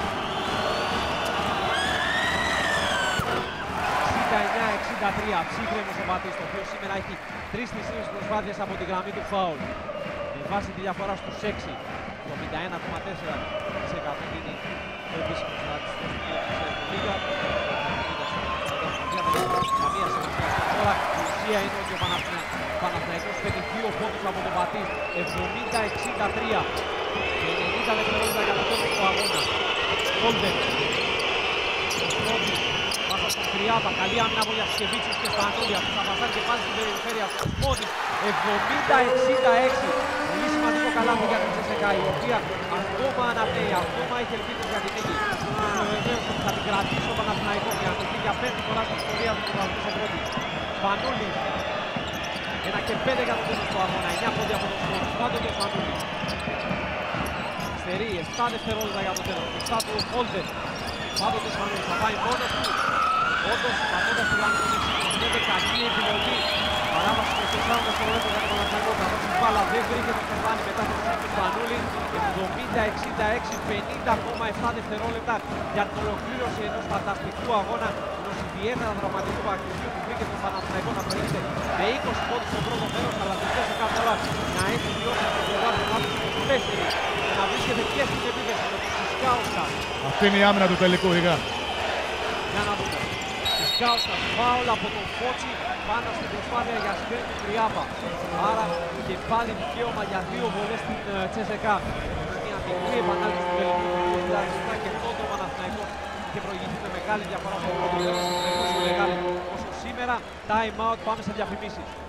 εξήντα εννέα εξήντα τρία, ψύχρεμος ο Μπατίστ, ο οποίος σήμερα έχει τρεις θυσίες προσπάθειες από τη γραμμή του φάουλ. Με βάση τη διαφορά στους έξι, το εβδομήντα ένα κόμμα τέσσερα τοις εκατό είναι το επίσημο στατιστικό στοιχείο της Euroliga. Καμία σημασία τώρα, η ουσία είναι ότι ο Παναθηναϊκός παίρνει δύο πόντους από τον Μπατίστ, εβδομήντα εξήντα τρία και ενενήντα δευτερόλεπτα για το τέλος του αγώνα. Κόλτερ, πάσα στον Τριάπα, καλή άμυνα από Γιασκεβίτσιος και Σπανούλη, αυτός θα πασάρει και πάλι στην περιφέρεια του Μόνης, εβδομήντα εξήντα έξι. Πολύ σημαντικό καλάθι για την Τσέσσεκα, η οποία ακόμα αναπνέει, ακόμα έχει ελπίδες για την νίκη. Βεβαίως ότι θα την κρατήσει ο Παναθηναϊκός για να το πει για πέμπτη φορά στην ιστορία του πρωταθλητή σε πρώτη. Σπανούλη, ένα και πέντε για το τέλος του αγώνα, εννιά πόντια από τον Σπανούλη, πάντοτε Σπανούλη. Στερεί, επτά δευτερόλεπτα για το τέλος, μπροστά του ο Χόλτερ. Πάντοτε Σπανούλης θα πάει μόνος του. Όντως, πατώντας τη γραμμή του εξήντα, κακή επιλογή. Παράβαση στο τεσσάρων δευτερόλεπτων για τον Παναθηναϊκό. Καθώς η μπάλα δεν βρήκε το Στεφάνι μετά το σούτ του Σπανούλη. εβδομήντα εξήντα έξι, πενήντα κόμμα επτά δευτερόλεπτα για την ολοκλήρωση ενός φανταστικού αγώνα, ενός ιδιαίτερα δραματικού παιχνιδιού που βρήκε τον Παναθηναϊκό να προηγείται με είκοσι πόντους στο πρώτο μέρος, αλλά τελικά σε κάθε ώρα να έχει βιώσει το πρωτάθλημα του στους τέσσερις και να βρίσκεται και στην επίθεση με τον Σισκάουσκα. Αυτή είναι η άμυνα του τελικού, Ιγά. Για να δούμε. Σισκάουσκα, φάουλ από τον Φώτσι πάνω στην προσπάθεια για σκριν του Τριάπα. Άρα και πάλι δικαίωμα για δύο βολές στην uh, Τσέσσεκα. Μια μικρή επανάληψη του τελικού του δύο χιλιάδες επτά και τότε ο Παναθηναϊκός είχε προηγηθεί με μεγάλη διαφορά στο πρώτο μέρος, τόσο μεγάλη όσο σήμερα. Time out, πάμε σε διαφημίσεις.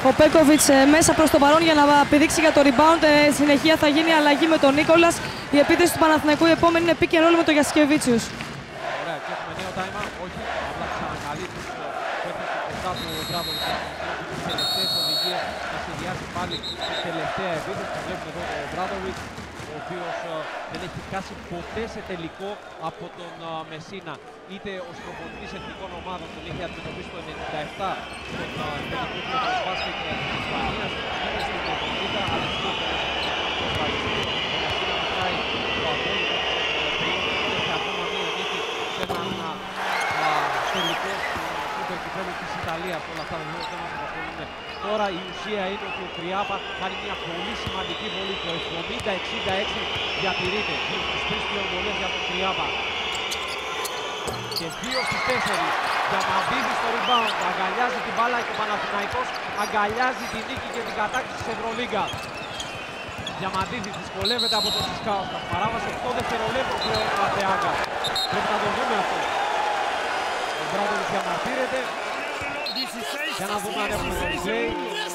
Ο Πέκοβιτς μέσα προς το παρόν για να πηδήξει για το rebound. Ε, συνεχεία θα γίνει αλλαγή με τον Νίκολας. Η επίθεση του Παναθηναϊκού η επόμενη είναι pick and roll με τον Γιασκεβίτσιους. Ωραία, και έχουμε νέο time. Όχι, απλά ξανακαλεί τους παίκτες του κοντά του Μπράντοβιτς. Τις τελευταίες οδηγίες να συνδυάσει πάλι την τελευταία επίθεση. Το βλέπουμε εδώ τον Μπράντοβιτς, ο οποίος δεν έχει χάσει ποτέ σε τελικό από τον Μεσίνα. Είτε ως προπονητής εθνικών ομάδων τον είχε αντιμετωπίσει το ενενήντα επτά στον τελικό του μπάσκετ της Ισπανίας, είτε στην εβδομήντα, αλλά στην εβδομήντα το Βαγγελίο. Ο Μεσίνα μετράει το απόλυτο πριν και ακόμα μία νίκη σε έναν τελικό του Σούπερ Κυπέλλου της Ιταλίας. Όλα αυτά βεβαίως δεν μας απασχολούν. Τώρα η ουσία είναι ότι ο Κριάπα κάνει μια πολύ σημαντική βολή. Το εβδομήντα εξήντα έξι διατηρείται. Δύο στους τρεις πλέον βολές για τον Κριάπα. Και δύο στους τέσσερις. Διαμαντίδης στο rebound. Αγκαλιάζει την μπάλα και ο Παναθηναϊκός αγκαλιάζει την νίκη και την κατάκτηση της Ευρωλίγκα. Διαμαντίδης δυσκολεύεται από τον Τσισκάουσκα. Παράβαση οκτώ δευτερολέπτων πλέον ο Αθεάγκα. Πρέπει να το δούμε αυτό. Ο Μπράντοβιτς διαμαρτύρεται. Για να δούμε αν έχουμε το replay.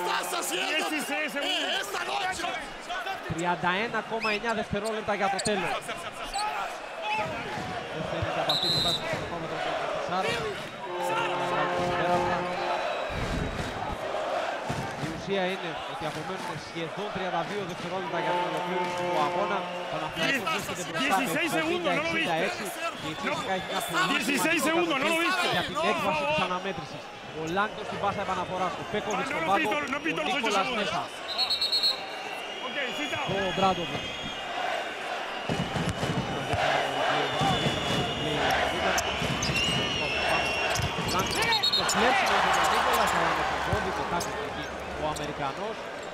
τριάντα ένα κόμμα εννιά δευτερόλεπτα για το τέλος. Δεν φαίνεται από αυτή τη φάση το χρονόμετρο του Τεσσάρα. Η ουσία είναι ότι απομένουν σχεδόν τριάντα δύο δευτερόλεπτα για την ολοκλήρωση του αγώνα. Παναθηναϊκός βρίσκεται μπροστά με εβδομήντα εξήντα έξι και η Τσέσκα έχει μια πολύ σημαντική για την έκβαση της αναμέτρησης. Ο Λάγκος στην πάσα επαναφοράς του, Πέκοβιτς στον πάγκο, ο Νίκολας μέσα. Ο Μπράντοβιτς. Το κλέψιμο του Νίκολας με τον πόδι και κάποιος εκεί ο Αμερικανός.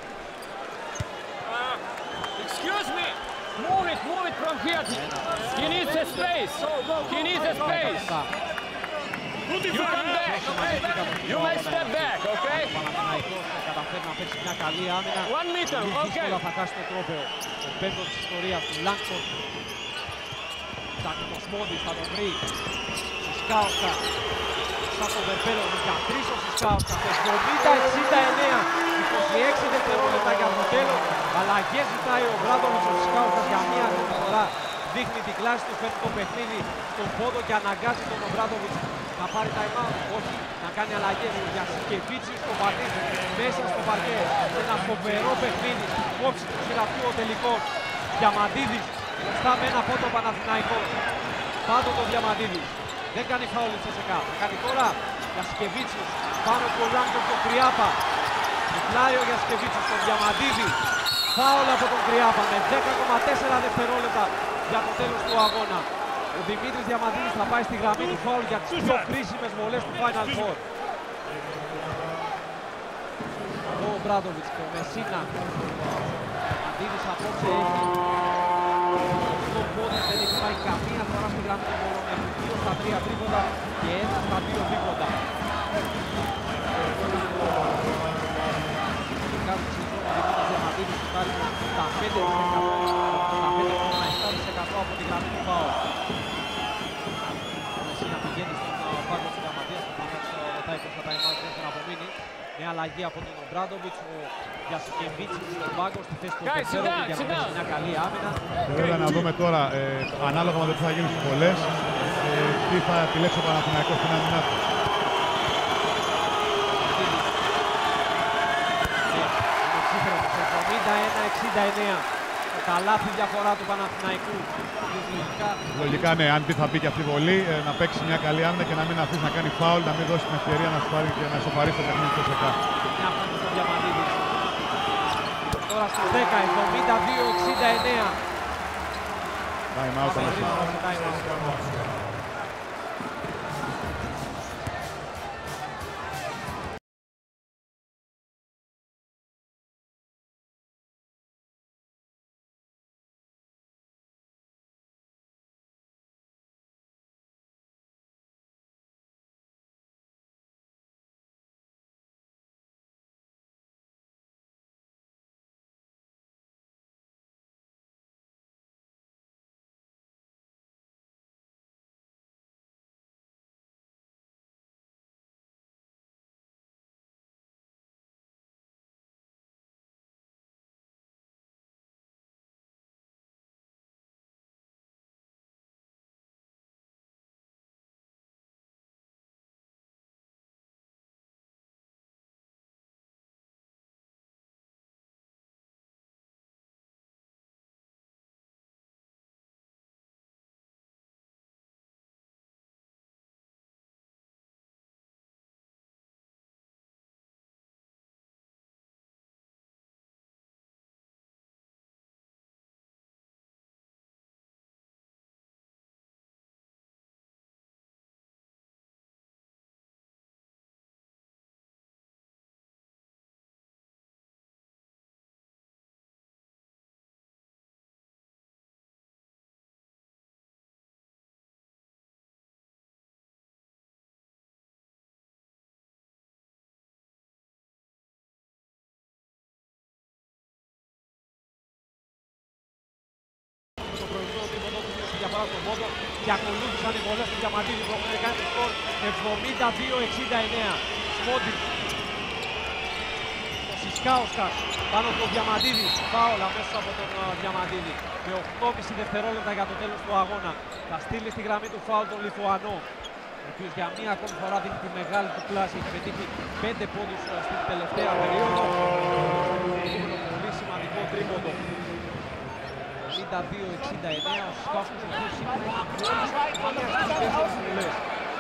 Excuse me! Move it, move it from here! He needs a space! He needs a space! You come back! You may step back, okay? Ο Παναθηναϊκός καταφέρει να παίξει μια καλή άμυνα. One meter, okay? Δύσκολα θα χάσει τον τρόπο. Ο πέμπτος της ιστορίας του Λάγκσον. Ψάχνει το Σμόντις, θα τον βρει. Τσισκάουσκα. Σαν τον Βερπέλο, για τρεις ο Τσισκάουσκα. εβδομήντα εξήντα εννέα. είκοσι έξι δευτερόλεπτα για το τέλος. Αλλαγές ζητάει ο Μπράντοβιτς, ο Τσισκάουσκας για μία ακόμη φορά. Δείχνει την κλάση του, φέρνει το παιχνίδι στον πόδο και αναγκάζει τον Μπράντοβιτς να πάρει time out. Όχι, να κάνει αλλαγές. Ο Γιασκεβίτσιους στο πατήσει μέσα στο παρκέ. Ένα φοβερό παιχνίδι. Κόψει του χειραφείου ο τελικός. Διαμαντίδης μπροστά με ένα πόντο Παναθηναϊκός. Πάντοτε ο Διαμαντίδης. Δεν κάνει φάουλ η ΣΕΣΚΑ. Θα κάνει τώρα Γιασκεβίτσιους πάνω από τον Λάγκο και τον Κριάπα. Τριπλάρει ο Γιασκεβίτσιους στον Διαμαντίδη. Φάουλ από τον Κριάπα με δέκα κόμμα τέσσερα δευτερόλεπτα για το τέλος του αγώνα. Ο Δημήτρης Διαμαντίδης θα πάει στη γραμμή του φάουλ για τις πιο κρίσιμες βολές του Final Four. Εδώ ο Μπράντοβιτς και ο Μεσίνα. Ο Διαμαντίδης απόψε έχει το πόδι, δεν έχει πάει καμία φορά στη γραμμή του βολών. Έχει δύο στα τρία τρίποτα και ένα στα δύο δίποτα. Τα πέντε κόμμα επτά τοις εκατό από τη γραμμή του φάουλ. Ο Μεσίνα πηγαίνει στον πάγκο της Γραμματείας, το Παναθηναϊκός ρωτάει πώς θα τα ημάσει δεν θα απομείνει. Μια αλλαγή από τον Μπράντοβιτς, ο Γιασκεβίτσιους στον πάγκο στη θέση του Βερπέλοβιτς για να δώσει μια καλή άμυνα. Βέβαια να δούμε τώρα, ε, ανάλογα με το τι θα γίνει στις βολές, ε, τι θα επιλέξει ο Παναθηναϊκός στην άμυνα του. εβδομήντα ένα εξήντα εννέα. Τα λάθη διαφορά του Παναθηναϊκού. Λογικά, Λογικά ναι, αν πει θα μπει και αυτή η βολή, ε, να παίξει μια καλή άμυνα και να μην αφήσει να κάνει φάουλ, να μην δώσει την ευκαιρία να σου πάρει και να ισοπαρίσει το παιχνίδι του ΣΕΣΚΑ. Μια φάση στον Διαμαντίδη. Τώρα στο δέκα, εβδομήντα δύο εξήντα εννέα. Time out. φορά στον πόντο και ακολούθησαν οι βολές του Διαμαντίδη που έχουν κάνει το σκορ εβδομήντα δύο εξήντα εννέα. Σμόντι. Ο Σισκάουσκας πάνω από τον Διαμαντίδη. Φάουλ αμέσως από τον uh, Διαμαντίδη. Με οκτώ κόμμα πέντε δευτερόλεπτα για το τέλος του αγώνα. Θα στείλει στη γραμμή του φάουλ τον Λιθουανό, ο οποίος για μία ακόμη φορά δίνει τη μεγάλη του κλάση. Έχει πετύχει πέντε πόντους uh, στην τελευταία περίοδο. Πολύ σημαντικό τρίποντο. εβδομήντα δύο εξήντα εννέα. Ο Σισκάουσκας ο οποίος σήμερα έχει μόλις μία στις τέσσερις βολές.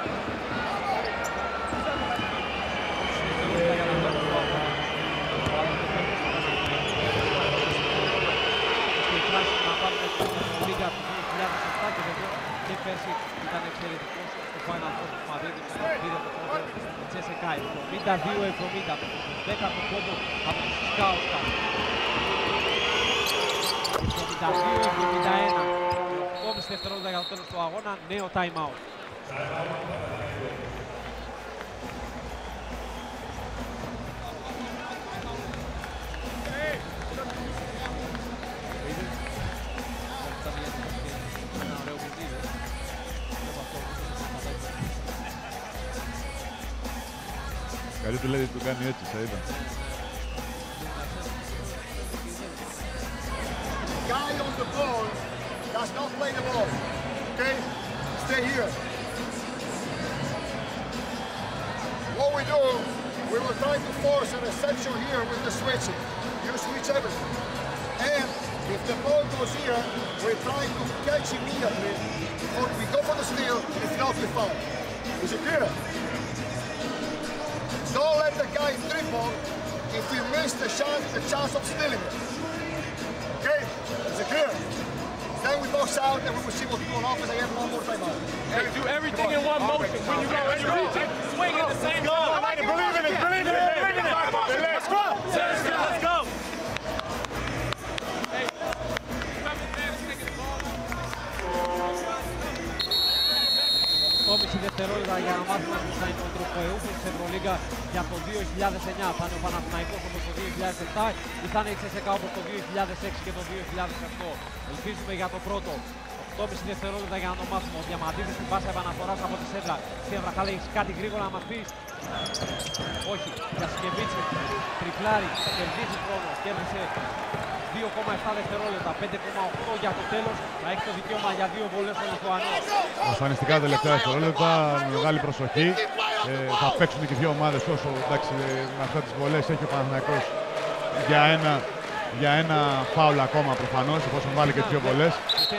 Λίγα του δύο χιλιάδες επτά και βεβαίως και πέρσι ήταν εξαιρετικός στο Final Four του Μαδρίτης που πήρε το πρώτο του τζι ες κέι έι. εβδομήντα δύο εβδομήντα με τον δέκατο πόντο από τον Σισκάουσκα. εβδομήντα δύο εβδομήντα ένα. οκτώ κόμμα πέντε δευτερόλεπτα για το τέλος του αγώνα. Νέο time out. Καλή του λέει του κάνει έτσι, θα είδα. Guy on the ball does not play the ball. Okay? Stay here. What we do, we will try to force a reception here with the switching. You switch everything. And if the ball goes here, we try to catch immediately before we go for the steal, if not we foul. Is it clear? Don't let the guy dribble if we miss the chance, the chance of stealing it. Okay? Is it clear? Then we box out and we will see what we do on offense again one more time out. Hey, do everything in one motion. When you go, when you reach it, swing at the same time. Believe in it, believe in it, believe in it. Let's go. Let's go. Let's go. οκτώ κόμμα πέντε δευτερόλεπτα για να μάθουμε ποιος θα είναι ο τροπεούχος της Ευρωλίγκα για το δύο χιλιάδες εννέα. Θα είναι ο Παναθηναϊκός όπως το δύο χιλιάδες επτά ή θα είναι η ΣΣΚΑ όπως το δύο χιλιάδες έξι και το δύο χιλιάδες οκτώ. Ελπίζουμε για το πρώτο. οκτώ κόμμα πέντε δευτερόλεπτα για να το μάθουμε. Ο Διαμαντίδης στην πάσα επαναφοράς από τη σέντρα. Στην Βραχάλα έχεις κάτι γρήγορα να μας πεις? Όχι. Για Σκεβίτσι. Τριπλάρι. Κερδίζει χρόνο. Κέρδισε δύο κόμμα επτά δευτερόλεπτα, πέντε κόμμα οκτώ για το τέλος. Θα έχει το δικαίωμα για δύο βολές ο Λιθουανός. Ασφανιστικά τελευταία δευτερόλεπτα, με μεγάλη προσοχή. Ε, θα παίξουν και οι δύο ομάδες όσο εντάξει, με αυτές τις βολές έχει ο Παναθηναϊκός για ένα, για ένα φάουλ ακόμα προφανώς, εφόσον βάλει και τις δύο βολές.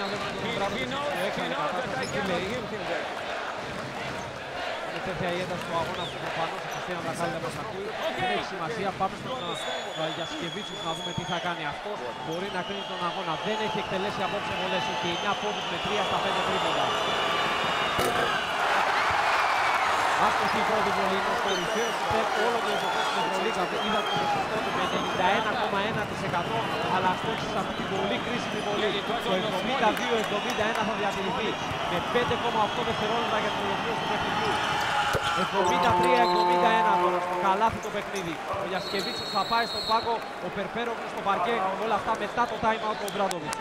Τέτοια η ένταση του αγώνα που προφανώς η Χριστίνα Βραχάλη δεν μας ακούει. Δεν έχει σημασία. Πάμε στον Γιασκεβίτσιους να δούμε τι θα κάνει αυτό. Μπορεί να κρίνει τον αγώνα. Δεν έχει εκτελέσει απόψε βολές. Έχει εννιά πόντους με τρία στα πέντε τρίποντα. Άστοχη η πρώτη βολή είναι ο κορυφαίος στεπ όλο το εποχό στην Ευρωλίγκα. Είδα το ποσοστό του με ενενήντα ένα κόμμα ένα τοις εκατό, αλλά αστόχησε αυτή την πολύ κρίσιμη βολή. Το εβδομήντα δύο εβδομήντα ένα θα διατηρηθεί με πέντε κόμμα οκτώ δευτερόλεπτα για την ολοκλήρωση του παιχνιδιού. εβδομήντα τρία εβδομήντα ένα τώρα στο καλάθι το παιχνίδι. Ο Γιασκεβίτσιος θα πάει στον πάγκο, ο Περπέρογλου στο παρκέ. Όλα αυτά μετά το time out του Ομπράντοβιτς.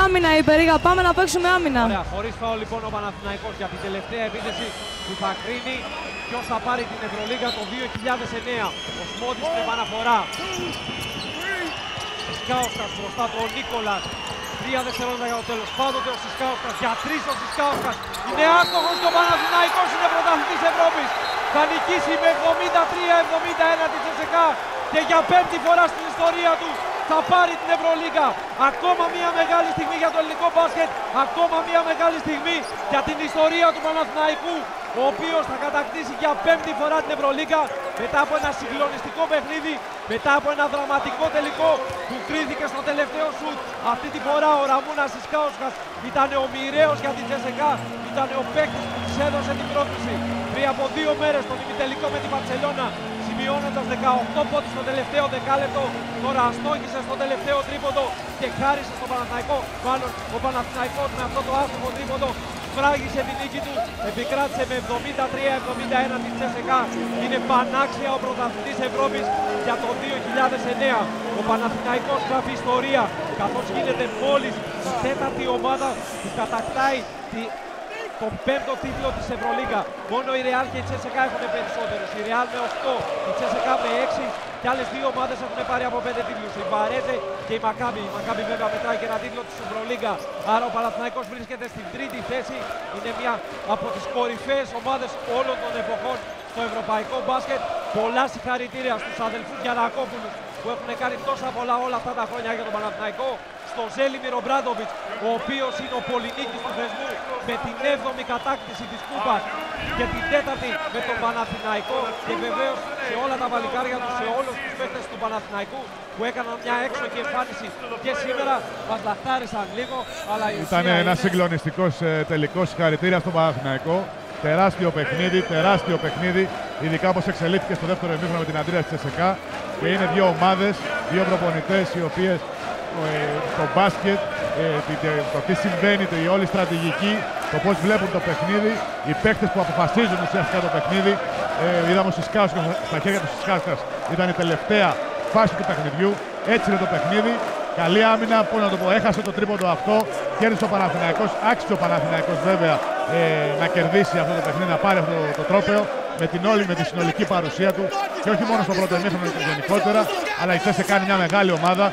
Άμυνα η Περίγα, πάμε να παίξουμε άμυνα. Ωραία, χωρίς φάουλ λοιπόν ο Παναθηναϊκός για την τελευταία επίθεση που θα κρίνει ποιος θα πάρει την Ευρωλίγκα το δύο χιλιάδες εννέα. Ο Σμότης στην επαναφορά. Σισκάουσκας μπροστά του ο Νίκολας. Τρία δευτερόλεπτα για το τέλος. Πάντοτε ο Σισκάουσκας, για τρεις ο Σισκάουσκας. Είναι άστοχος και ο Παναθηναϊκός είναι πρωταθλητής Ευρώπης. Θα νικήσει με εβδομήντα τρία εβδομήντα ένα τη ΣΕΣΚΑ και για πέμπτη φορά στην ιστορία του θα πάρει την Ευρωλίγκα. Ακόμα μια μεγάλη στιγμή για το ελληνικό μπάσκετ. Ακόμα μια μεγάλη στιγμή για την ιστορία του Παναθηναϊκού, ο οποίος θα κατακτήσει για πέμπτη φορά την Ευρωλίγκα μετά από ένα συγκλονιστικό παιχνίδι, μετά από ένα δραματικό τελικό που κρίθηκε στο τελευταίο σουτ. Αυτή τη φορά ο Ραμούνας Σισκάουσκας ήταν ο μοιραίος για την ΣΕΣΚΑ, ήταν ο παίκτης που της έδωσε την πρόκριση πριν από δύο μέρες στο ημιτελικό με την Μπαρσελόνα, σημειώνοντας δεκαοκτώ πόντους στο τελευταίο δεκάλεπτο. Τώρα αστόχησε στο τελευταίο τρίποντο και χάρισε στο Παναθηναϊκό. Μάλλον ο Παναθηναϊκός με αυτό το άστοχο τρίποντο φράγισε την νίκη του, επικράτησε με εβδομήντα τρία εβδομήντα ένα την ΣΕΣΚΑ. Είναι πανάξια ο πρωταθλητής Ευρώπης για το δύο χιλιάδες εννέα. Ο Παναθηναϊκός γράφει ιστορία, καθώς γίνεται μόλις η τέταρτη ομάδα που κατακτάει τη... τον πέμπτο τίτλο της Ευρωλίγκα. Μόνο η Real και η ΣΕΣΚΑ έχουν περισσότερους. Η Real με οκτώ, η ΣΕΣΚΑ με έξι και άλλες δύο ομάδες έχουν πάρει από πέντε τίτλους. Η Βαρέζε και η Μακάμπι. Η Μακάμπι βέβαια μετράει και ένα τίτλο της Ευρωλίγκα. Άρα ο Παναθηναϊκός βρίσκεται στην τρίτη θέση. Είναι μια από τις κορυφαίες ομάδες όλων των εποχών στο ευρωπαϊκό μπάσκετ. Πολλά συγχαρητήρια στους αδελφούς Γιαννακόπουλους που έχουν κάνει τόσα πολλά όλα αυτά τα χρόνια για τον Παναθηναϊκό. Στο Ζέλιμιρο Μπράντοβιτς, ο οποίος είναι ο πολυνίκης του θεσμού με την έβδομη κατάκτηση της Κούπας και την τέταρτη με τον Παναθηναϊκό, και βεβαίως σε όλα τα βαλικάρια του, σε όλους τους παίκτες του Παναθηναϊκού που έκαναν μια έξοχη εμφάνιση και σήμερα μας λαχτάρισαν λίγο, αλλά η Ήταν ουσία ένας είναι... συγκλονιστικός ε, τελικός. Συγχαρητήρια στον Παναθηναϊκό. Τεράστιο παιχνίδι, τεράστιο παιχνίδι, ειδικά όπως εξελίχθηκε στο δεύτερο ημίχρονο με την Adidas της ΣΕΣΚΑ, και είναι δύο ομάδες, δύο προπονητές οι οποίες το μπάσκετ, το τι συμβαίνει, η όλη στρατηγική, το πώς βλέπουν το παιχνίδι, οι παίκτες που αποφασίζουν ουσιαστικά το παιχνίδι. Είδαμε ο Σισκάουσκας, στα χέρια του Σισκάουσκας ήταν η τελευταία φάση του παιχνιδιού. Έτσι είναι το παιχνίδι. Καλή άμυνα, πώς να το πω, έχασε το τρίποντο αυτό, κέρδισε ο Παναθηναϊκός, άξιζε ο Παναθηναϊκός βέβαια ε, να κερδίσει αυτό το παιχνίδι, να πάρει αυτό το, το τρόπαιο με την όλη, με τη συνολική παρουσία του, και όχι μόνο στο πρώτο ημίχρονο γενικότερα, αλλά η ΣΕΣΚΑ κάνει μια μεγάλη ομάδα.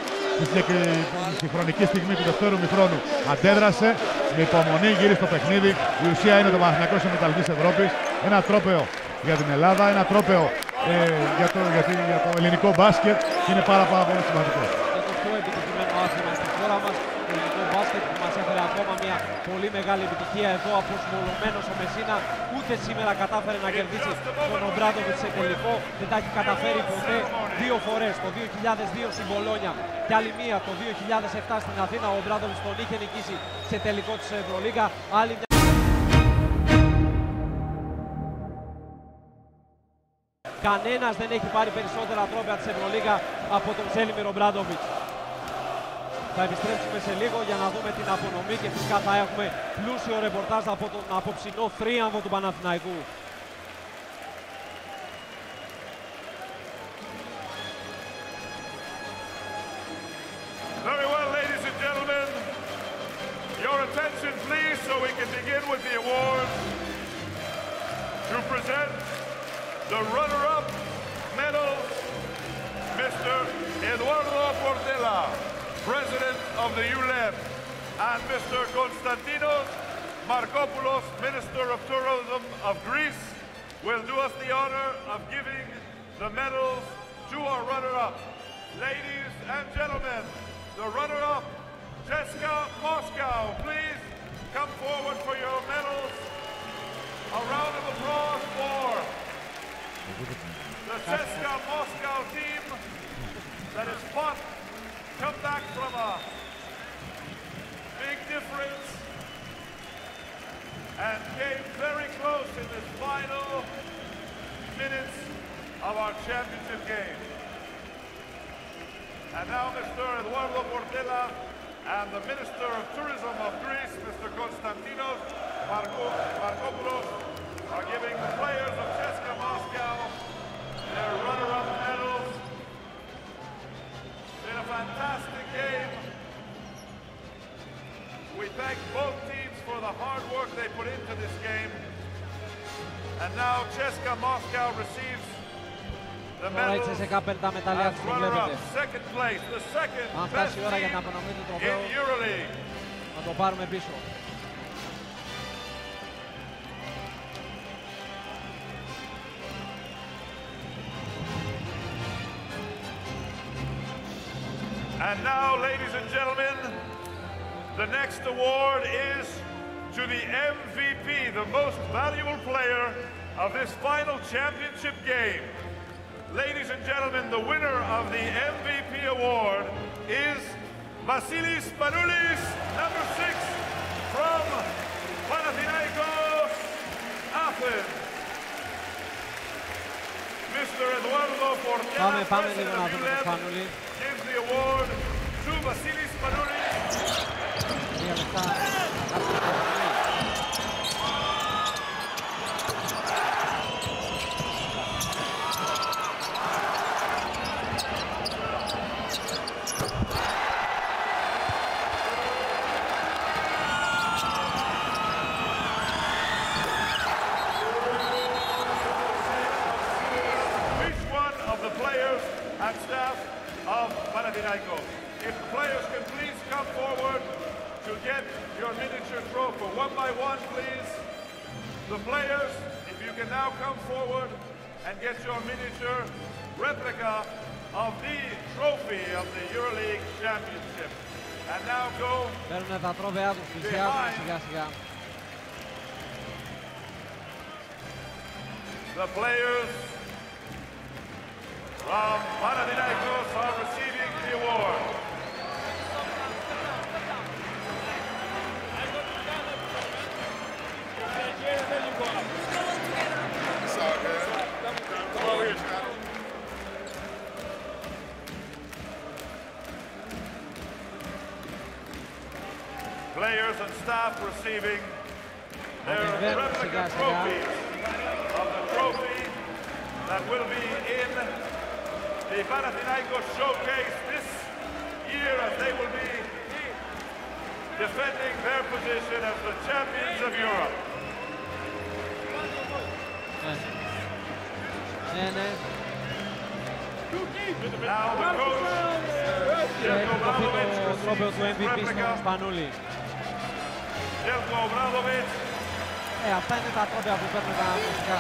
Στη χρονική στιγμή του δευτέρου ημιχρόνου αντέδρασε με υπομονή, γύρισε στο παιχνίδι. Η ουσία είναι το Παναθηναϊκός πρωταθλητής Ευρώπης. Ένα τρόπαιο για την Ελλάδα, ένα τρόπαιο ε, για, το, για, τη, για το ελληνικό μπάσκετ, και είναι πάρα, πάρα πολύ σημαντικό. Είναι το πιο επιτυχημένο άθλημα στη χώρα μας, το ελληνικό μπάσκετ, που μας έφερε ακόμα μια πολύ μεγάλη επιτυχία εδώ. Αποσμολωμένος ο Μεσίνα, ούτε σήμερα κατάφερε να κερδίσει τον Ομπράντοβιτς σε τελικό. Δεν τα έχει καταφέρει ποτέ. Δύο φορές, το δύο χιλιάδες δύο στην Μπολόνια και άλλη μία το δύο χιλιάδες επτά στην Αθήνα. Ο Ομπράντοβιτς τον είχε νικήσει σε τελικό της Ευρωλίγκα. Άλλη μια... Κανένας δεν έχει πάρει περισσότερα τρόπαια της Ευρωλίγκα από τον Ζέλιμιρο Μπράντοβιτς. Θα επιστρέψουμε σε λίγο για να δούμε την απονομή και φυσικά θα έχουμε πλούσιο ρεπορτάζ από τον απόψινό θρίαμβο του Παναθηναϊκού. Very well, ladies and gentlemen. Your attention, please, so we can begin with the awards. To present the runner-up medals, Mister Eduardo Portela, President of the EuroLeague, and Mister Konstantinos Markopoulos, Minister of Tourism of Greece, will do us the honor of giving the medals to our runner-up. Ladies and gentlemen, the runner-up, CSKA Moscow, please come forward for your medals. A round of applause for the CSKA Moscow team that has fought, come back from a big difference, and came very close in this final minutes of our championship game. And now Mister Eduardo Portela and the Minister of Tourism of Greece, Mister Konstantinos Markopoulos, are giving the players of CSKA Moscow their runner-up medals. It's been a fantastic game. We thank both teams for the hard work they put into this game. And now C S K A Moscow receives the Τώρα η medal C S K A παίρνει τα μετάλλια as της, το runner-up, βλέπετε. second place, the second Αν best φτάσει η ώρα για την team απονομή του in τροπαίου, EuroLeague. να το πάρουμε πίσω. And now, ladies and gentlemen, the next award is to the M V P, the most valuable player of this final championship game. Ladies and gentlemen, the winner of the M V P award is Vasilis Spanoulis, number six, from Panathinaikos, Athens. Mister Eduardo Portiana, Πάμε, πάμε λίγο president να of δούμε το EuroLeague, Σπανούλη. gives the award to Vasilis Spanoulis. Τρία λεπτά. Each one of the players and staff of Panathinaikos. If the players can please come forward to get your miniature trophy. One by one, please. The players, if you can now come forward and get your miniature replica of the trophy of the EuroLeague Championship. And now go Παίρνουν τα τρόπαιά τους, πλησιάζουν σιγά σιγά. the players from Panathinaikos are receiving the award. Players and staff receiving their replica trophies of the trophy that will be in the Panathinaikos showcase this year, as they will be defending their position as the champions of Europe. Ναι, ναι. Now the coach, Έχει δοθεί το τρόπαιο του εμ βι πι στον Σπανούλη. Jelko Obradovic. Ε, αυτά είναι τα τρόπαια που παίρνουν τα μουσικά.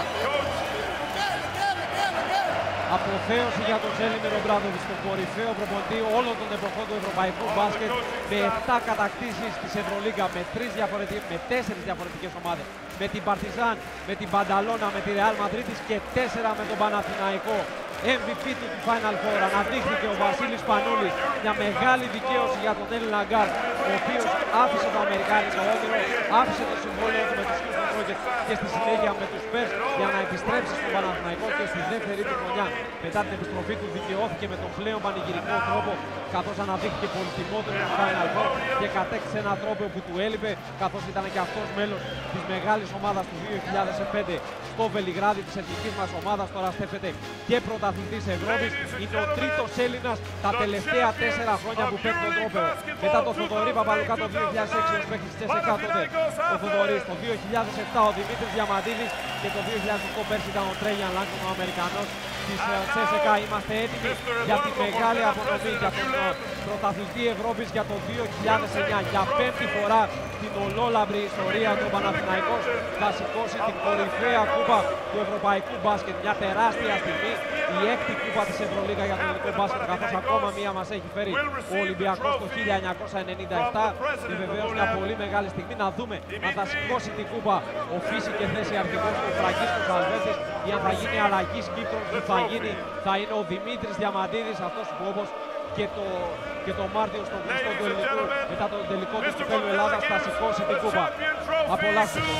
Αποθέωση για τον Τζέλιμιρ Ομπράδοβιτς, τον κορυφαίο προπονητή όλων των εποχών του ευρωπαϊκού μπάσκετ, με επτά κατακτήσεις της Ευρωλίγκα, με, με τέσσερις διαφορετικές ομάδες. Με την Παρτιζάν, με την Πανταλώνα, με τη Ρεάλ Μαδρίτης και τέσσερα με τον Παναθηναϊκό. εμ βι πι του του Final Four αναδείχθηκε ο Βασίλης Σπανούλης, μια μεγάλη δικαίωση για τον Έλληνα γκάρντ, ο οποίος άφησε το αμερικάνικο όνειρο, άφησε το συμβόλαιο του με τους Houston Rockets και στη συνέχεια με τους Spurs για να επιστρέψει στον Παναθηναϊκό, και στη δεύτερη του χρονιά μετά την επιστροφή του δικαιώθηκε με τον πλέον πανηγυρικό τρόπο, καθώς αναδείχθηκε πολυτιμότερο στο Final Four και κατέκτησε ένα τρόπο που του έλειπε, καθώς ήταν και αυτός μέλος της μεγάλης ομάδας του δύο χιλιάδες πέντε στο Βελιγράδι της εθνικής μας ομάδας. Τώρα στέφεται και πρωταθλητής Ευρώπης. Είναι ο τρίτος Έλληνας τα τελευταία τέσσερα χρόνια που παίρνει τον τρόπαιο. Μετά το Θοδωρή Παπαλουκά το δύο χιλιάδες έξι ως παίκτης της ΕΣΕΚΑ τότε. Ο Θοδωρής το δύο χιλιάδες επτά ο Δημήτρης Διαμαντίδης και το δύο χιλιάδες οκτώ πέρσι ήταν ο Τρέλιαν Λάγκον, ο Αμερικανός της ΣΕΣΚΑ. Είμαστε έτοιμοι για τη μεγάλη απονομή για τον πρωταθλητή Ευρώπης για το δύο χιλιάδες εννιά. Για πέμπτη φορά την ολόλαμπρη ιστορία του Παναθηναϊκός θα σηκώσει την κορυφαία κούπα του ευρωπαϊκού μπάσκετ. Μια τεράστια στιγμή, η έκτη κούπα της Ευρωλίγκα για το ελληνικό μπάσκετ, καθώς ακόμα μία μας έχει φέρει ο Ολυμπιακός το χίλια εννιακόσια ενενήντα επτά. Και βεβαίως μια πολύ μεγάλη στιγμή να δούμε αν θα σηκώσει την κούπα ο φύση και θέση αρχηγός του Φραγκίσκος Αλβέτης ή αν θα γίνει αλλαγής κύκλων που θα γίνει, θα είναι ο Δημήτρης Διαμαντίδης, αυτός που όπως και το, και το Μάρτιο στον γνωστό του ελληνικού μετά τον τελικό του κυπέλλου Ελλάδας θα σηκώσει την κούπα. Απολαύστε το.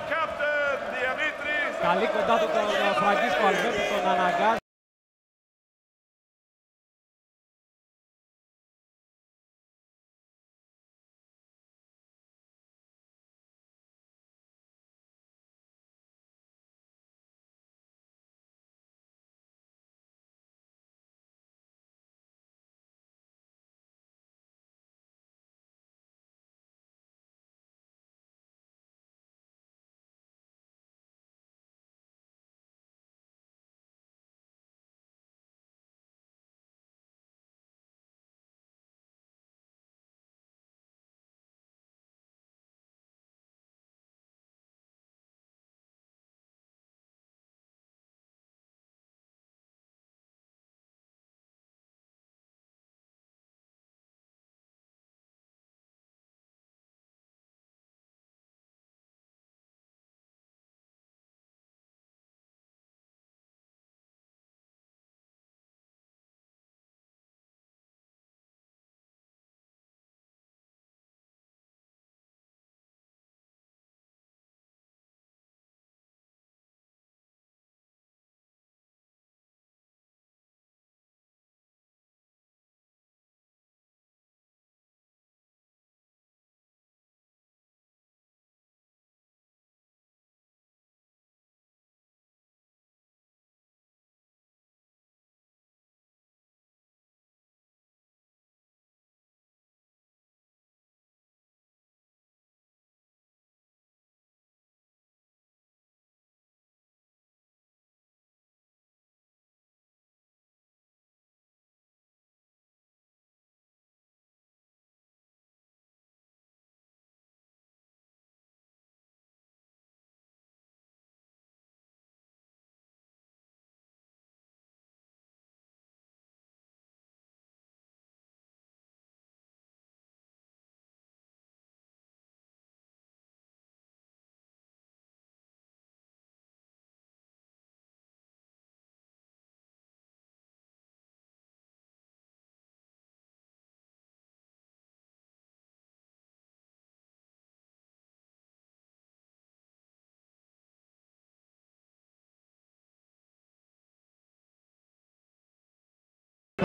Καλή κοντά του τον Φραγκίσκο Αλβέτη, τον αναγκάζει.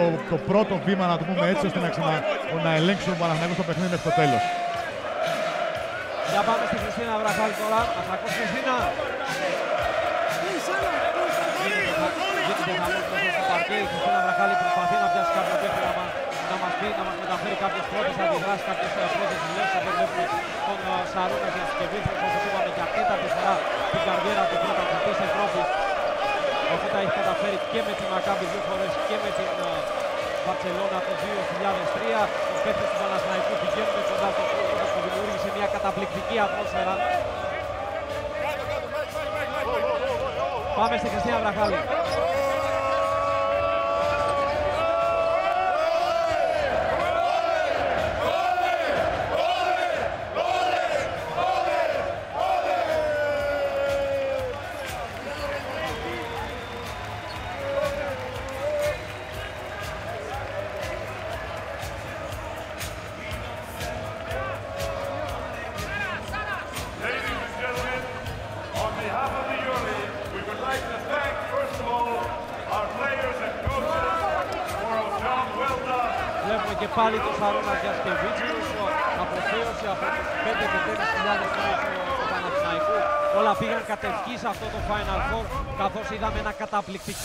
το, το πρώτο βήμα, να το πούμε έτσι, ώστε να, ξανα, να ελέγξουν τον Παναθηναϊκό στο παιχνίδι μέχρι το τέλος. Για πάμε στη Χριστίνα Βραχάλη τώρα. Ας ακούσει Χριστίνα. Γίνεται χαμός μέσα στο παρκέ. Η Χριστίνα Βραχάλη προσπαθεί να πιάσει κάποιο παίκτη να, να μας πει, να μας μεταφέρει κάποιες πρώτες αντιδράσεις, κάποιες πρώτες δηλώσεις. Εδώ βλέπουμε τον Σαρούνα για συσκευήθρος, όπως είπαμε, για τέταρτη φορά την καριέρα του πρωταθλητή της Ευρώπης. Αυτό τα έχει καταφέρει και με τη Μακάμπι δύο φορές και με την Βαρσελόνα το δύο χιλιάδες τρία. Οι παίκτες του Παναθηναϊκού πηγαίνουν κοντά στο κόσμο που δημιούργησε μια καταπληκτική ατμόσφαιρα. Πάμε στη Χριστίνα Βραχάλη. Και πάλι το Σαρούνα Διασκευίτσιος, αποσίωση από τους πέντε και τέσσερις χιλιάδες του Παναθηναϊκού. Όλα πήγαν κατευχή σε αυτό το Final Four, καθώς είδαμε ένα καταπληκτικό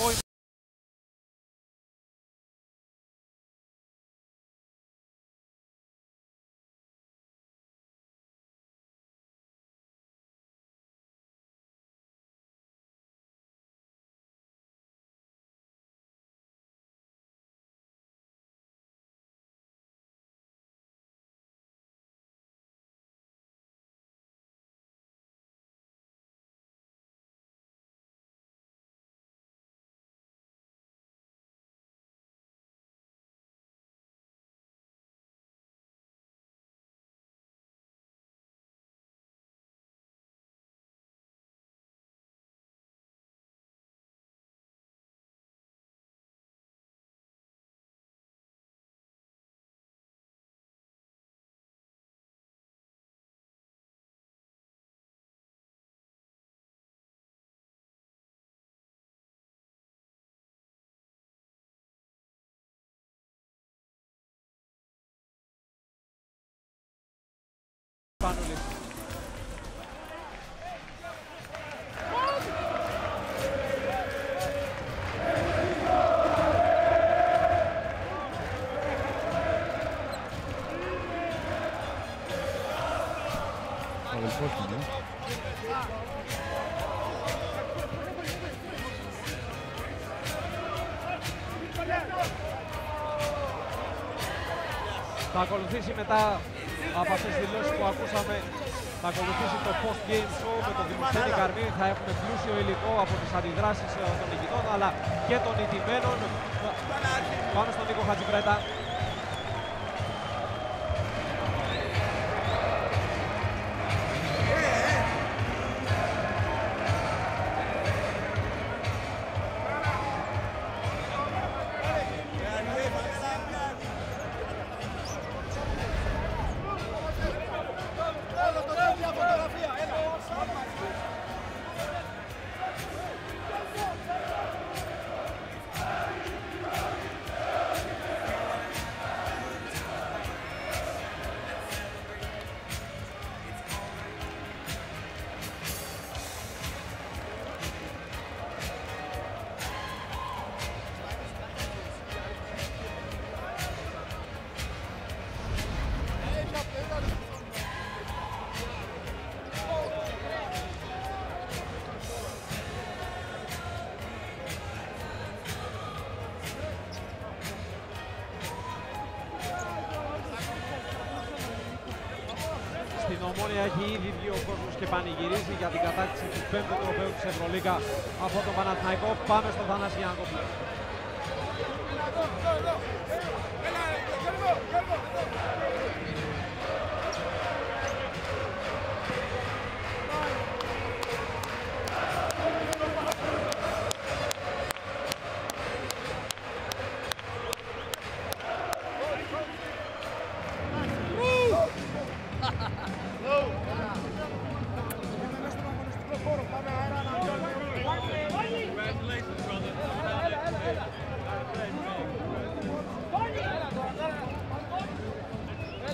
Σπάνουλης. Αδελφός του, ναι. Θα ακολουθήσει μετά από αυτές τις δηλώσεις που ακούσαμε, θα ακολουθήσει το post-game show με τον Δημοσθένη Καρμί. Θα έχουμε πλούσιο υλικό από τις αντιδράσεις των νικητών αλλά και των ηττημένων. Πάνω στον Νίκο Χατζιβρέτα. Στην Ομόνια έχει ήδη βγει ο κόσμος και πανηγυρίζει για την κατάκτηση του πέμπτου τροπαίου της Ευρωλίγκα από τον Παναθηναϊκό. Πάμε στον Θανάση Γιαννακόπουλο.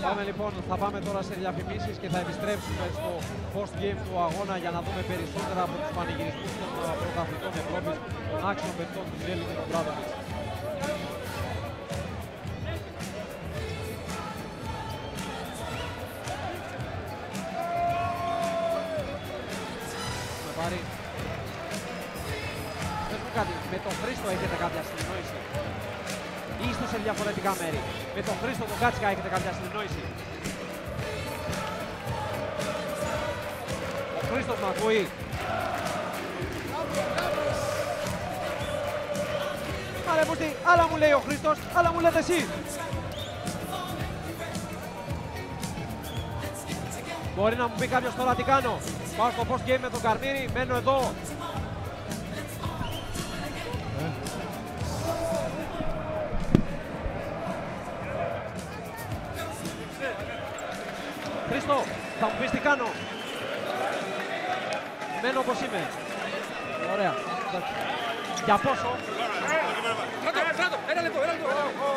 Πάμε λοιπόν, θα πάμε τώρα σε διαφημίσεις και θα επιστρέψουμε στο post-game του αγώνα για να δούμε περισσότερα από τους πανηγυρισμούς των πρωταθλητών Ευρώπης, των άξιων παιχτών του Ζέλη και του Μπράδοβιτς. Με πάρει. Πες μου κάτι, με τον Χρήστο έχετε κάποια συνεννόηση? Είστε σε διαφορετικά μέρη? Με τον Χρήστο τον Κάτσικα έχετε κάποια συνεννόηση? Ο Χρήστος μ' ακούει? Άρα μου τι, άλλα μου λέει ο Χρήστος, άλλα μου λέτε εσύ. Μπορεί να μου πει κάποιος τώρα τι κάνω? Πάω στο post game με τον Καρμύρη, μένω εδώ. Χρήστο, θα μου πεις τι κάνω? Μένω όπως είμαι. Ωραία. Για πόσο? Φράτο, φράτο, ένα λεπτό, ένα λεπτό.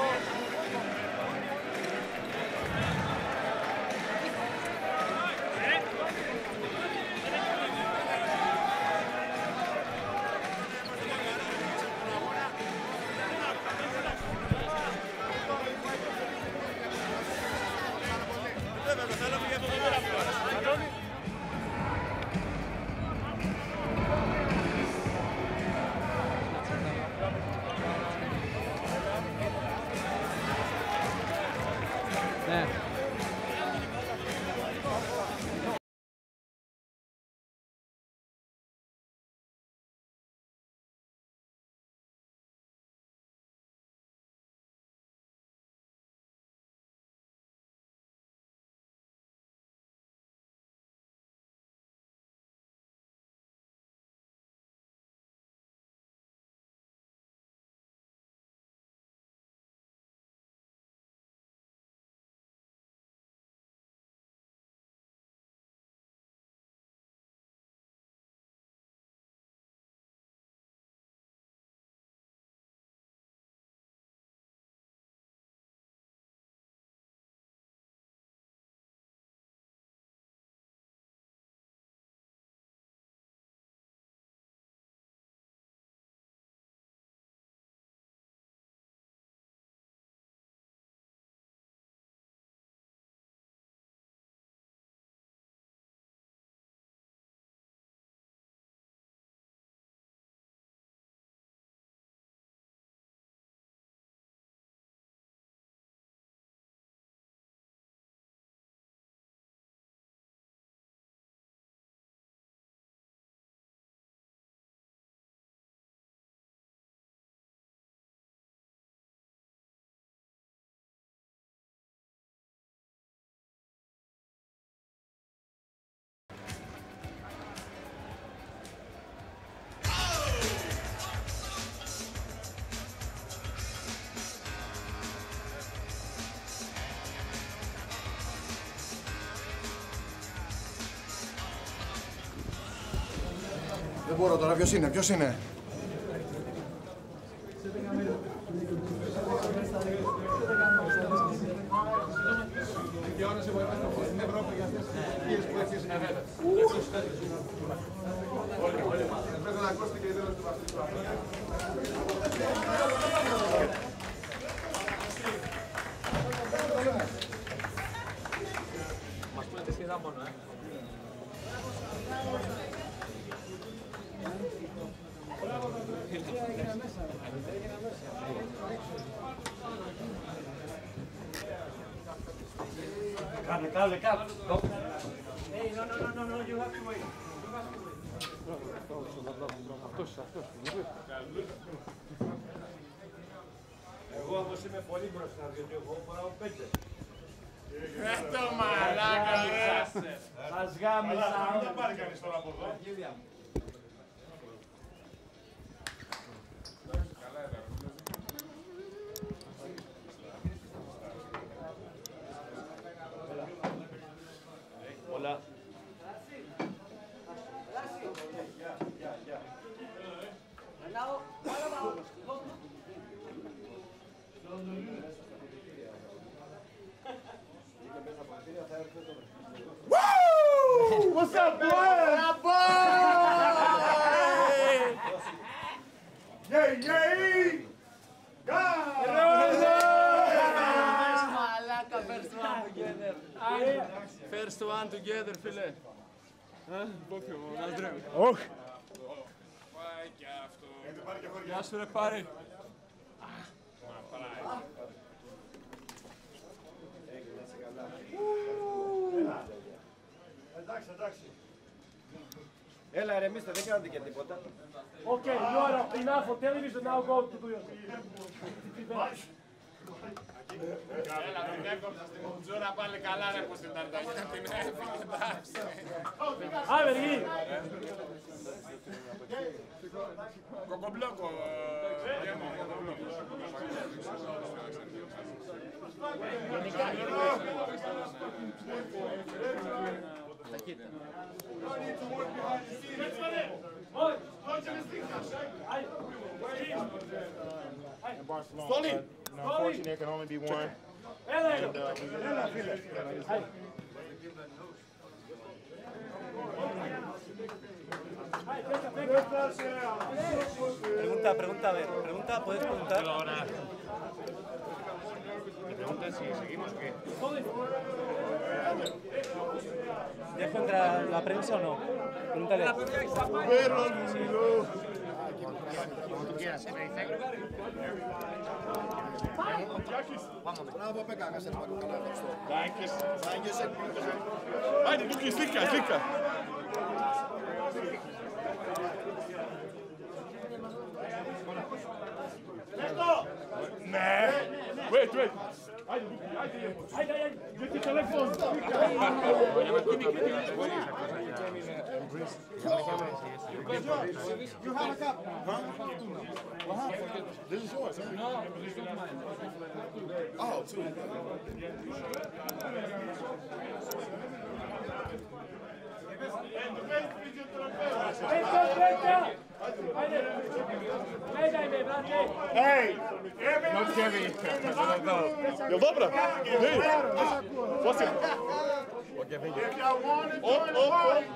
Δεν μπορώ τώρα. Ποιος είναι, ποιος είναι? Μας πούνε τη σειρά μόνο, ε. Κάνε, κάνε, κάνε. Hey, no, no, no, no, you have to wait. Αυτός, αυτός. Εγώ όμως είμαι πολύ μπροστά, διότι εγώ φοράω πέντε. Ε, το μαλάκα, ρε. Σας γάμισα. Αλλά θα πάρει κανείς τώρα από εδώ. Hola. Μπράβο! Γεια, γεια! Μαλάκα, first one together. First one together, φίλε. Μπόκιο μου, να δρέμει. Όχι. Πάει και αυτό. Γεια σου ρε πάρε. Εντάξει, εντάξει. Έλα ρε, εμείς δεν κάνετε και τίποτα. Okay, you are enough for television, now go to do your Έλα, τον έκοψα στην κουτζούρα πάλι καλά ρε πως την ταρταγιά την έφυγε, εντάξει. Άι, βεργή! Κοκομπλόκο, γέμο, κοκομπλόκο. In Barcelona, but unfortunately, it can only be one. And, uh, Pregunta, pregunta, a ver, pregunta, ¿puedes preguntar? Me preguntan si seguimos o qué. ¿Dejo entrar la prensa o no? Pregúntale. Perro, como tú quieras, ¿eh? Bravo, Pekka, se lo va a contar. Dankis. Dankis. Ajde, Duki, slikaj, slikaj. Ne! Wait, wait! Ajde, Duki, ajde, ajde, ajde, gdje ti telefon? You have a cup. Huh? This is yours, huh? No, it's not mine. Oh, two. Hey! No Kevin. Jel dobro? Hej! Poslije. If y'all want to Op, join op, op. the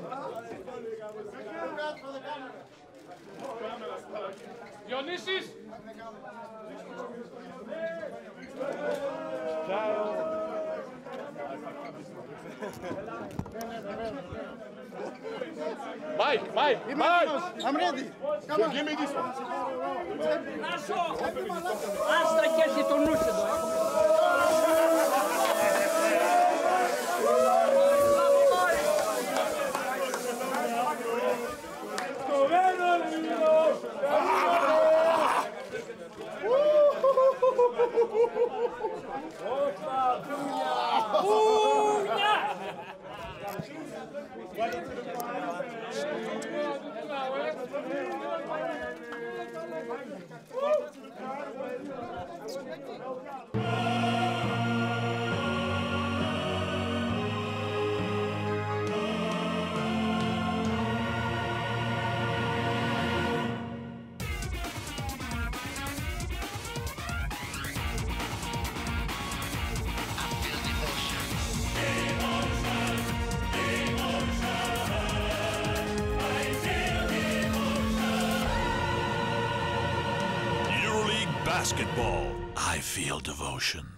Dionysis! Mike, Mike, Mike! I'm ready. Come on. Give me this one. Άστα και έρθει το νους εδώ. EuroLeague Basketball. I feel devotion.